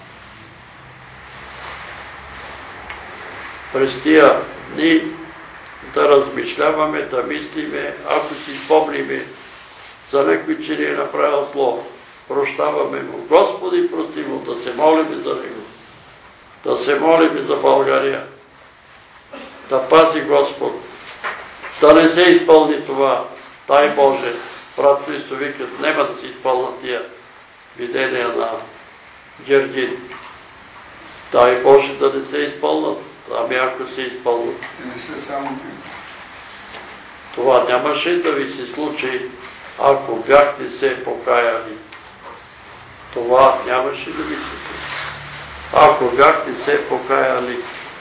През тия дни да размишляваме, да мислиме, ако си спомниме за някой, че ни е направил зло. Прощаваме му. Господи, прости му, да се молиме за него. Да се молиме за България. Да пази Господ. Да не се изпълни това. Дай Боже. Брат Христо викат, нема да се изпълнат тия видения на Гергин. Дай Боже да не се изпълнат. Ами ако се изпълнат. Не се само. Това нямаше да ви се случи, ако бяхте се покаяли. Това нямаше да ви се случи. Ако бяхте се покаяли.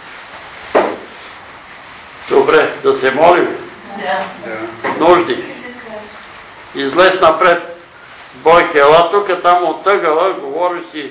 Добре, да се молим. Да. Нужди. Излез напред. Бойке, ела тук, там от тъгъла, говори си.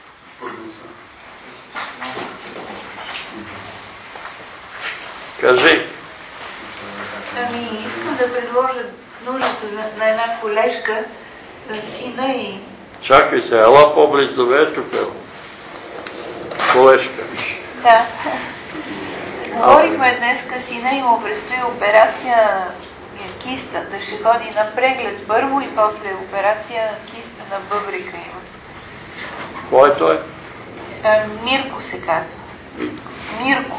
Кажи. Ами, искам да предложа нуждата на една колежка, на сина и... Чакай се, ела по-близо, бе тук. Колежка. Да. Говорихме днеска, сина и му предстои операция киста, да ще ходи на преглед първо и после операция киста на бъбрика има. Кой е той? Мирко се казва. Мирко.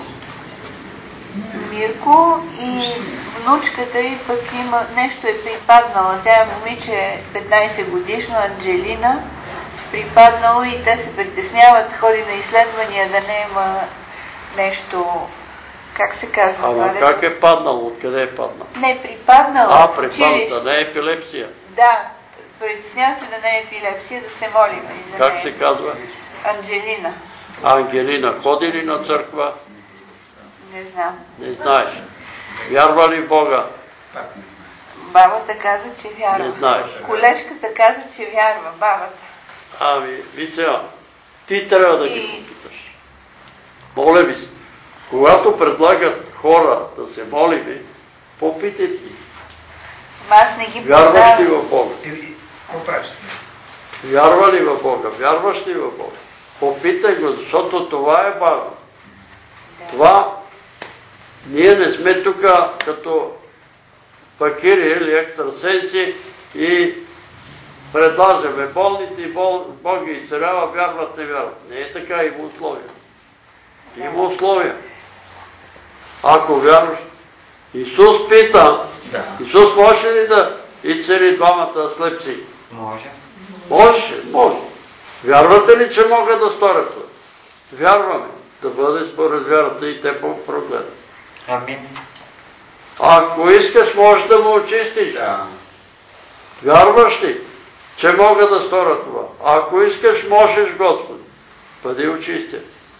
Мирко и внучката й пък има, нещо е припаднала. Тя е момиче петнайсет годишно, Анджелина, припаднало и те се притесняват, ходи на изследвания да не има нещо, как се казва това? Ама как е паднало? Откъде е паднал? Не, припаднала. А, припадната, не е епилепсия. Да, притеснява се да не е епилепсия, да се молим и за Как нея. се казва? Анджелина. Ангелина. Ходи ли на църква? Не знам. Не знаеш. Вярва ли в Бога? Бабата каза, че вярва. Не знаеш. Колежката каза, че вярва, бабата. Ами, ви сега, ти трябва да ги попиташ. Моля ви се, когато предлагат хора да се молиме, попитайте ги. Аз не ги Вярваш ли познавам. в Бога? Какво правиш? Вярва ли в Бога? Вярваш ли в Бога? Попитай го, защото това е важно. Това, ние не сме тук като факири или екстрасенси и предлагаме болните и Бог ги изцелява, вярват, не вярват. Не е така, има условия. Има условия. Ако вярваш, Исус пита, Исус може ли да изцели двамата слепци? Може. Може, може. Вярвате ли, че могат да сторят това? Вярваме. Да бъде според вярата и те прогледат. Амин. Ако искаш, можеш да му очистиш. Да. Вярваш ли, че могат да сторят това? Ако искаш, можеш, Господи. Бъди очистен.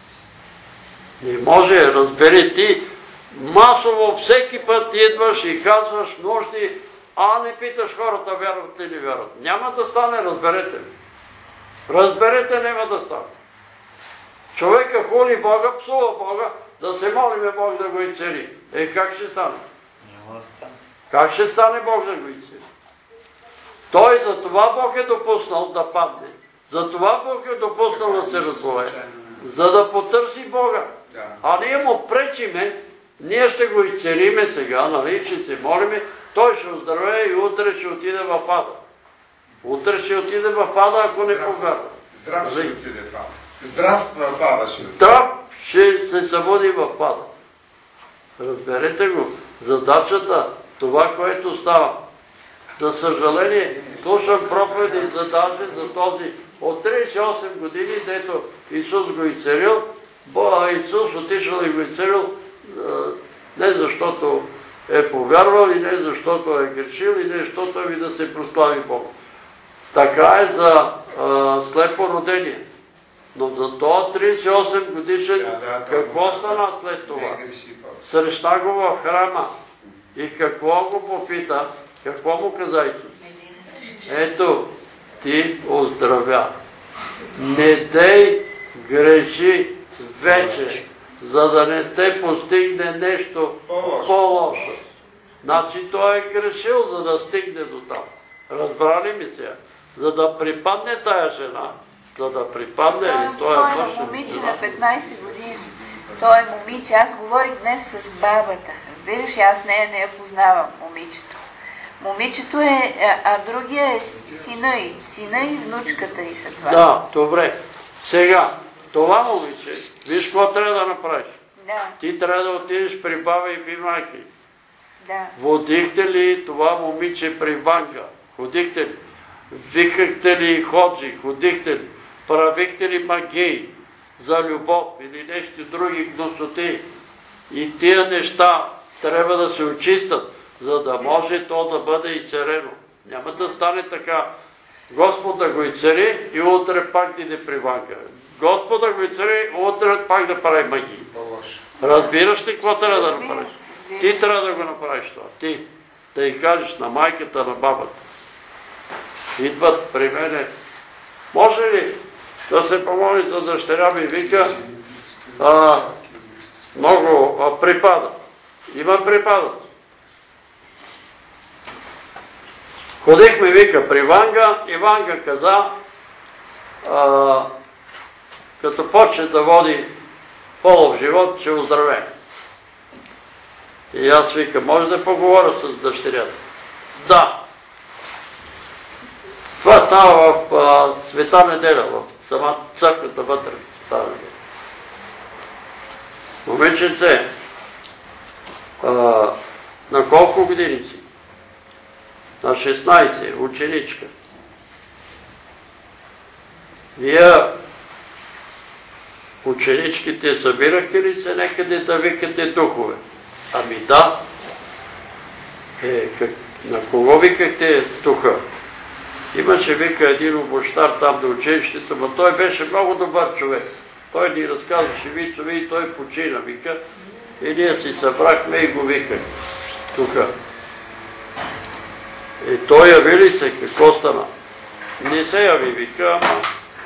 Не може, разбери ти, масово всеки път идваш и казваш нужди, а не питаш хората вярват ли не вярват. Няма да стане, разберете. Разберете, няма да стане. Човека хули Бога, псува Бога, да се молиме Бог да го изцели. Е, как ще стане? Няма да стане. Как ще стане Бог да го изцели? Той за това Бог е допуснал да падне. За това Бог е допуснал да се разболее. За да потърси Бога. А ние му пречиме, ние ще го изцелиме сега, нали, ще се молиме, той ще оздравее и утре ще отиде в ада. Утре ще отиде в ада, ако не повярва. Здрав ще отиде в ада. Здрав в ада ще отиде. Здрав ще се събуди в ада. Разберете го. Задачата, това, което става. За съжаление, слушам проповеди за даже за този от тридесет и осем години, дето Исус го изцелил, Исус отишъл и го изцелил не защото е повярвал и не защото е грешил и не защото е да се прослави Бог. Така е за а, слепо родение. Но за това тридесет и осем годишен, да, да, какво стана след това? Срещна го в храма и какво го попита? Какво му каза Исус? Ето, ти оздравя. Не дей греши вече, за да не те постигне нещо по-лошо. Значи той е грешил, за да стигне до там. Разбрали ми се? За да припадне тая жена, за да припадне ли, той е вършен. Той е момиче на петнайсет години. Той е момиче. Аз говорих днес с бабата. Разбираш, аз нея не я познавам, момичето. Момичето е, а другия е сина и. Сина и внучката и са това. Да, добре. Сега, това момиче, виж какво трябва да направиш. Да. Ти трябва да отидеш при баба и при майка. Да. Водихте ли това момиче при Ванга? Ходихте ли? Викахте ли ходжи? Ходихте ли? Правихте ли магии за любов или нещо други гносоти? И тия неща трябва да се очистят, за да може то да бъде изцелено. Няма да стане така. Господ да го изцели и утре пак да иде при Ванга. Господ да го изцели, утре пак да прави магии. Разбираш ли какво трябва да направиш? Ти трябва да го направиш това. Ти да й кажеш на майката, на бабата. Идват при мене. Може ли да се помоли за дъщеря ми? Вика, а, много а, припада. Има припада. Ходихме, вика, при Ванга и Ванга каза, а, като почне да води полов живот, ще оздравее. И аз вика, може да поговоря с дъщерята? Да. Това става в а, Света неделя, в сама църквата вътре. Става неделя. Момиченце, а, на колко години си? На шестнайсет, ученичка. Вие, ученичките, събирахте ли се някъде да викате духове? Ами да. Е, как, на кого викахте духа? Имаше, вика, един обощар там до училището, но той беше много добър човек. Той ни разказваше вицове и той почина, вика. И ние си събрахме и го виках тука. И той яви ли се, какво стана? Не се яви, вика, ама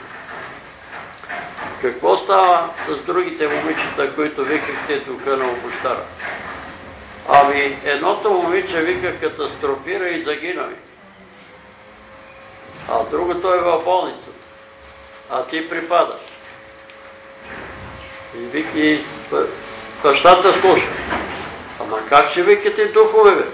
какво става с другите момичета, които викахте духа на обощара? Ами едното момиче, вика, катастрофира и загина, вика. А другото е в болницата. А ти припадаш. И вика, и бащата слуша. Ама как ще викате духове, бе?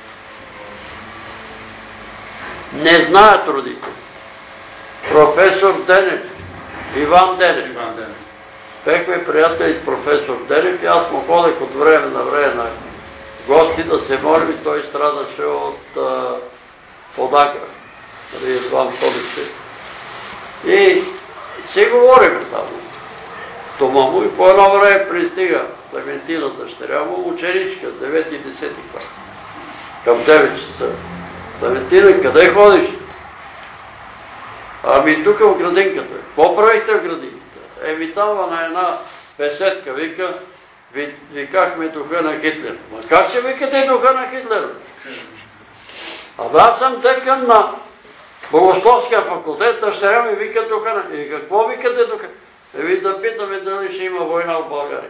Не знаят родители. Професор Денев, Иван Денев. Бехме приятели с професор Денев и аз му ходех от време на време на гости да се молим и той страдаше от а, подагра. Нали, едва ходеше. И си говорим там. Дома му и по едно време пристига Клементина, дъщеря му, ученичка, девети и десети клас. Към девет часа. Клементина, къде ходиш? Ами тук в градинката. Какво правихте в градинката? Еми там на една беседка, вика, викахме духа на Хитлер. Ма как ще викате духа на Хитлер? Абе аз съм декан на Богословския факултет, дъщеря ми вика духа на... И какво викате духа? Еми да питаме дали ще има война в България.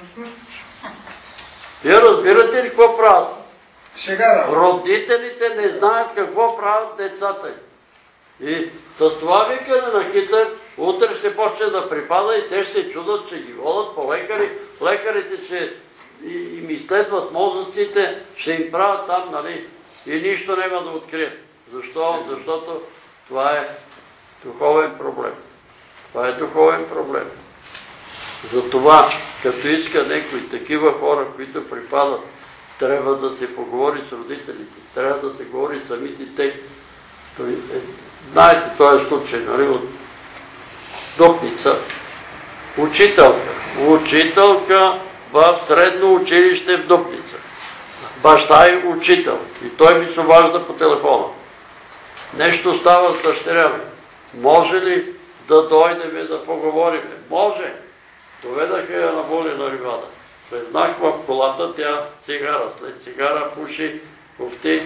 Вие разбирате ли какво правят? Родителите не знаят какво правят децата им. И с това викане на Хитлер, утре ще почне да припада и те ще се чудат, че ги водят по лекари. Лекарите ще им изследват мозъците, ще им правят там, нали, и нищо няма да открият. Защо? Защото това е духовен проблем. Това е духовен проблем. Затова, като иска някои такива хора, които припадат, трябва да се поговори с родителите, трябва да се говори самите те. Знаете този случай, нали, от Дупница. Учителка. Учителка в средно училище в Дупница. Баща е учител и той ми се обажда по телефона. Нещо става с дъщеря ми. Може ли да дойдем да поговорим? Може. Доведаха я на Волена ривада. Влезнах в колата, тя цигара. След цигара пуши кофти.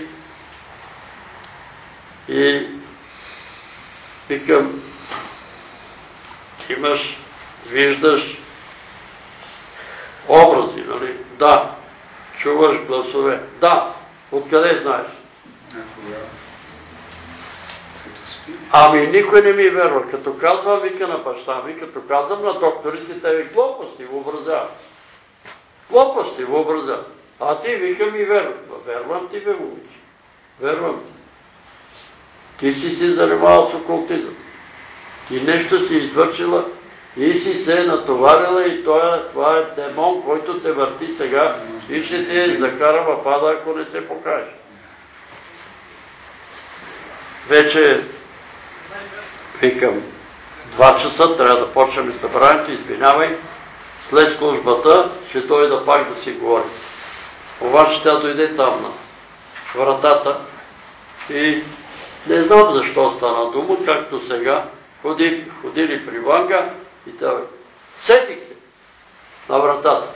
И викам, имаш, виждаш образи, нали? Да. Чуваш гласове. Да. Откъде знаеш? Ами никой не ми верва. Като казвам, вика на баща ми, като казвам на докторите, те ви глупости въобразяват. Глупости въобразяват. А ти, вика, ми вервам. Вервам ти, бе, момиче. Вервам ти. Ти си си занимавал с окултизъм. Ти нещо си извършила и си се натоварила и това е демон, който те върти сега и ще те закара в ада, ако не се покажеш. Вече викам, два часа трябва да почнем събранието, извинявай, след службата ще дойда пак да си говорим. Обаче тя дойде там на вратата и не знам защо стана дума, както сега ходи, ходили при Ванга и тя сетих се на вратата.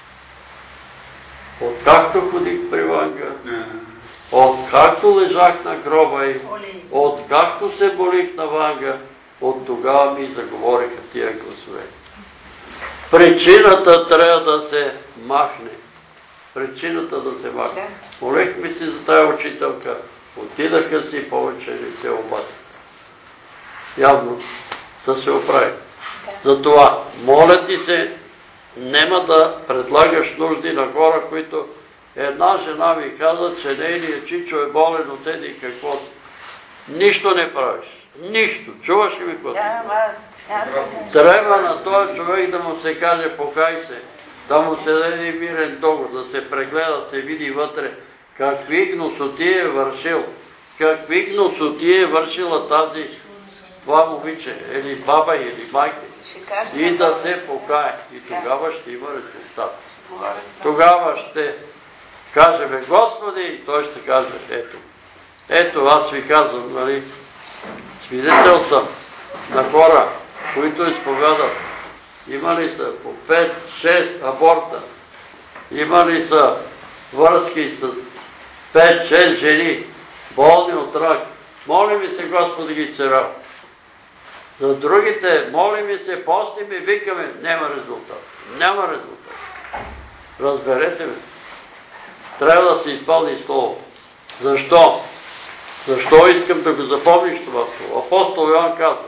Откакто ходих при Ванга, откакто лежах на гроба й, откакто се молих на Ванга, от тогава ми заговориха тия гласове. Причината трябва да се махне. Причината да се махне. Молехме си за тая учителка. Отидаха си, повече не се обадят. Явно са се оправили. Затова, моля ти се, нема да предлагаш нужди на хора, които една жена ми каза, че нейният чичо е болен от еди и какво си. Нищо не правиш. Нищо. Чуваш ли ми какво си? Трябва на този човек да му се каже, покай се, да му се даде мирен договор, да се прегледа, да се види вътре какви гносоти е вършил, какви гносоти е вършила тази това момиче, или баба, или майка, и да се покае. И тогава ще има резултат. Тогава ще кажем, Господи, и той ще каже, ето, ето аз ви казвам, нали, свидетел съм на хора, които изповядат, имали са по пет-шест аборта, имали са връзки с пет-шест жени, болни от рак. Моли ми се, Господи, ги царява. За другите, моли ми се, постим и викаме, няма резултат. Няма резултат. Разберете ме. Трябва да се изпълни слово. Защо? Защо искам да го запомниш това слово? Апостол Йоан казва.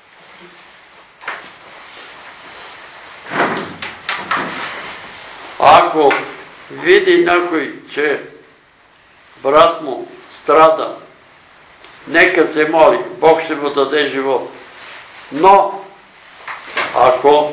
Ако види някой, че брат му страда, нека се моли, Бог ще му даде живот. Но, ако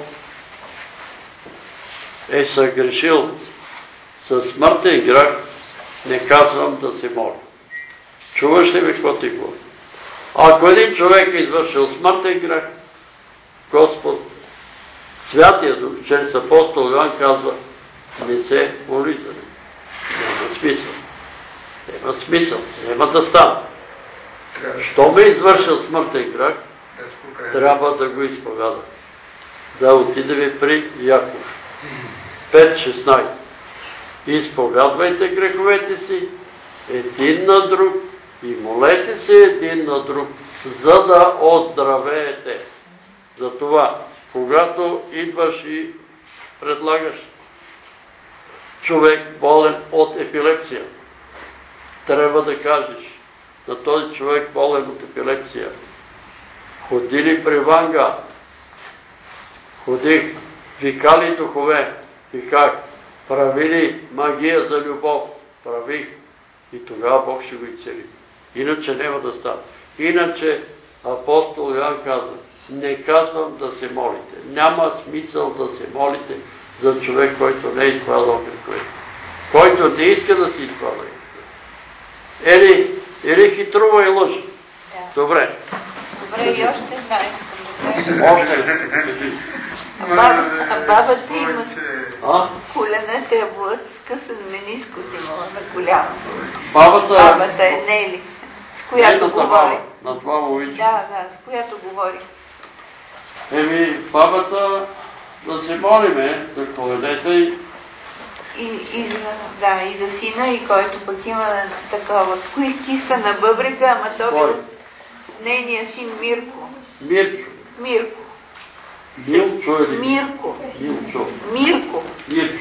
е съгрешил със смъртен грях, не казвам да се моли. Чуваш ли ми какво ти говори? Ако един човек е извършил смъртен грях, Господ, Святия Дух, чрез апостол Йоан казва, не се моли за него. Няма смисъл. Няма смисъл. Няма да стане. Що ме е извършил смъртен грях, трябва да го изповяда. Да отидем при Яков. пет шестнайсет. Изповядвайте греховете си един на друг и молете се един на друг, за да оздравеете. Затова, когато идваш и предлагаш човек болен от епилепсия, трябва да кажеш на този човек болен от епилепсия, ходили при Ванга, ходих, викали духове, виках, правили магия за любов, правих, И тогава Бог ще го изцели. Иначе няма да стане. Иначе апостол Йоан каза, не казвам да се молите. Няма смисъл да се молите за човек, който не е изпадал греховете. Който не иска да си изпада греховете. Или, или хитрува и лъжи. Да. Добре. Добре, и още една искам да кажа. Още ли? А баба, а бабата има А? колената е блъд, скъсан менискус имала на коляно. Бабата... Бабата е Нели, с която Нейната говори. баба, на това момиче. Да, да, с която говори. Еми, бабата да се молиме за коленете и И, и, за, да, и за сина, и който пък има такова. Кои киста на бъбрика, ама то Кой? бил с нейния син Мирко. Мирчо. Мирко. Милчо или? Мирко. Милчо. Мирко. Мирчо.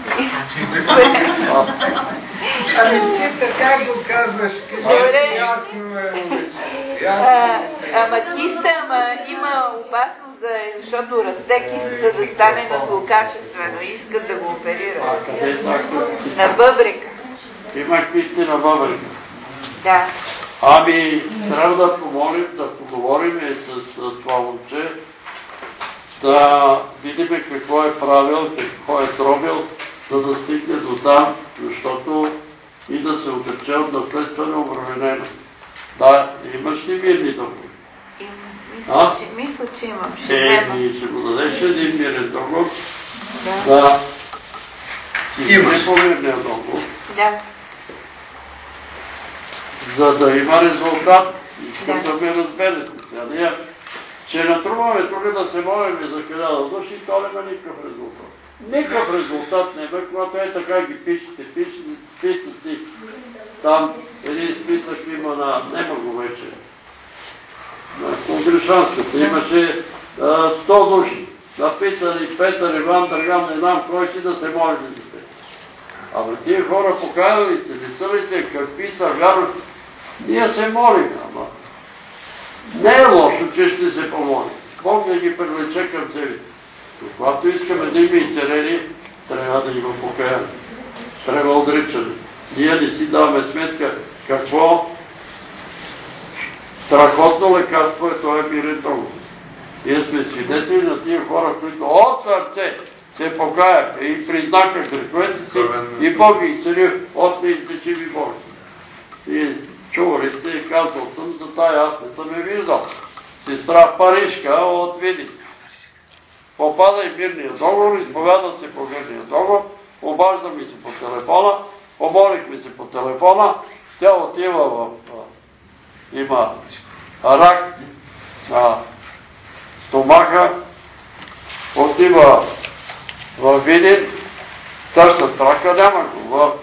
Ами ти така го казваш, Добре. ясно е, момиче. А, Ясно. ама киста, ама има опасност да е, защото расте кистата да стане на злокачествено и искат да го оперират. А къде е така? На бъбрика. Има кисти на бъбрика. Да. Ами, трябва да помолим, да поговорим с това момче, да видим какво е правил, какво е тробил, за да стигне до там, защото и да се отрече от наследствено обременено. Да, имаш ли мирни договори? И мисля, че, мисля, че имам. Ще взема. Еми, ще го дадеш един мирен договор, Да. да си Имаш. не по-мирния договор, Да. за да има резултат. Искам Да. да ме разберете. Сега ние ще натруваме тук да се молим за хиляда души, то няма никакъв резултат. Никакъв резултат няма, когато е така ги пишете, пишете, пишете там един списък има на, нема го вече, на Конгрешанската, имаше а, сто души, написани Петър, Иван, Драган, не знам кой си да се моли за те. Абе тия хора покаяли се, не са ли те, какви са вярват, ние се молим, ама не е лошо, че ще се помолим. Бог да ги привлече към себе си. Когато искаме да има изцеление, трябва да има покаяние. Трябва отричане. Ние не си даваме сметка какво страхотно лекарство е това мирен договор. Ние сме свидетели на тия хора, които от сърце се покаяха и признаха греховете си и Бог ги изцели от неизлечими болести. И чували сте и казал съм за тая, аз не съм я виждал. Сестра Парижка от Видин. Попада и мирния договор, изповяда се по мирния договор, обаждаме се по телефона, помолихме се по телефона, тя отива в... има рак на стомаха, отива в Видин, търсят рака, няма го. В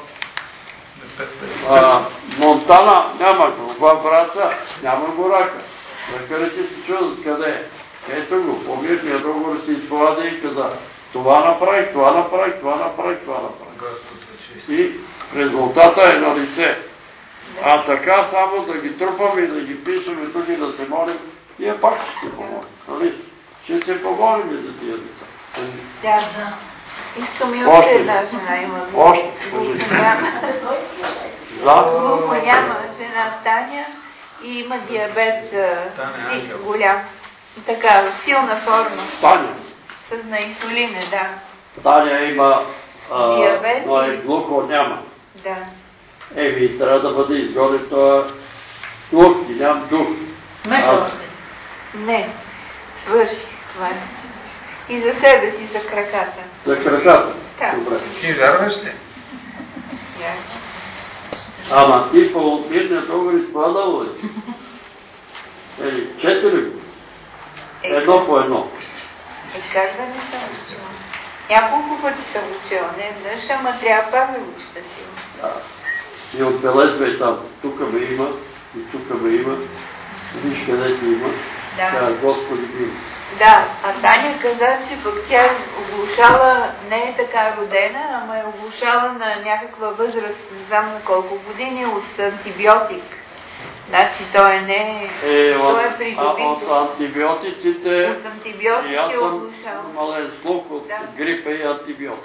а, Монтана няма го, в Враца няма го рака. Лекарите се чудят къде е. Ето го, по мирния договор се изповяда и каза, това направих, това направих, това направих, това направих. И резултата е на лице. А така само да ги трупаме и да ги пишем тук и да се молим, ние пак ще се помолим. Нали? Ще се помолим и за тия деца. Тя за... Искам и още една жена има. Още? Глухо няма. За? Глухо няма жена Таня и има диабет а, си, голям. Така, в силна форма. Таня. С на инсулине, да. Таня има, а, Диабет но е и- глухо няма. Да. Еми, трябва да бъде изгоден това глух и ням дух. А, Не, свърши. Това е. И за себе си, за краката. За краката. Да. Добре. Ти вярваш ли? Я. Ама ти по мирния договор изпадал ли? Ели, четири го. Е, Едно по едно. Е, как да не съм учила? Няколко пъти съм учила, не веднъж, ама трябва пак да го учта си. Да. И отбелезвай там. Тук ме има, и тук ме има. Виж къде ти има. Да. Тя е Господи бил. Да, а Таня каза, че пък тя оглушала, не е така родена, ама е оглушала на някаква възраст, не знам на колко години, от антибиотик. Значи той не е... Е, той от, е а, от придобито. антибиотиците, От и антибиотици аз е съм оглушала. мален слух от Да. грипа и антибиотик.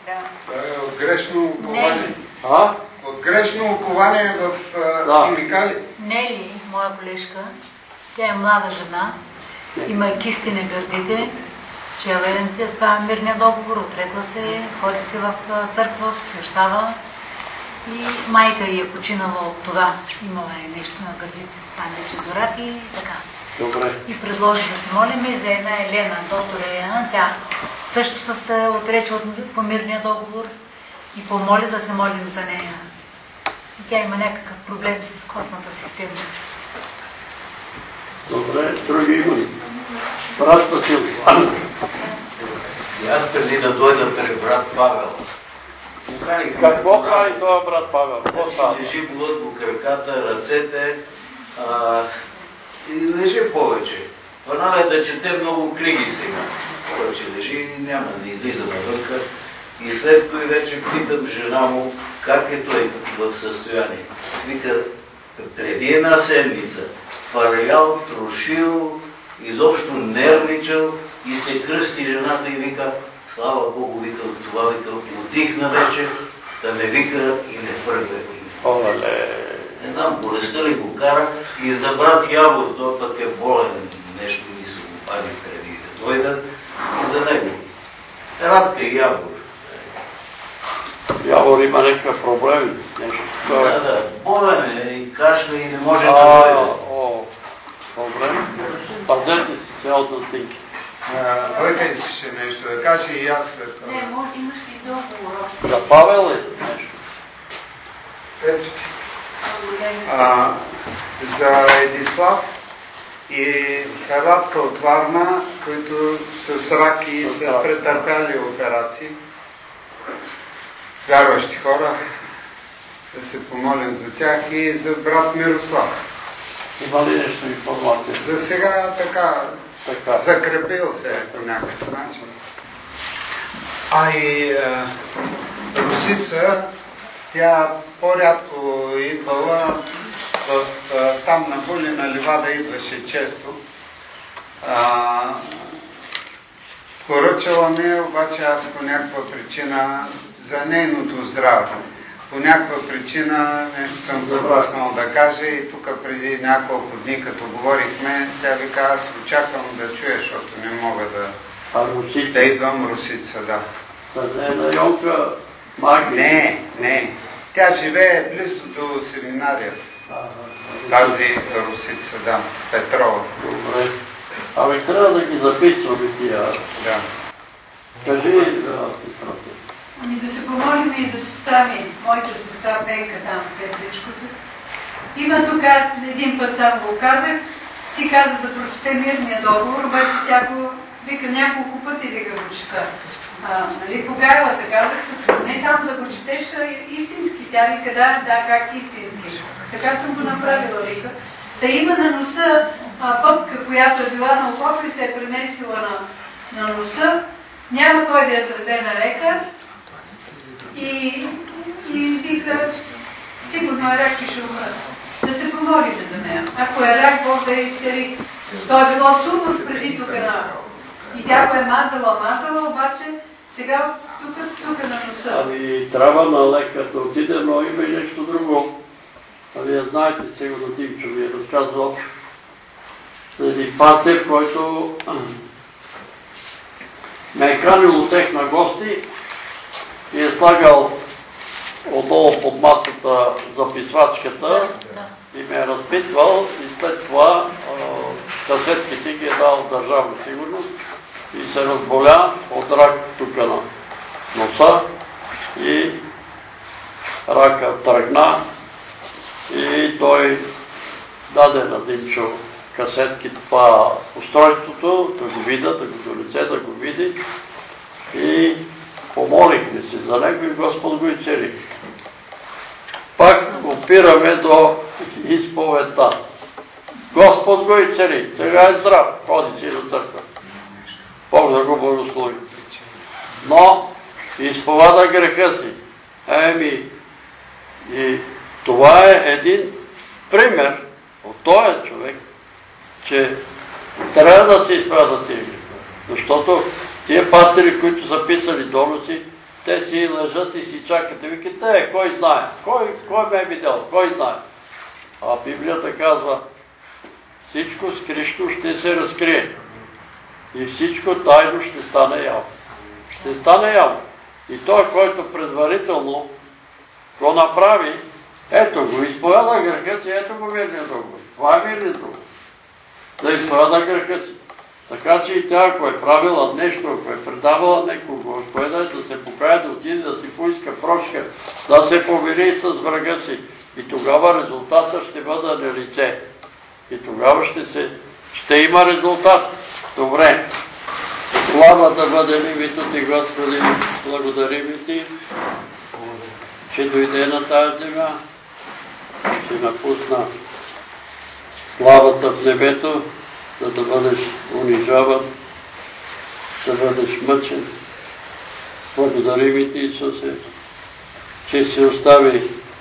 Да. Това е от грешно упование. А? От грешно упование в а, Да. химикали. Нели, моя колежка, тя е млада жена, има кисти на гърдите, чела е това мирния договор, отрекла се, ходи се в а, църква, посвещава и майка й е починала от това. Имала е нещо на гърдите, там вече до рак и така. Добре. И предложи да се молим за една Елена, доктор Елена. Тя също се отрече от помирния договор и помоли да се молим за нея. И тя има някакъв проблем с костната система. Добре, други има ли? Брат Васил. И аз преди да дойда при брат Павел, поканих Какво прави този брат Павел? Какво става? Значи лежи блъдно краката, ръцете а, и лежи повече. Фанал е да чете много книги сега. Повече лежи и няма да излиза навънка. И след това вече питам жена му как е той в състояние. Вика, преди една седмица фарлял, трошил, изобщо нервничал и се кръсти жената и вика, слава Богу, вика, това вика, отдихна вече, да ме вика и не фърга. Оле! Не знам, болестта ли го кара и за брат Явор, той пък е болен, нещо ми се го пали преди да дойда и за него. Радка Явор. Явор има някакъв проблем. Нещо. Да, да, болен е и кашля и не може да А, дойде. о, добре. Пазете си цялото тинки. Който искаше нещо да каже и аз след това. Не, може, имаш ли договор? За Павел ли нещо? Ето ти. А, за Едислав и Харатка от Варна, които с рак и са претърпяли операции. Вярващи хора, да се помолим за тях и за брат Мирослав. Има ли нещо информация? За сега така, Така. закрепил се по някакъв начин. А и а, Русица, тя по-рядко идвала, в, а, там на Булина ливада идваше често. А, поръчала ме, обаче аз по някаква причина за нейното здраве. По някаква причина нещо съм пропуснал да кажа и тук преди няколко дни, като говорихме, тя вика, аз очаквам да чуя, защото не мога да, А Русица? да идвам Русица, да. Да не е на Йонка Маги? Не, не. Тя живее близо до семинарията. Тази Русица, да, Петрова. Добре. Абе, трябва да ги записваме тия. Да. Кажи, да, сестрата. Ами да се помолим и за сестра ми, моята сестра Пенка там в Петричкото. Има тук, аз един път сам го казах, си каза да прочете мирния договор, обаче тя го вика няколко пъти вика го чета. А, нали, повярвала, казах, не само да го четеш, а истински. Тя вика, да, да, как истински. Така съм го направила, вика. Да има на носа а, пъпка, която е била на окопа и се е премесила на, на носа. Няма кой да я заведе на лекар. И, и вика, сигурно е рак, че ще умра. Да се помолим за нея. Ако е рак, Бог да я изцели. То е било сумус преди тук на... И тя го е мазала, мазала, обаче сега тук, тук на носа. Ами, трябва на лекар да отиде, но има и нещо друго. А вие знаете, сигурно Димчо ви е разказвал за един пастир, който ме е канил от тех на гости и е слагал отдолу под масата записвачката и ме е разпитвал и след това касетките ги е дал държавна сигурност и се разболя от рак тук на носа и рака тръгна и той даде на Димчо касетки, това устройството, да го видя, да го донесе, да го види и помолихме се за него и Господ го изцели. Пак опираме до изповедта. Господ го изцели, сега е здрав, ходи си до църква. Бог да го благослови. Но изповяда греха си. Еми, и това е един пример от този човек, че трябва да се изповяда тия греха. Защото тия пастири, които са писали доноси, те си лежат и си чакат и викат, е, кой знае, кой, кой ме е видял, кой знае. А Библията казва, всичко скришно ще се разкрие и всичко тайно ще стане явно. Ще стане явно. И той, който предварително го направи, ето го, изповяда греха си, ето го мирния договор. Това е мирният договор. Да изповяда греха си. Така че и тя, ако е правила нещо, ако е предавала некого, ако е да се покая, да отиде, да си поиска прошка, да се помири с врага си. И тогава резултатът ще бъде на лице. И тогава ще, се, ще има резултат. Добре. Слава да бъде името Ти, Господи, благодарим Ти, че дойде на тази земя, че напусна славата в небето, за да бъдеш унижаван, да бъдеш мъчен. Благодарим Ти, Исусе, че си остави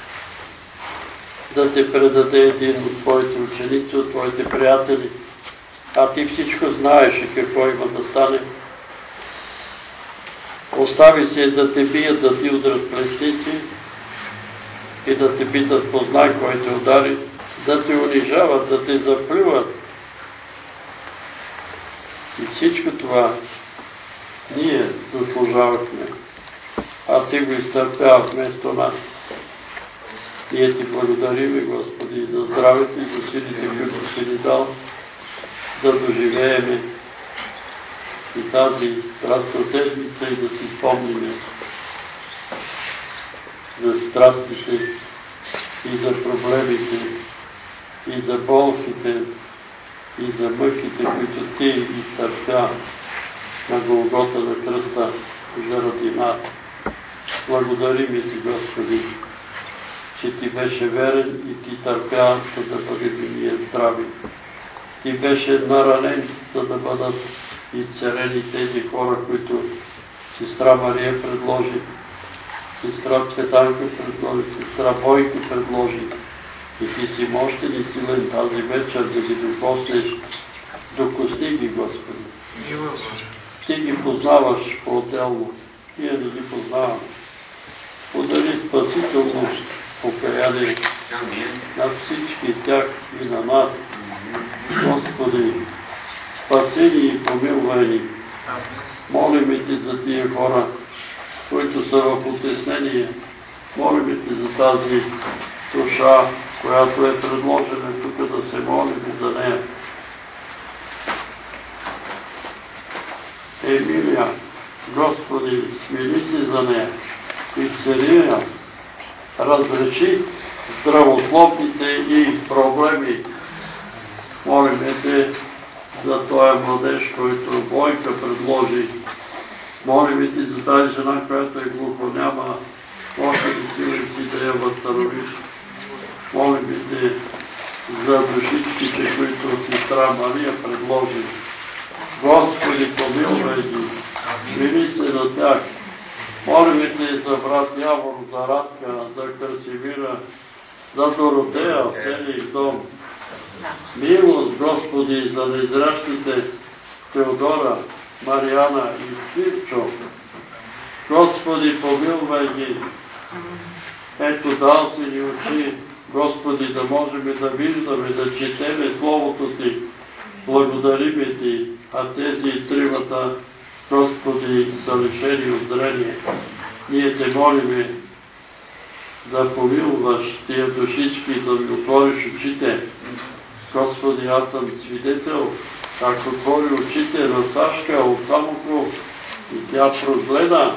да те предаде един от Твоите ученици, от Твоите приятели, а Ти всичко знаеш и какво има да стане. Остави се да те бият, да ти удрят плесници и да те питат познай, кой те удари, да те унижават, да те заплюват. И всичко това ние заслужавахме, а Ти го изтърпява вместо нас. Ние Ти благодарим, Господи, за здравето и за силите, които си ни дал, да доживееме и тази страстна седмица и да си спомним за страстите и за проблемите и за болките и за мъките, които Ти изтърпя на Голгота на кръста заради нас. Благодарим Ти, Господи, че Ти беше верен и Ти търпя, за да бъдем ние здрави. Ти беше наранен, за да бъдат изцелени тези хора, които сестра Мария предложи, сестра Цветанка предложи, сестра Бойка предложи. И Ти си мощен и силен тази вечер да ги докоснеш до кости ги, Господи. Ти ги познаваш по-отделно, ние не ги познаваме. Подари спасително покаяние на всички тях и на нас. Господи, спасени и помилвани, молим Ти за тия хора, които са в утеснение. Молим Ти за тази душа, която е предложена тук да се молим за нея. Емилия, Господи, смили се за нея, изцели я, разреши здравословните и проблеми. Молим Те за този младеж, който Бойка предложи. Молим Ти за тази жена, която е глухоняма, може ли си да я възстановиш. Молим Те за душичките, които сестра Мария предложи. Господи, помилвай ги, мили се на тях. Молим Те за брат Явор, за Радка, за Красимира, за Доротея, целия дом. Милост, Господи, за неизращите Теодора, Мариана и Кирчо. Господи, помилвай ги. Ето дал си ни очи, Господи, да можем да виждаме, да четеме Словото Ти. Благодариме Ти, а тези тримата, Господи, са лишени от зрение. Ние Те молиме да помилваш тия душички, да ми отвориш очите. Господи, аз съм свидетел, как отвори очите на Сашка от Самоков и тя прогледа.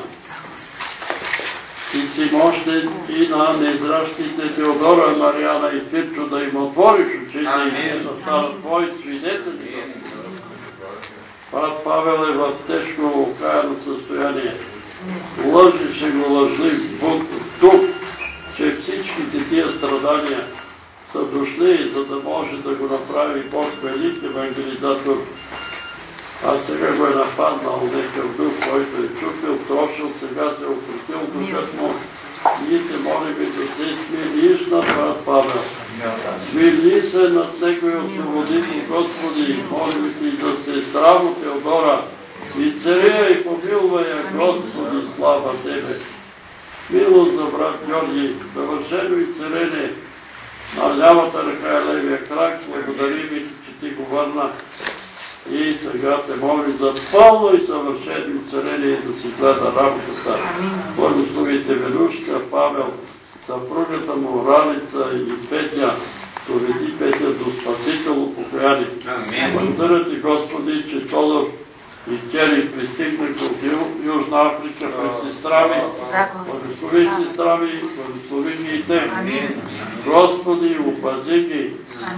Ти си мощен и на неизращите Теодора, Мариана и Кирчо да им отвориш очите и ние да станат Твои свидетели. Брат Павел е в тежко окаяно състояние. Лъжеше го лъжлив дух, че всичките тия страдания са дошли, за да може да го направи Бог велик евангелизатор. А сега го е нападнал некъв дух, който е чупил, трошил, сега се е укротил духът му. Ние Те молим да се смириш на брат Павел. Смирни се над него и освободи Ти, Господи. Молим Ти за сестра му Теодора. Изцели я и помилвай я, Господи. слава Тебе. Милост за брат Георги, съвършено изцеление на лявата ръка и левия крак. Благодарим и, че Ти го върна. И сега те моли за пълно и съвършено изцеление да си гледа работата. Благословите Велюшка, Павел, съпругата му Ралица и Петя. Доведи Петя до спасително покаяние. Благодаря Ти, Господи, че Тодор и Кери пристигнаха от Южна Африка през Сестрами. Благослови Сестрами, благослови ги и те. Господи, опази ги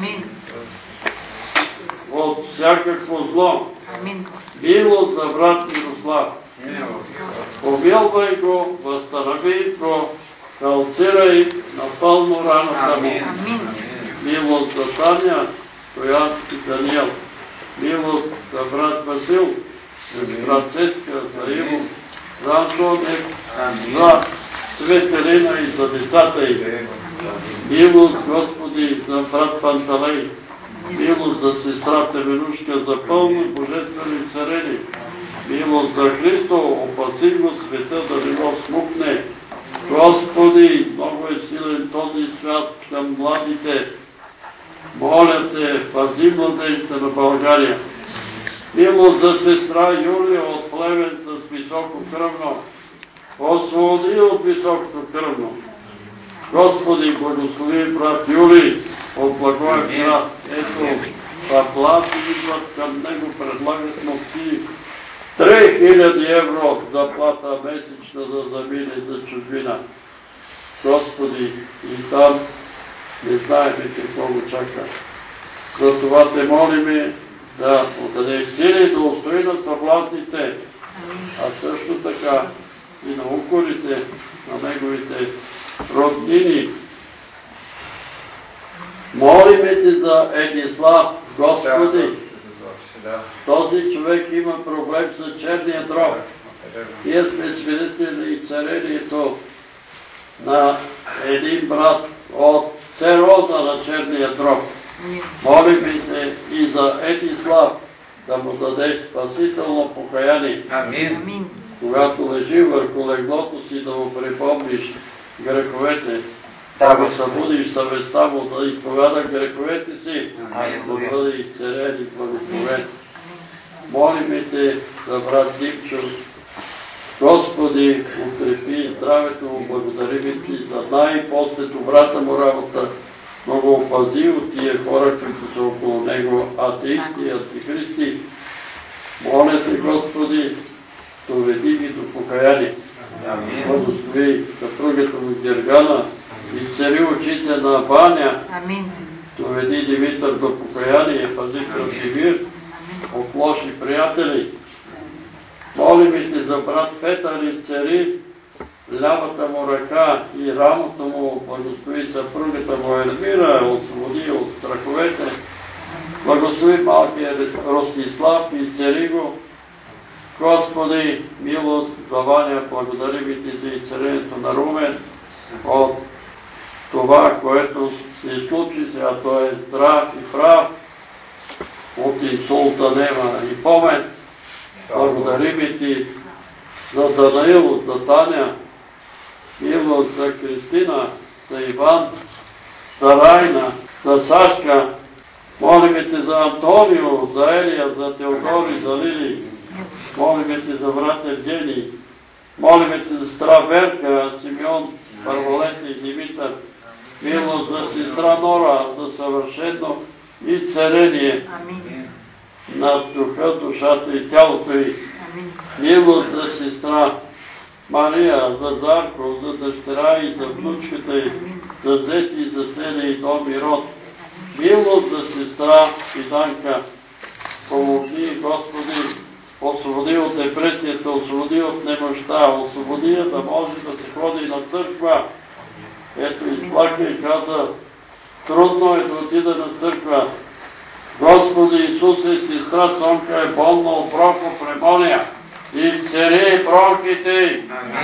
от всякакво зло. Милост за брат Мирослав. Помилвай го, възстанови го, калцирай напълно раната му. Милост за Таня, Стоян и Даниел. Милост за брат Васил, за брат Цецка, за Иво, за Антонев, за Светелина и за децата й. Милост, Господи, за брат Панталей. Милост за сестрата Велюшка, за пълно и божествено изцеление. Милост за Христо, опаси го света да не го смукне. Господи, много е силен този свят към младите. Моля Те, пази младежите на България. Милост за сестра Юлия от Плевен с високо кръвно. Освободи от високото кръвно. Господи, благослови брат Юли от Благоевград. Ето, заплати идват към него, предлагат му си три хиляди евро заплата месечна да замине за чужбина. Господи, и там не знаем какво го чака. Затова Те молиме да отдаде сили да устои на съблазните, а също така и на укорите на неговите роднини. Молиме Те за Едислав, Господи. Този човек има проблем с черния дроб. Ние сме свидетели и царението на един брат от сероза на черния дроб. Молим Те и за Едислав да му дадеш спасително покаяние. Амин. Когато лежи върху леглото си, да му припомниш греховете, да го събудиш съвестта му, да изповяда греховете си, да бъде изцелен и благословен. Молим Те за брат Димчо. Господи, укрепи здравето му, благодарим Ти за най-после добрата му работа, но го опази от тия хора, които са около него, атеисти и антихристи. Моля Те, Господи, доведи ги до покаяние. Благослови съпругата му Гергана, изцели очите на Ваня, доведи Димитър до покаяние, пази Красимир от лоши приятели. Молим Те за брат Петър, изцели лявата му ръка и рамото му, благослови съпругата му Елмира, освободи от страховете. Благослови малкия Ростислав, изцели го. Господи, милост за Ваня, благодарим Ти за изцелението на Румен от това, което се случи, сега той е здрав и прав, от инсулта нема и помен. Благодарим Ти за Данаил, за Таня, милост за Кристина, за Иван, за Райна, за Сашка. Молим Те за Антонио, за Елия, за Теодори, за Лили. Молим Те за брат Евгений. Молим Те за сестра Верка, Симеон, Първолета и Димитър. Милост за сестра Нора, за съвършено изцеление на духа, душата и тялото й. Милост за сестра Мария, за Зарко, за дъщеря и за внучката й, за зети и за целия и дом и род. Милост за сестра Иданка. Помогни, Господи, освободи от депресията, освободи от немощта, освободи я да може да се ходи на църква. Ето изплака и каза, трудно е да отида на църква. Господи Исусе, сестра Цонка е болна от бронхопневмония. Изцели бронхите й.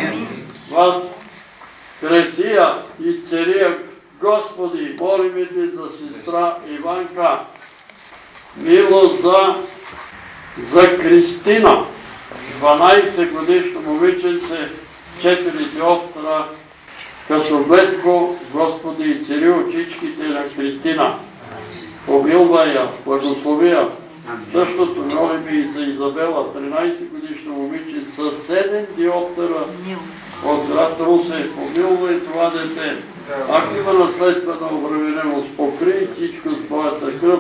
Възкреси я, изцели я, Господи, молим Те за сестра Иванка. Милост за, за Кристина. дванайсет годишно момиченце, четири диоптра, като блеско, Господи, и цели очичките на Христина. Помилвай я, благослови я. Същото молим и за Изабела, тринайсет годишно момиче с седем диоптера от град Русе. Помилвай това дете. Ако има наследствена обремененост, покрий всичко с Твоята кръв.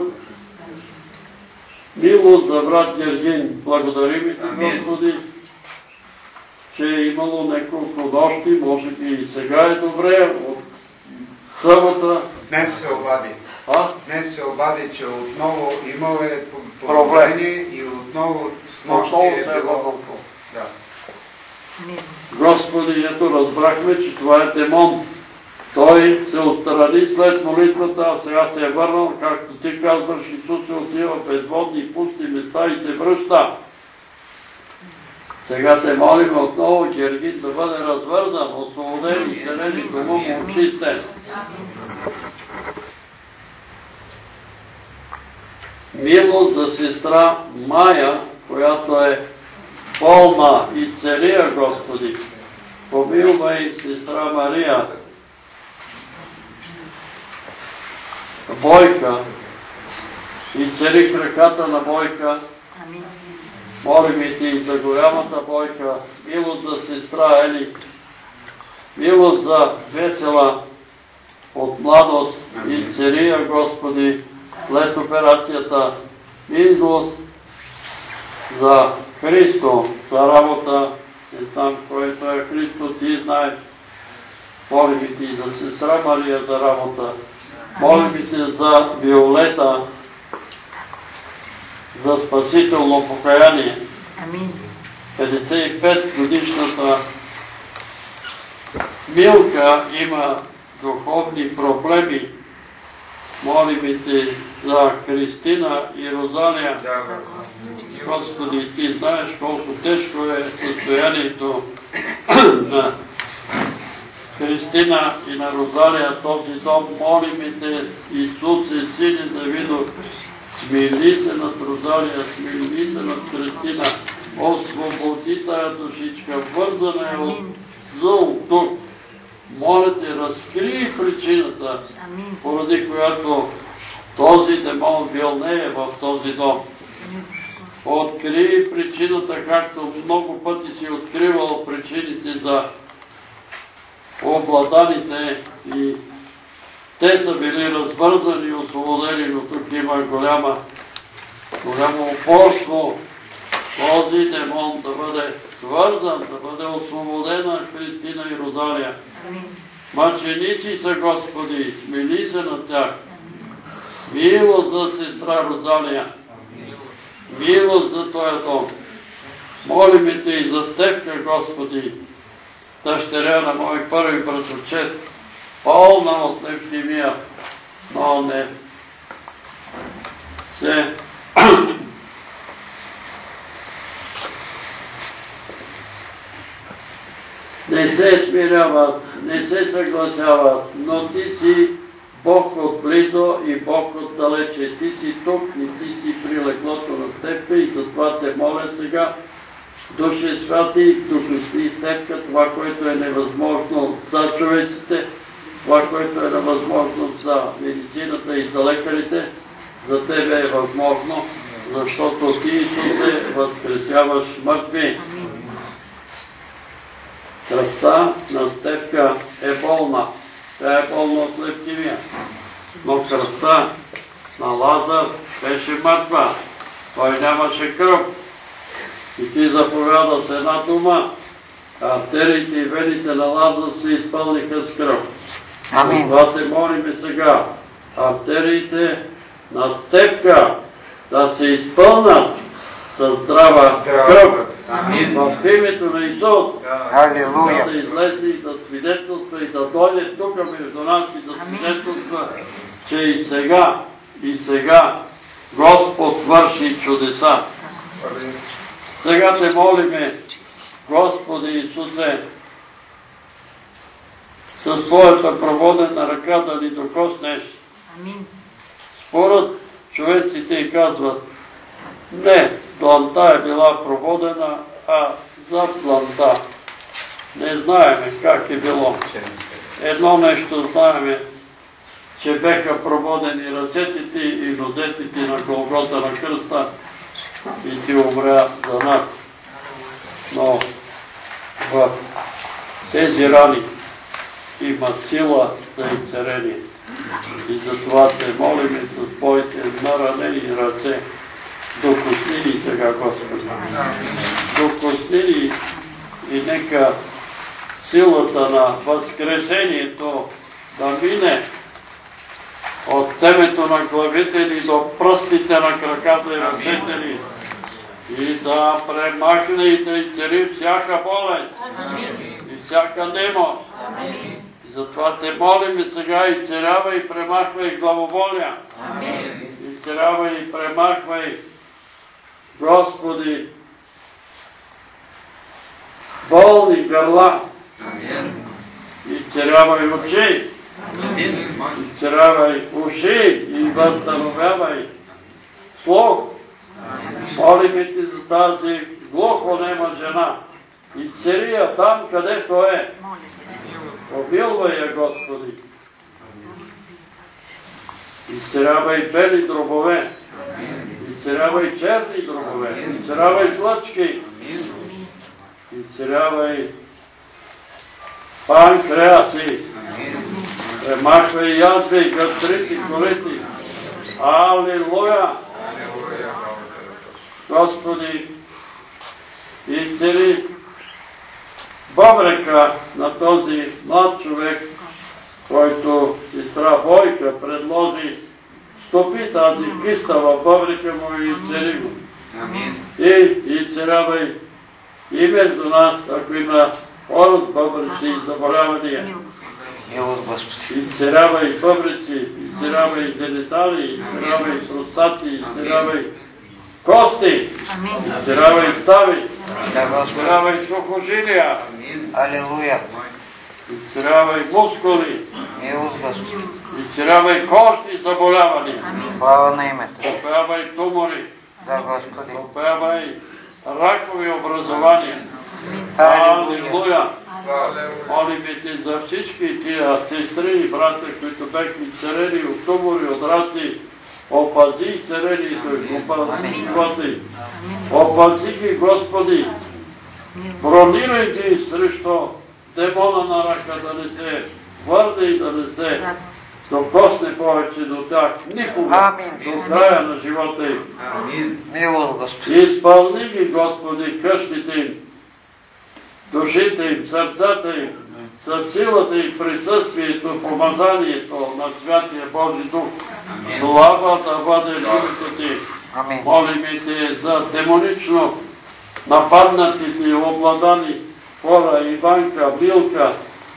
Милост за брат Гергин. Благодарим и Ти, Господи, че е имало неколко нощи, може би и сега е добре, от събота. Днес се обади. А? Днес се обади, че отново имало е подобрение и отново с нощи е било. Да. Господи, ето разбрахме, че това е демон. Той се отстрани след молитвата, а сега се е върнал, както Ти казваш, Исус се отива в безводни и пусти места и се връща. Сега те молим отново Гергин да бъде развързан, освободен и селен и дома му очистен. Милост за сестра Майя, която е болна и целия, Господи. Помилвай сестра Мария, Бойка, и цели краката на Бойка. Молим и Ти за голямата Бойка, милост за сестра Ели, милост за Весела от младост и целия, Господи, след операцията, милост за Христо, за работа, не знам който е Христо, Ти знаеш. Молим и Ти за сестра Мария за работа, молим и Ти за Виолета, за спасително покаяние. петдесет и пет годишната Милка има духовни проблеми. Молим и Ти за Христина и Розалия. Господи, Ти знаеш колко тежко е състоянието на Христина и на Розалия, този дом. Молим и Те, Исусе, Сине Давидов, смили се над Розалия, смили се над Христина, освободи тая душичка, вързана е от зъл дух. Моля Те, разкрий причината, поради която този демон вилнее в този дом. Открий причината, както много пъти си откривал причините за обладаните и те са били развързани и освободени, но тук има голяма, голямо упорство този демон да бъде свързан, да бъде освободена Христина и Розалия. Мъченици са, Господи, смили се над тях. Милост за сестра Розалия. Милост за този дом. Молим и Те и за Стефка, Господи, дъщеря на мой първи братовчет, пълна от левкемия, но не се не се смиряват, не се съгласяват, но Ти си Бог отблизо и Бог отдалече. Ти си тук и Ти си при леглото на Стефка и затова Те моля сега, Душе Святи, докости Стефка, това, което е невъзможно за човеците, това, което е невъзможно за медицината и за лекарите, за Тебе е възможно, защото Ти, Исусе, възкресяваш мъртви. Кръвта на Стефка е болна. Тя е болна от левкемия. Но кръвта на Лазар беше мъртва. Той нямаше кръв. И Ти заповяда с една дума, артериите и вените на Лазар се изпълниха с кръв. Амин. Това се молиме сега. Артериите на Стефка да се изпълнат със здрава кръв. В името на Исус. Алилуя. Да излезе и да свидетелства и да дойде тук между нас и да свидетелства, че и сега, и сега Господ върши чудеса. Сега Те молиме, Господи Исусе, с Твоята проводена ръка да ни докоснеш. Според човеците и казват, не, дланта е била проводена, а за планта. Не знаеме как е било. Едно нещо знаеме, че беха прободени ръцете и нозете на Голгота на кръста и ти умря за нас. Но в тези рани има сила за изцеление. И затова те молиме с твоите наранени ръце. Докосни ни сега, Господи. Докосни ни и нека силата на възкресението да мине от темето на главите ни до пръстите на краката и ръцете ни и да премахне и да изцели всяка болест и всяка немощ. Затова те молим сега, изцелявай и премахвай главоболия. Изцелявай и премахвай, Господи, болни гърла. Изцелявай очи. Изцелявай уши и възстановявай слух. Молим ти за тази глухонема жена. Изцели я там, където е. Помилвай я, Господи. Изцелявай бели дробове. Изцелявай черни дробове. Изцелявай жлъчки. Изцелявай панкреаси. Премахвай язви, гастрити, колити. Алилуя! Господи, изцели бъбрека на този млад човек, който сестра Войка предложи, стопи тази киста в бъбрека му и изцели го. И изцелявай и между нас, ако има хора с бъбречни заболявания. Изцелявай бъбреци, изцелявай генитали, изцелявай простати, изцелявай кости, изцелявай стави, изцелявай сухожилия, изцелявай мускули, изцелявай костни заболявания, изцелявай тумори, изцелявай ракови образования. Алилуя! Молиме ти за всички тия сестри и брата, които бяха изцелени от тумори, от раци. Опази и царението и опази живота им. Опази ги, Господи. Бронирай ги срещу демона на рака, да не се върне и да не се докосне повече до тях. Никога до края на живота им. Изпълни ги, Господи, къщите им, душите им, сърцата им, със силата и присъствието, помазанието на Святия Божи Дух. Слава да бъде името ти. Молиме те за демонично нападнатите и обладани хора, Иванка, Милка,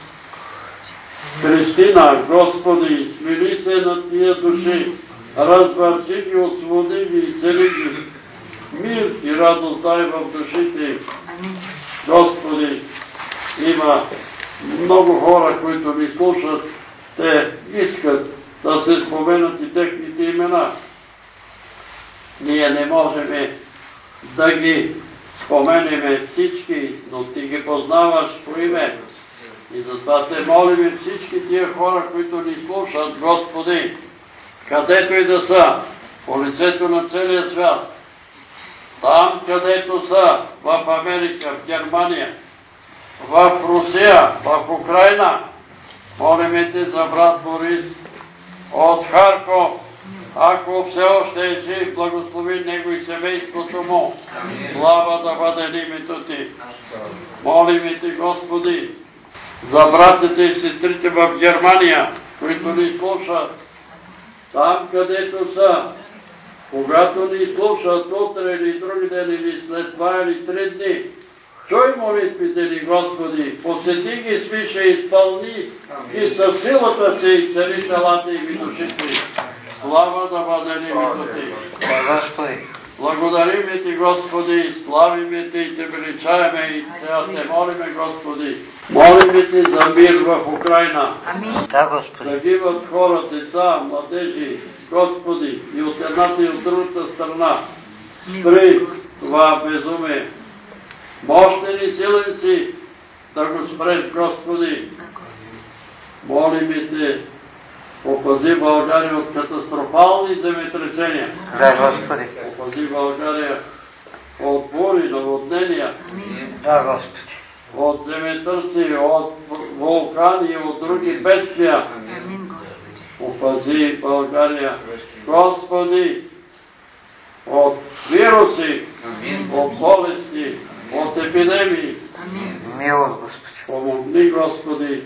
Кристина, Господи, смили се на тия души, развърчи ги, освободи ги и цели ги. Мир и радост дай в душите. Господи, има много хора, които ни слушат, те искат да се споменат и техните имена. Ние не можем да ги споменеме всички, но ти ги познаваш по име. И затова те молим всички тия хора, които ни слушат, Господи, където и да са, по лицето на целия свят, там където са, в Америка, в Германия, в Русия, в Украина, молим те за брат Борис от Харков, ако все още е жив, благослови него и семейството му. Слава да бъде името ти. Молим те, Господи, за братите и сестрите в Германия, които ни слушат, там където са, когато ни слушат утре или други ден или след два или три дни, чуй молитвите ни, Господи, посети ги, свише, изпълни и със силата си и цели телата им и душите. Слава да бъде името ти. Благодариме ти, Господи, славиме ти и те величаеме и сега те молиме, Господи. Молиме ти за мир в Украина. Загиват хора, деца, младежи, Господи, и от едната и от другата страна. Спри това безумие. Мощен и силен си да го спреш, Господи. Молим и Те, опази България от катастрофални земетресения. Да, Господи. Опази България от бури, наводнения. Да, Господи. От земетръси, от вулкани и от други бедствия. Опази България, Господи, от вируси, от болести, от епидемии. Милост, Господи. Помогни, Господи,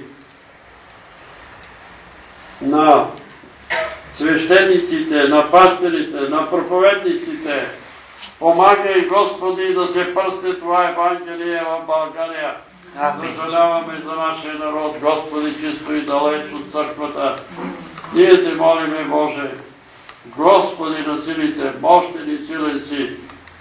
на свещениците, на пастирите, на проповедниците. Помагай, Господи, да се пръсне това Евангелие в България. Съжаляваме за нашия народ, Господи, чисто и далеч от църквата. Ние Те молиме, Боже, Господи на силите, мощен и силен си,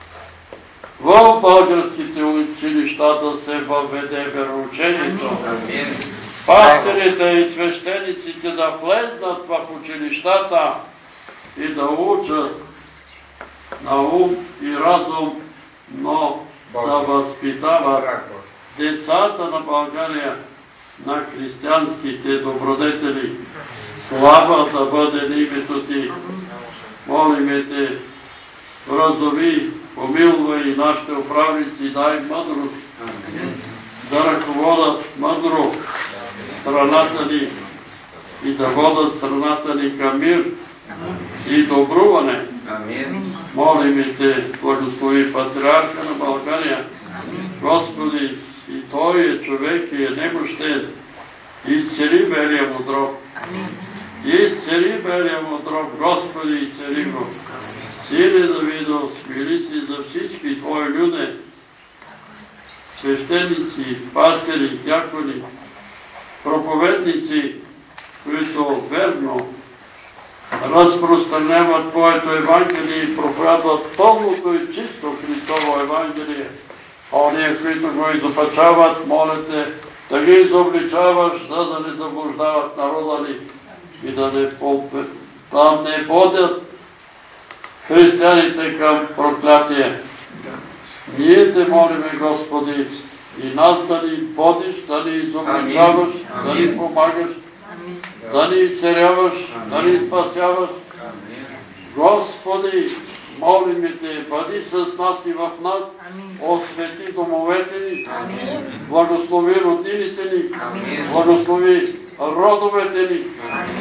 в българските училища да се въведе вероучението. Пастирите и свещениците да влезнат в училищата и да учат на ум и разум, но да възпитават децата на България на християнските добродетели. Слава да бъде на името Ти. Молиме Те, вразуми, помилвай нашите управници, дай мъдрост, да ръководят мъдро страната ни и да водят страната ни към мир и добруване. Молиме Те, благослови патриарха на България. Господи, и той е човек и е немощен. Изцели белия му дроб. Изцели белия му дроб, Господи, изцели го. Сине Давидов, смили си за всички Твои люди, свещеници, пастири, дякони, проповедници, които верно разпространяват Твоето Евангелие и проповядват пълното и чисто Христово Евангелие. А ония, които го изопачават, моля Те, да ги изобличаваш, за да не заблуждават народа ни и да не, да не водят християните към проклятие. Ние Те молиме, Господи, и нас да ни водиш, да ни изобличаваш, да ни помагаш, да ни изцеляваш, да ни спасяваш. Господи, молиме Те, бъди с нас и в нас, освети домовете ни, благослови роднините ни, благослови родовете ни.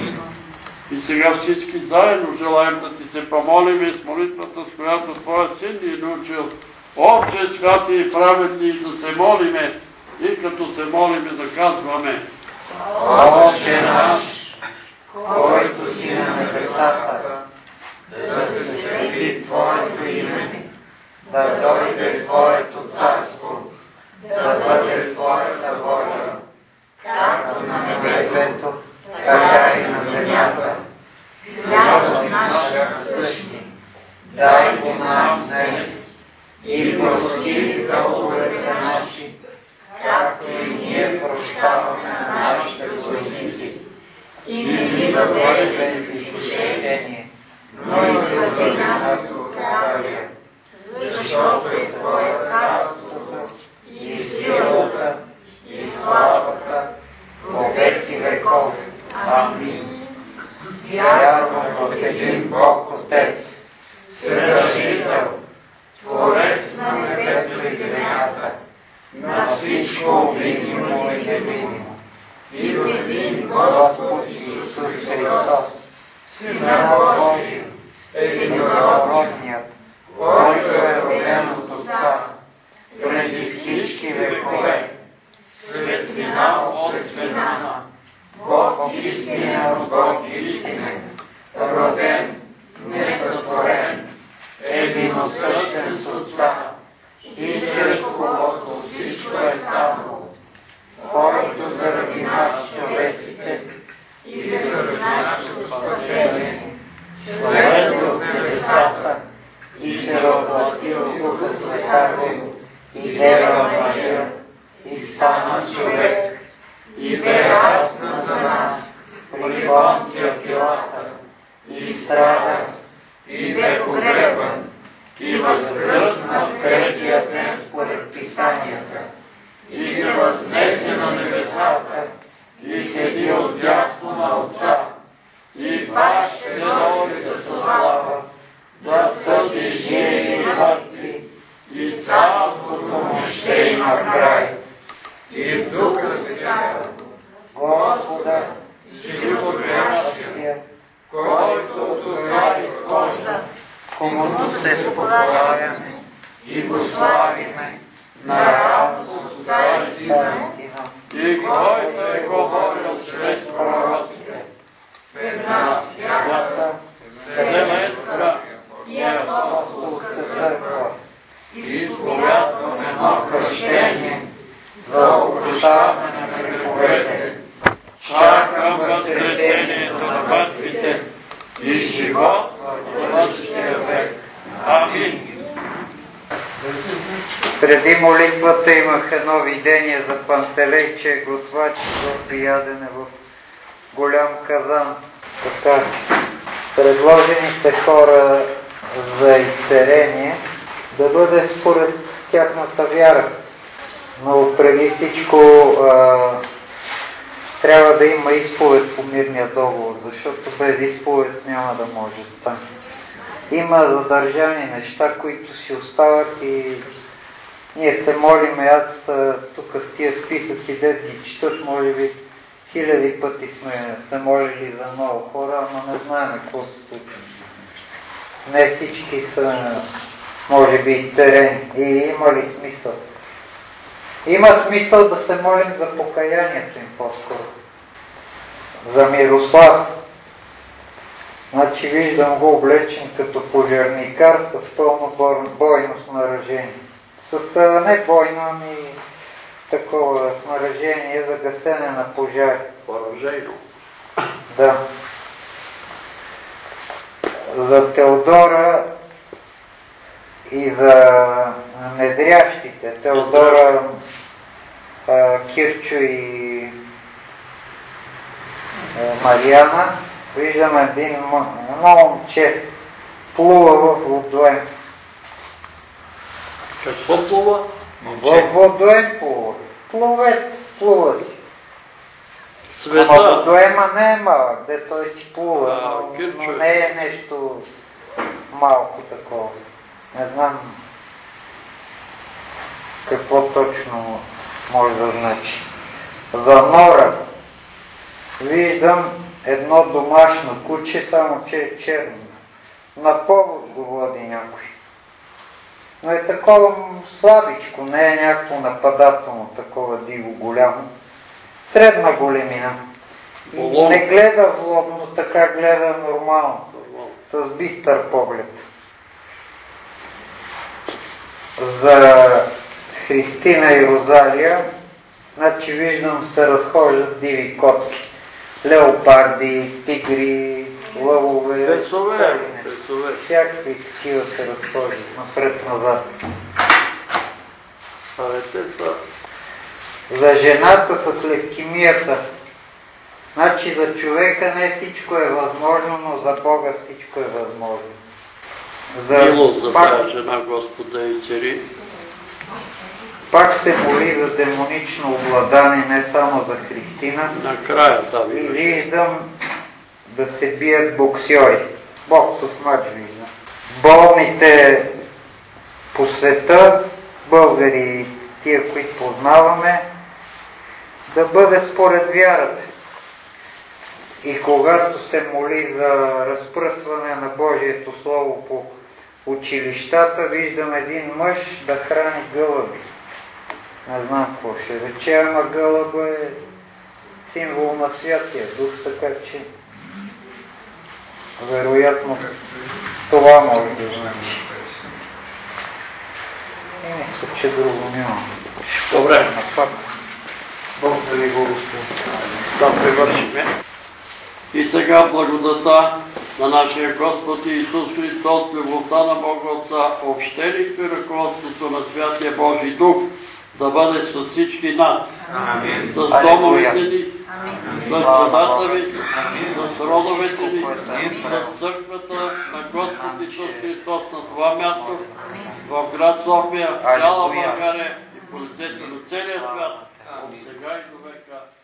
И сега всички заедно желаем да Ти се помолим с молитвата, с която Твоя Син ни е научил. Отче святи и праведни, да се молиме и като се молиме да казваме: Отче наш, който си на небесата, да се свети Твоето име, да дойде Твоето царство, да бъде Твоята воля, както на небето, така и на земята. Хлябът наш насъщни, дай го нам днес и прости дълговете наши, както и ние прощаваме на нашите длъжници. И не ни въведи в изкушение, но избави нас от лукавия, защото е Твое царството и силата и славата во веки веков. Амин. Вярвам в един Бог Отец, Вседържител, Творец на небето и земята, на всичко видимо и невидимо, и в един Господ Исус Христос, Сина Божий, единородният, който е роден от Отца, преди всички векове, светлина от светлина, Бог истина от Бог истинен, роден, несътворен, единосъщен с Отца, и чрез когото всичко е станало, който заради нас човеците и заради нашето спасение слезе от небесата и се въплати от Духа Святаго и Дева Мария и стана човек и бе разпнат за нас при Понтия Пилата и страда и бе погребан и възкръсна в третия ден според Писанието възнесе на небесата и седи отдясно на Отца, и пак ще дойде със слава, да съди живи и мъртви, и царството му ще има край. И в Духа Святия, Господа, животворящия, който от Отца изхожда, комуто се покланяме и го славиме, на радост от Отца и Сина, и който е говорил чрез пророците, в една свята, вселенска и апостолска църква, изповядваме едно кръщение за опрощаване на греховете. Чакам възкресението на мъртвите и живот в бъдещия век. Амин. Преди молитвата имах едно видение за Пантелей, че е готвач за ядене в голям казан. Така, предложените хора за изцеление да бъде според тяхната вяра. Но преди всичко а, трябва да има изповед по мирния договор, защото без изповед няма да може да стане. Има задържани неща, които си остават и ние се молиме. Аз тук в тия списъци, дет ги четат, може би хиляди пъти сме се молили за много хора, но не знаем какво се случва. Не всички са, може би, изцелени. И има ли смисъл? Има смисъл да се молим за покаянието им по-скоро. За Мирослав. Значи виждам го облечен като пожарникар с пълно бойно снаряжение. С не бойно, ами такова снаряжение за гасене на пожари. Поражено. Да. За Теодора и за недрящите. Теодора, Кирчо и Мариана. Виждам един момче плува в водоем. Какво плува? В водоем плува. Плувец, плува си. Света. Ама водоема не е малък, де той си плува, А, но, Кирчо но е. не е нещо малко такова. Не знам какво точно може да значи. За Нора виждам едно домашно куче, само че е черно. На повод го води някой. Но е такова слабичко, не е някакво нападателно, такова диво голямо. Средна големина. И не гледа злобно, така гледа нормално. С бистър поглед. За Христина и Розалия, значи виждам се разхождат диви котки. Леопарди, тигри, лъвове, Песове, песове. всякакви такива се разхождат напред-назад. Абе, те са... За жената с левкемията. Значи за човека не всичко е възможно, но за Бога всичко е възможно. Милост за пак, тази жена, Господа и цари. пак се моли за демонично обладание, не само за Христина. Накрая, да, И виждам. виждам да се бият боксьори. Боксов мач виждам. Болните по света, българи, тия, които познаваме, да бъде според вярата. И когато се моли за разпръсване на Божието Слово по училищата, виждам един мъж да храни гълъби. Не знам какво ще рече, ама гълъба е символ на Святия Дух, така че вероятно това може да значи. И мисля, че друго няма. Добре. Бог да ви го Господи. Да привършиме. И сега благодата на нашия Господ Исус Христос, любовта на Бога Отца, общението и ръководството на Святия Божий Дух да бъде с всички нас. С домовете ни, с децата ви, с родовете ни, с църквата на Господ Исус Христос на това място, в град София, в цяла България и по лицето на целия свят. от сега и до века.